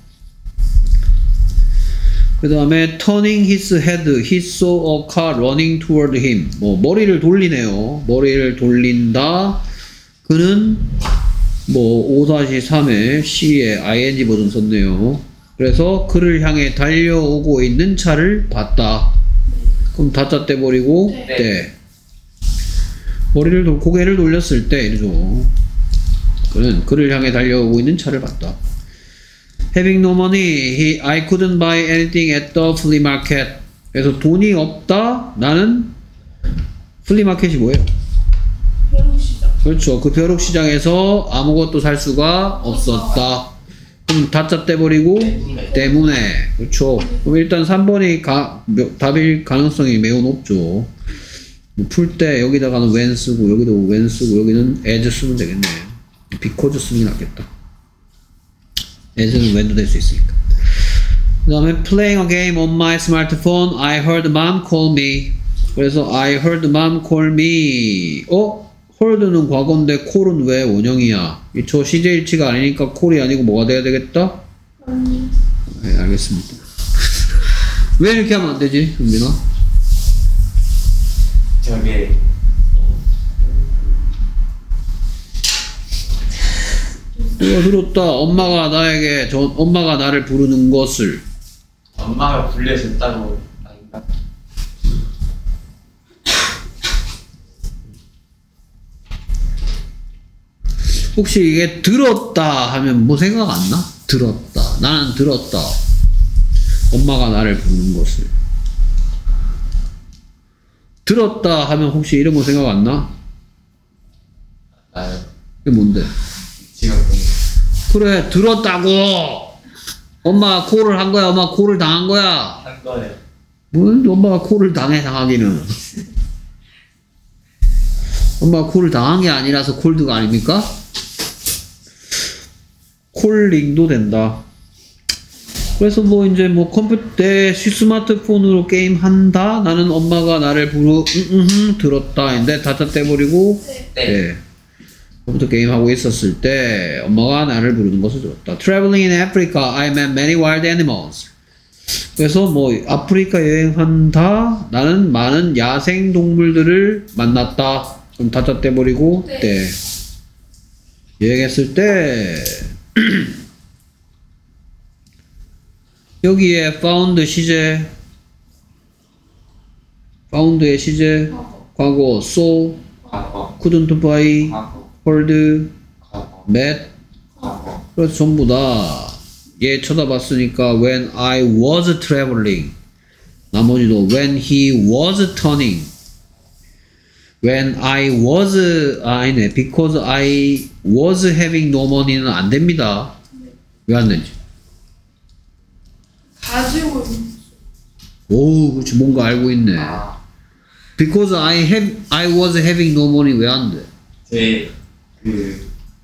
그 다음에 turning his head, he saw a car running toward him. 뭐 머리를 돌리네요. 머리를 돌린다. 그는 뭐 오 삼에 C에 ing 버전 썼네요. 그래서 그를 향해 달려오고 있는 차를 봤다. 그럼 다짜 떼버리고 네. 떼. 머리를 돌, 고개를 돌렸을 때 이러죠. 그는 그를 향해 달려오고 있는 차를 봤다. Having no money, he, I couldn't buy anything at the flea market. 그래서 돈이 없다. 나는 플리마켓이 뭐예요? 벼룩시장. 그렇죠. 그 벼룩시장에서 아무것도 살 수가 없었다. 그럼 다짜 떼버리고 때문에. 때문에. 그렇죠. 그럼 일단 삼 번이 가, 답일 가능성이 매우 높죠. 풀 때 여기다가는 when 쓰고 여기도 when 쓰고 여기는 as 쓰면 되겠네. because 쓰는 게 낫겠다. as는 when도 될 수 있으니까. 그 다음에 playing a game on my smartphone, I heard mom call me. 그래서 I heard mom call me. 어? heard는 과거인데 call은 왜 원형이야? 저 시제일치가 아니니까 call이 아니고 뭐가 돼야 되겠다? 아니. 네, 알겠습니다. 왜 이렇게 하면 안 되지, 은빈아? 저게 내가 들었다. 엄마가 나에게, 저, 엄마가 나를 부르는 것을. 엄마가 불려줬다고 아닌가? 혹시 이게 들었다 하면 뭐 생각 안 나? 들었다. 나는 들었다. 엄마가 나를 부르는 것을. 들었다 하면 혹시 이런 거 생각 안 나? 나요. 이게 뭔데? 지금 그래, 들었다고! 엄마가 콜을 한 거야, 엄마가 콜을 당한 거야. 한 거예요. 뭔 엄마가 콜을 당해, 당하기는. 엄마가 콜을 당한 게 아니라서 콜드가 아닙니까? 콜링도 된다. 그래서 뭐 이제 뭐 컴퓨터 때 스마트폰으로 게임 한다. 나는 엄마가 나를 부르 응응 들었다. 인데 다짜 떼버리고 네. 네. 네. 컴퓨터 게임 하고 있었을 때 엄마가 나를 부르는 것을 들었다. Traveling in Africa, I met many wild animals. 그래서 뭐 아프리카 여행한다. 나는 많은 야생 동물들을 만났다. 그럼 다자 떼버리고 네. 때. 여행했을 때 여기에 found 시제, found의 시제, 과거. 과거 saw, 과거, couldn't buy, 과거, heard, 과거, met. 과거. 그래서 전부 다 얘 쳐다봤으니까 when I was traveling, 나머지도 when he was turning, when I was, 아, 아니네, because I was having no money는 안 됩니다. 왜 안 되지? 가지고 있는. 오, 그렇지, 뭔가 알고 있네. 아, because I have, I was having no money 왜 안 돼? 제, 그,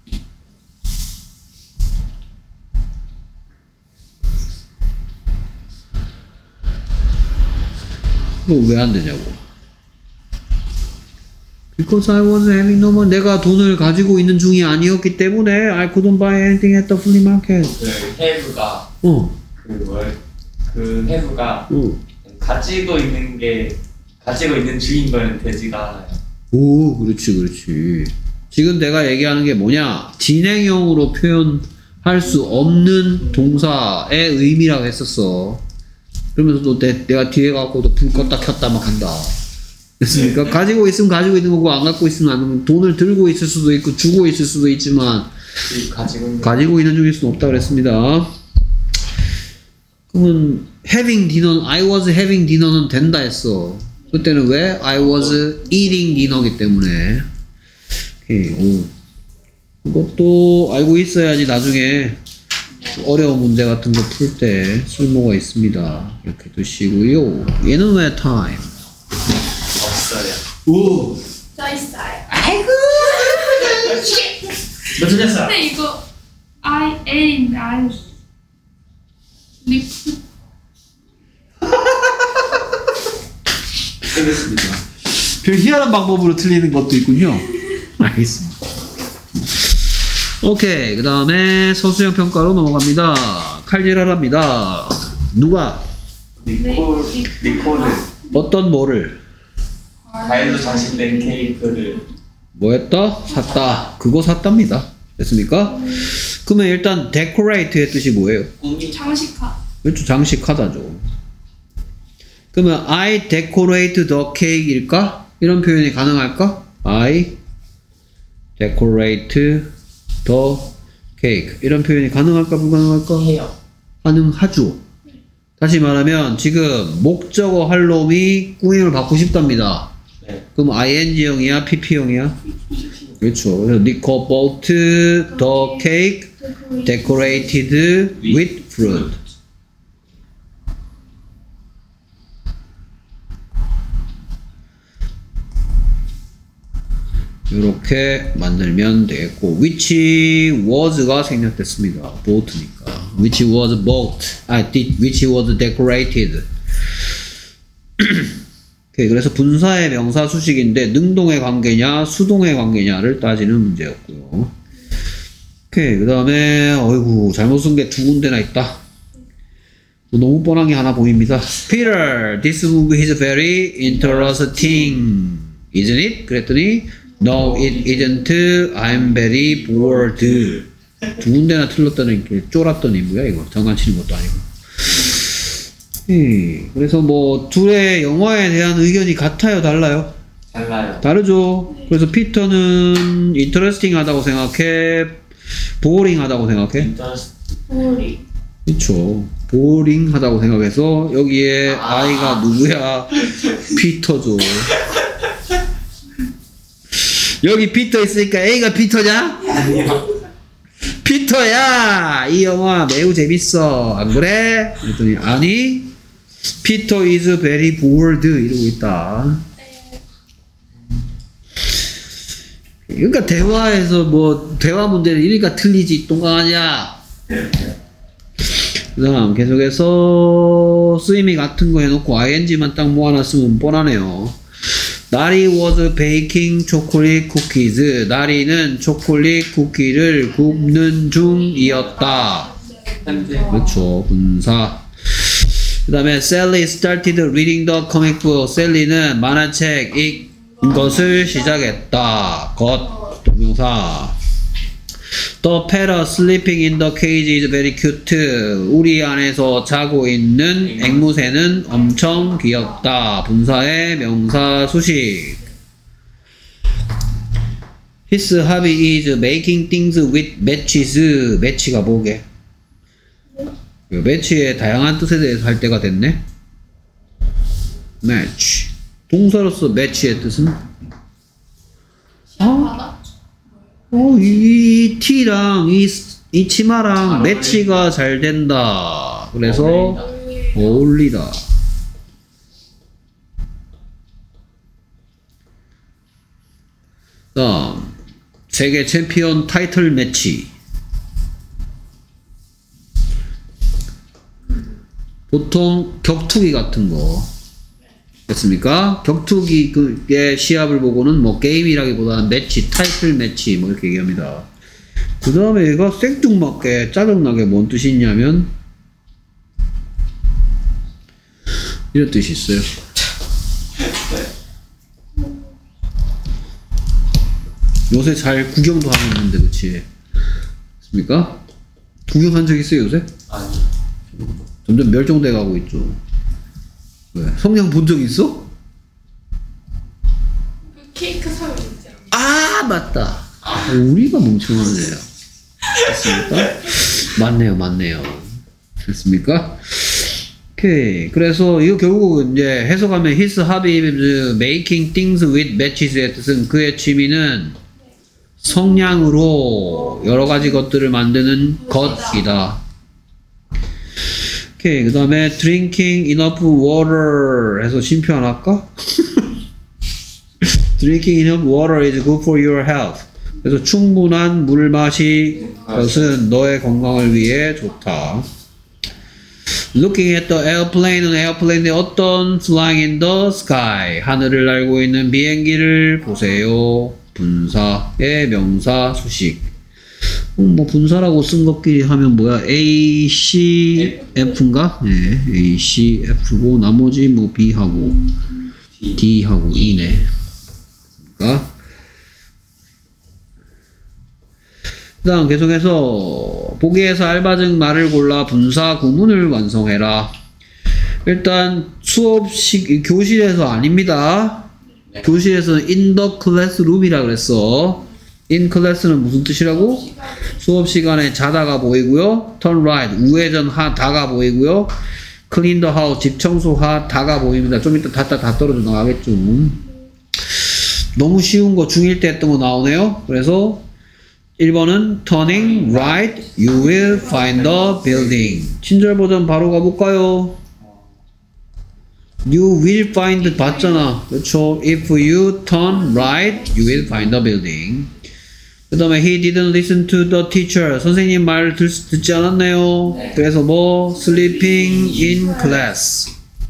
그거 왜 안 되냐고. Because I was having no money. 내가 돈을 가지고 있는 중이 아니었기 때문에 I couldn't buy anything at the flea market. 그, have가, 어, 그, 뭘, 그, have가, 어. 가지고 있는 게, 가지고 있는 주인 거는 되지가 않아요. 오, 그렇지, 그렇지. 지금 내가 얘기하는 게 뭐냐? 진행형으로 표현할 수 없는 동사의 의미라고 했었어. 그러면서 또 내, 내가 뒤에 가고 또 불 껐다 켰다 막 한다. 됐습니까? 가지고 있으면 가지고 있는 거고, 안 갖고 있으면 안 갖고, 돈을 들고 있을 수도 있고, 주고 있을 수도 있지만, 그 가지고 있는 가지고 있는 중일 수는 없다고 그랬습니다. 그러면, having dinner, I was having dinner는 된다 했어. 그때는 왜? I was eating dinner이기 때문에. 오케이, 오. 그것도 알고 있어야지 나중에 어려운 문제 같은 거 풀 때 쓸모가 있습니다. 이렇게 두시고요. 얘는 왜 time? 없어요. 오! 짜 있어요. 아이고! 너 틀렸어. 근데 이거 I A인데 I 리프. 알겠습니다. 별 희한한 방법으로 틀리는 것도 있군요. 알겠습니다. 오케이, 그 다음에 서수형 평가로 넘어갑니다. 칼질하랍니다. 누가 니콜, 니콜은 어떤 뭐를 과일로 장식된 케이크를 뭐 했다? 샀다. 그거 샀답니다. 됐습니까? 그러면 일단 decorate의 뜻이 뭐예요? 꾸미 장식하. 그렇죠, 장식하다죠. 그러면 I decorate the cake일까? 이런 표현이 가능할까? I decorate the cake 이런 표현이 가능할까 불가능할까? 해요. 가능하죠. 다시 말하면 지금 목적어 할 놈이 꾸밈을 받고 싶답니다. 네. 그럼 ing형이야 pp형이야? 그렇죠. 그래서 Nico bought the cake decorated with fruit. 이렇게 만들면 되겠고, which was가 생략됐습니다. bought니까. which was bought, 아, did, which was decorated. 오케이, 그래서 분사의 명사 수식인데 능동의 관계냐 수동의 관계냐를 따지는 문제였고요. 오케이, 그 다음에 어이구 잘못 쓴 게 두 군데나 있다. 너무 뻔한 게 하나 보입니다. Peter, this movie is very interesting, isn't it? 그랬더니 No, it isn't. I'm very bored. 두 군데나 틀렸다는 게 쫄았더니 뭐야 이거 장난치는 것도 아니고. 예, 그래서 뭐 둘의 영화에 대한 의견이 같아요, 달라요? 달라요. 다르죠. 그래서 피터는 interesting 하다고 생각해, boring 하다고 생각해. 인터스 보리. 그렇죠. boring 하다고 생각해서 여기에 아이가 누구야? 피터죠. 여기 피터 있으니까 A가 피터냐? 아니요. 피터야! 이 영화 매우 재밌어. 안 그래? 그랬더니 아니 피터 is very bored 이러고 있다. 그러니까 대화에서 뭐 대화 문제는 이러니까 틀리지 똥강하냐. 그 다음 계속해서 쓰임이 같은 거 해놓고 ing만 딱 모아놨으면 뻔하네요. 나리 was baking chocolate cookies. 나리는 초콜릿 쿠키를 굽는 중이었다. 현재 그렇죠. 분사. 그 다음에 Sally started reading the comic book. 셀리는 만화책 읽는 것을 시작했다. 것 동명사. The parrot sleeping in the cage is very cute. 우리 안에서 자고 있는 앵무새는 엄청 귀엽다. 분사의 명사 수식. His hobby is making things with matches. 매치가 뭐게? 매치의 다양한 뜻에 대해서 할 때가 됐네. match. 동사로서 매치의 뜻은? 시합하다? 어, 이 티랑 이, 이 치마랑 매치가 잘 된다. 그래서 어울린다. 어울리다. 다음 세계 챔피언 타이틀 매치. 보통 격투기 같은 거 됐습니까? 격투기의 시합을 보고는 뭐 게임이라기보다는 매치, 타이틀 매치 뭐 이렇게 얘기합니다. 그 다음에 얘가 생뚱맞게 짜증나게 뭔 뜻이 있냐면 이런 뜻이 있어요. 요새 잘 구경도 하고 있는데 그치? 됐습니까? 구경한 적 있어요 요새? 아니. 점점 멸종돼 가고 있죠. 왜? 성냥 본 적 있어? 그 케이크 사고 있잖아. 아 맞다. 아, 우리가 멍청하네요. 됐습니까? 맞네요, 맞네요. 됐습니까? 오케이. 그래서 이거 결국 이제 해석하면 his hobby is making things with matches의 뜻은 그의 취미는 성냥으로 여러 가지 것들을 만드는 것이다. 오케이. 그 다음에 drinking enough water 해서 심표 하나 할까? Drinking enough water is good for your health. 그래서 충분한 물 마시 것은 너의 건강을 위해 좋다. Looking at the airplane은 에어플레인의 어떤 flying in the sky 하늘을 날고 있는 비행기를 보세요. 분사의 명사 수식. 어, 뭐 분사라고 쓴 것끼리 하면 뭐야? A, C, F인가? 네, A, C, F고 나머지 뭐 B하고 D하고 E네. 그러니까 그 다음 계속해서 보기에서 알맞은 말을 골라 분사 구문을 완성해라. 일단 수업식 교실에서 아닙니다. 네. 교실에서는 in the classroom이라 그랬어. in class는 무슨 뜻이라고? 수업 시간에 자다가 보이고요. turn right 우회전 하다가 보이고요. clean the house 집 청소하다가 보입니다. 좀 이따 다, 다, 다 떨어져 나가겠죠. 너무 쉬운 거 중일 때 했던 거 나오네요. 그래서 일 번은 turning right, you will find the building. 친절 버전 바로 가볼까요? You will find 봤잖아. 그렇죠? If you turn right, you will find the building. 그 다음에 he didn't listen to the teacher. 선생님 말을 듣, 듣지 않았네요. 네. 그래서 뭐 sleeping in class.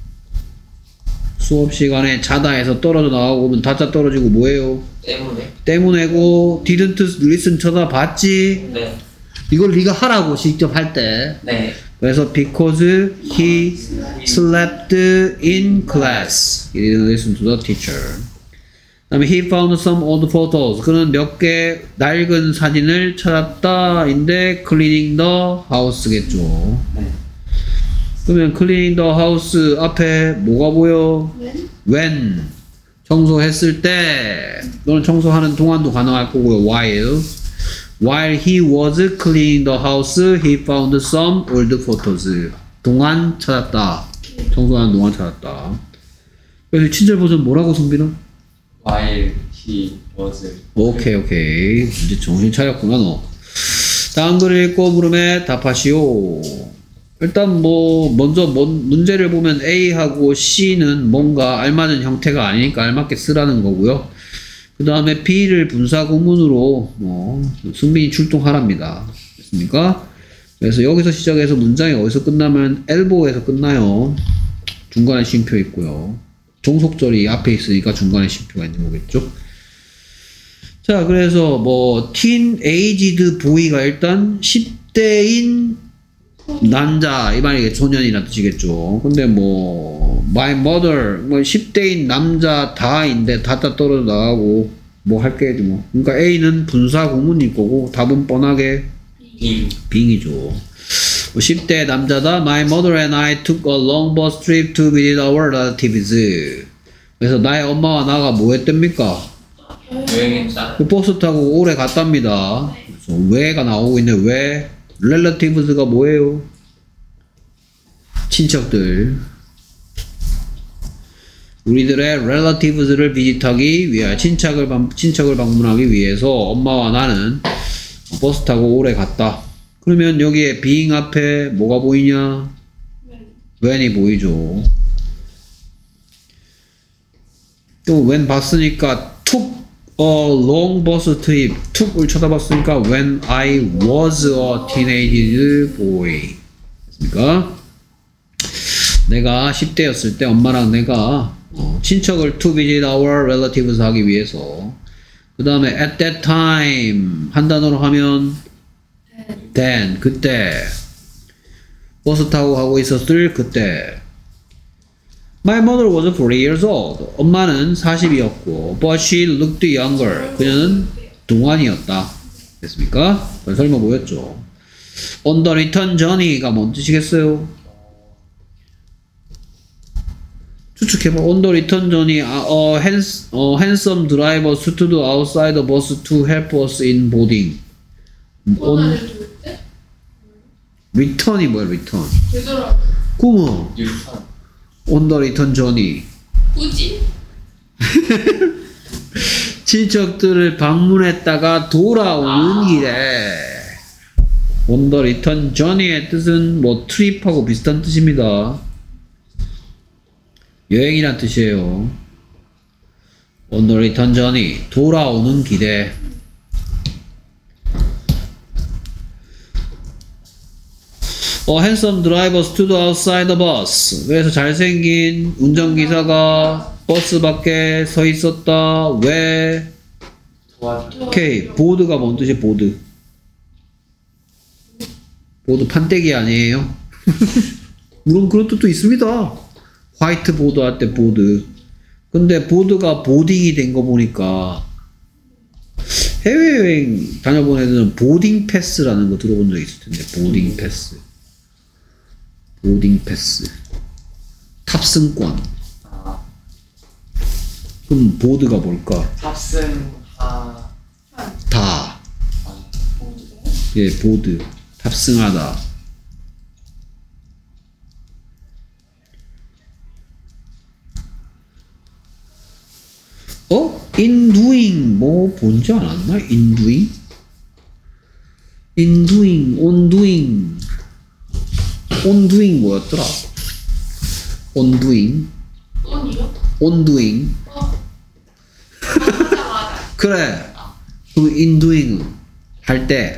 수업 시간에 자다 해서 떨어져 나가고 오면 다짜 떨어지고 뭐예요? 때문에. 때문에고 didn't listen 쳐다봤지? 네. 이걸 네가 하라고 직접 할 때. 네. 그래서 because he slept in class. He didn't listen to the teacher. 그다음에 he found some old photos. 그는 몇 개 낡은 사진을 찾았다. 인데 cleaning the house겠죠. 네. 그러면 cleaning the house 앞에 뭐가 보여? When? when 청소했을 때 또는 청소하는 동안도 가능할 거고요. while while he was cleaning the house he found some old photos. 동안 찾았다. 청소하는 동안 찾았다. 그래서 친절 버전 뭐라고 성빈아? While he was. 오케이 오케이 이제 정신 차렸구나 너. 다음 글을 읽고 물음에 답하시오. 일단 뭐 먼저 뭔 문제를 보면 A하고 C는 뭔가 알맞은 형태가 아니니까 알맞게 쓰라는 거고요. 그 다음에 B를 분사 구문으로 뭐 승빈이 출동하랍니다. 됐습니까? 그래서 여기서 시작해서 문장이 어디서 끝나면 엘보에서 끝나요. 중간에 쉼표 있고요. 종속절이 앞에 있으니까 중간에 쉼표가 있는 거겠죠. 자, 그래서 뭐 teenaged boy가 일단 십 대인 남자 이 말이 소년이라는 뜻이겠죠. 근데 뭐 my mother 뭐 십 대인 남자 다인데 다다 떨어져 나가고 뭐 할게 뭐. 그러니까 A는 분사 구문일 거고 답은 뻔하게 빙. 빙이죠. 뭐 십 대 남자다. My mother and I took a long bus trip to visit our relatives. 그래서 나의 엄마와 나가 뭐 했답니까? 여행했다. 그 버스 타고 오래 갔답니다. 그래서 왜가 나오고 있네. 왜? relatives가 뭐예요? 친척들. 우리들의 relatives를 비짓하기 위해 친척을 방, 친척을 방문하기 위해서 엄마와 나는 버스 타고 오래 갔다. 그러면 여기에 being 앞에 뭐가 보이냐? when이 보이죠. 또 when 봤으니까 took a long bus trip. took을 쳐다봤으니까 when I was a teenage boy. 됐습니까? 내가 십 대였을 때 엄마랑 내가 어, 친척을 to visit our relatives 하기 위해서. 그 다음에 at that time 한 단어로 하면 then 그때 버스 타고 가고 있었을 그때. My mother was forty years old. 엄마는 사십이었고 but she looked younger. 그녀는 동안이었다. 됐습니까? 설명 보였죠. On the return journey가 뭔 뜻이겠어요? 추측해봐. On the return journey, a hands, a handsome driver stood outside the bus to help us in boarding. On return이 뭐야? return. 되더라고. 구멍. 유턴. On the return journey. 꾸지? 친척들을 방문했다가 돌아오는 아. 길에. On the return journey의 뜻은 뭐 트립하고 비슷한 뜻입니다. 여행이란 뜻이에요. On the return journey. 돌아오는 길에. A handsome driver stood outside the bus. 그래서 잘생긴 운전기사가 버스 밖에 서 있었다. 왜? 도와줘. 오케이. 보드가 뭔 뜻이에요? 보드. 보드 판때기 아니에요? 물론 그런 뜻도 있습니다. 화이트 보드 할 때 보드. 근데 보드가 보딩이 된 거 보니까 해외여행 다녀본 애들은 보딩 패스라는 거 들어본 적 있을 텐데. 보딩 패스. 보딩 패스. 탑승권. 아, 그럼 보드가 뭘까? 탑승하. 다. 아, 예, 보드. 탑승하다. 어? in doing 뭐 본지 않았나? in doing? in doing, on doing. on doing 뭐였더라? on doing. 언니요? on doing. 어. 맞아 맞아. 그래. 그럼 in doing 할 때.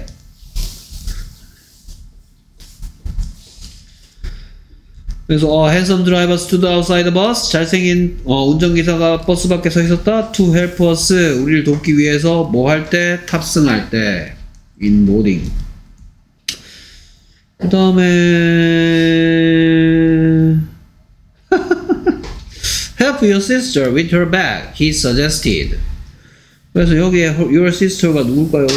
그래서 어, handsome driver stood outside the bus. 잘생긴 어, 운전기사가 버스 밖에 서 있었다. To help us. 우리를 돕기 위해서 뭐 할 때? 탑승할 때. in boarding. 그 다음에 help your sister with her bag. He suggested. 그래서 여기에 your sister가 누굴까요?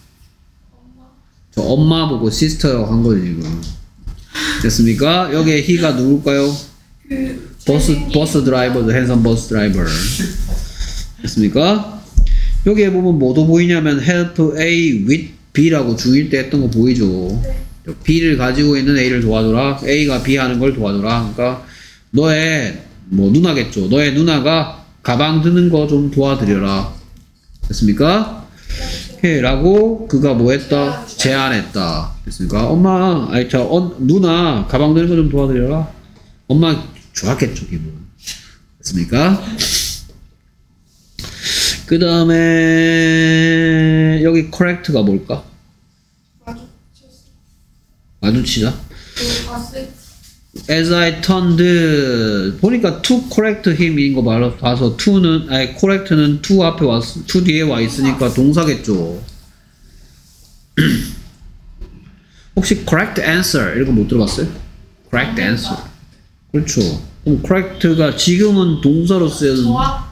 저 엄마 보고 sister 한 거지 지금. 됐습니까? 여기에 he가 누굴까요? 그 버스 버스 드라이버, 핸섬 버스 드라이버. 됐습니까? 여기에 보면 뭐도 보이냐면 help A with B라고 중일 때 했던 거 보이죠? 네. B를 가지고 있는 A를 도와줘라. A가 B 하는 걸 도와줘라. 그러니까 너의 뭐 누나겠죠. 너의 누나가 가방 드는 거 좀 도와드려라. 됐습니까? 오케이. 라고 그가 뭐 했다? 제안했다. 됐습니까? 엄마, 아니 저 어, 누나 가방 드는 거 좀 도와드려라. 엄마 좋았겠죠 기분. 됐습니까? 그 다음에 여기 correct가 뭘까? 마주쳤어. 마주치자. 그 봤을 As I turned 보니까 to correct him인 거 말로 봐서 to는 아니 correct는 to 앞에 왔 to 뒤에 와 있으니까 동사겠죠. 혹시 correct answer 이런 거 못 들어봤어요? correct answer. 그렇죠. 그럼 correct가 지금은 동사로 쓰여는 정확.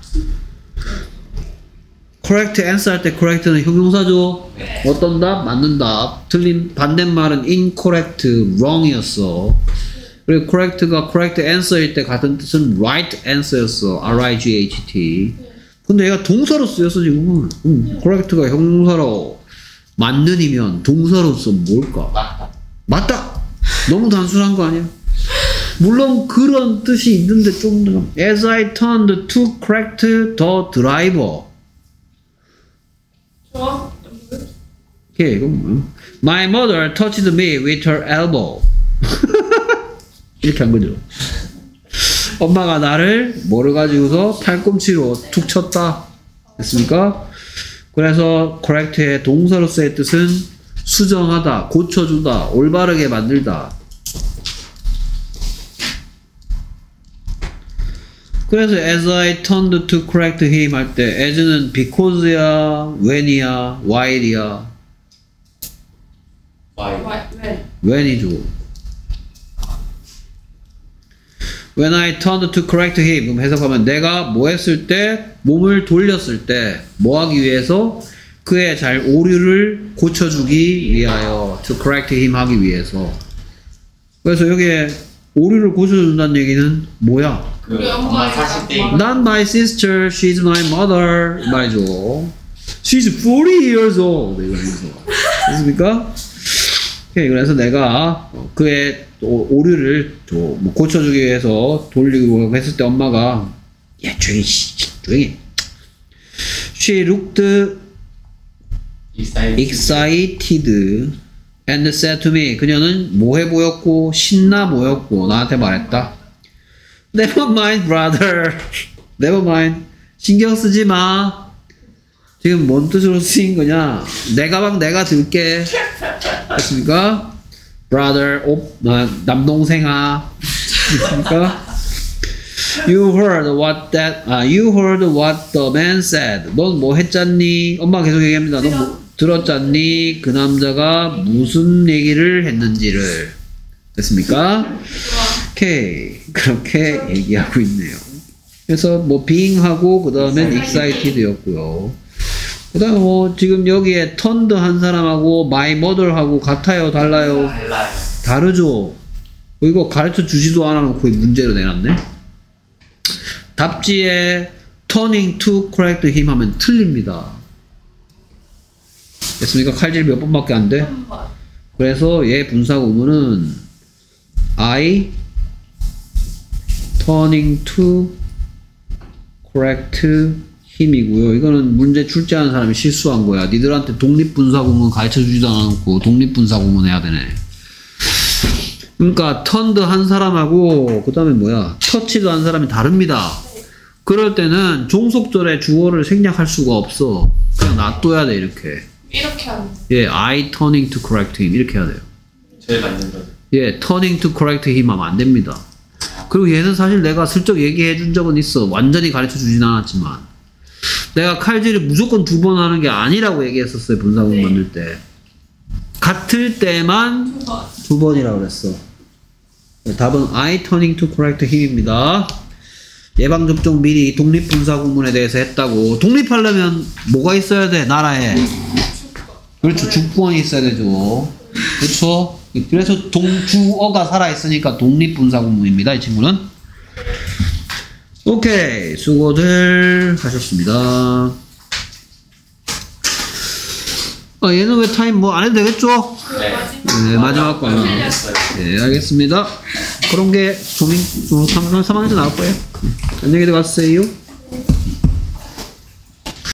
correct answer 할 때 correct는 형용사죠. 네. 어떤 답? 맞는 답. 틀린 반대말은 incorrect, wrong이었어. 그리고 correct가 correct answer일 때 같은 뜻은 right answer였어. R I G H T. 근데 얘가 동사로 쓰였어 지금은. 음, correct가 형용사로 맞는이면 동사로서 뭘까? 맞다. 맞다. 너무 단순한 거 아니야? 물론 그런 뜻이 있는데 좀 더. As I turned to correct the driver. 정확. 오케이, 이건 뭐야? My mother touched me with her elbow. 이렇게 한 거죠. 엄마가 나를 뭐를 가지고서 팔꿈치로 툭 쳤다. 됐습니까? 그래서 correct의 동사로서의 뜻은 수정하다, 고쳐주다, 올바르게 만들다. 그래서 as I turned to correct him 할 때 as는 because야, when이야, while이야. 와이. 왜? when이죠. When I turned to correct him. 그럼 해석하면 내가 뭐 했을 때, 몸을 돌렸을 때, 뭐 하기 위해서? 그의 잘 오류를 고쳐주기 위하여. To correct him 하기 위해서. 그래서 여기에 오류를 고쳐준다는 얘기는 뭐야? 그 우리 엄마 엄마의 사십 대 엄마. Not my sister, she's my mother. 이 말이죠. She's forty years old. 이러면서. 됐습니까? 오케이, 그래서 내가 그의 오, 오류를 좀 뭐 고쳐주기 위해서 돌리고 했을 때 엄마가 야 조용히 조용히 She looked excited and said to me. 그녀는 뭐해 보였고 신나 보였고 나한테 말했다. Never mind, brother. Never mind. 신경 쓰지 마. 지금 뭔 뜻으로 쓰인 거냐? 내 가방 내가 들게. 됐습니까? Brother, 오, 아, 남동생아. 됐습니까? You heard what that, 아, you heard what the man said. 넌 뭐 했잖니? 엄마 계속 얘기합니다. 넌 뭐, 들었잖니? 그 남자가 무슨 얘기를 했는지를. 됐습니까? 오케이. 그렇게 얘기하고 있네요. 그래서 뭐 being하고 그 다음엔 excited였고요. 그 다음에 뭐 지금 여기에 turned 한 사람하고 my mother하고 같아요? 달라요? 달라요. 다르죠? 이거 가르쳐 주지도 않아 놓고 문제로 내놨네? 답지에 turning to correct him 하면 틀립니다. 됐습니까? 칼질 몇 번밖에 안 돼? 한 번. 그래서 얘 분사구문은 I turning to correct him이고요. 이거는 문제 출제하는 사람이 실수한 거야. 니들한테 독립분사구문 가르쳐주지도 않았고 독립분사구문 해야 되네. 그러니까 turned 한 사람하고 그 다음에 뭐야 touch도 한 사람이 다릅니다. 그럴 때는 종속절의 주어를 생략할 수가 없어. 그냥 놔둬야 돼 이렇게. 이렇게 하는. 예, I turning to correct him 이렇게 해야 돼요. 제일 맞는 거. 예, turning to correct him 하면 안 됩니다. 그리고 얘는 사실 내가 슬쩍 얘기해 준 적은 있어. 완전히 가르쳐 주진 않았지만. 내가 칼질을 무조건 두 번 하는 게 아니라고 얘기했었어요. 분사구문 네. 만들 때. 같을 때만 두 번. 두 번이라고 그랬어. 네, 답은 I turning to correct him입니다. 예방접종 미리 독립분사구문에 대해서 했다고. 독립하려면 뭐가 있어야 돼? 나라에. 그렇죠. 주권이 있어야 되죠. 그렇죠. 그래서 동주어가 살아있으니까 독립분사구문입니다. 이 친구는. 오케이. 수고들 하셨습니다. 아, 얘는 왜 타임 뭐 안 해도 되겠죠? 네. 네, 마지막 거 하나. 틀렸어요. 네, 알겠습니다. 그런 게 조민, 삼 학년 때 나올 거예요. 안녕히 들어가세요.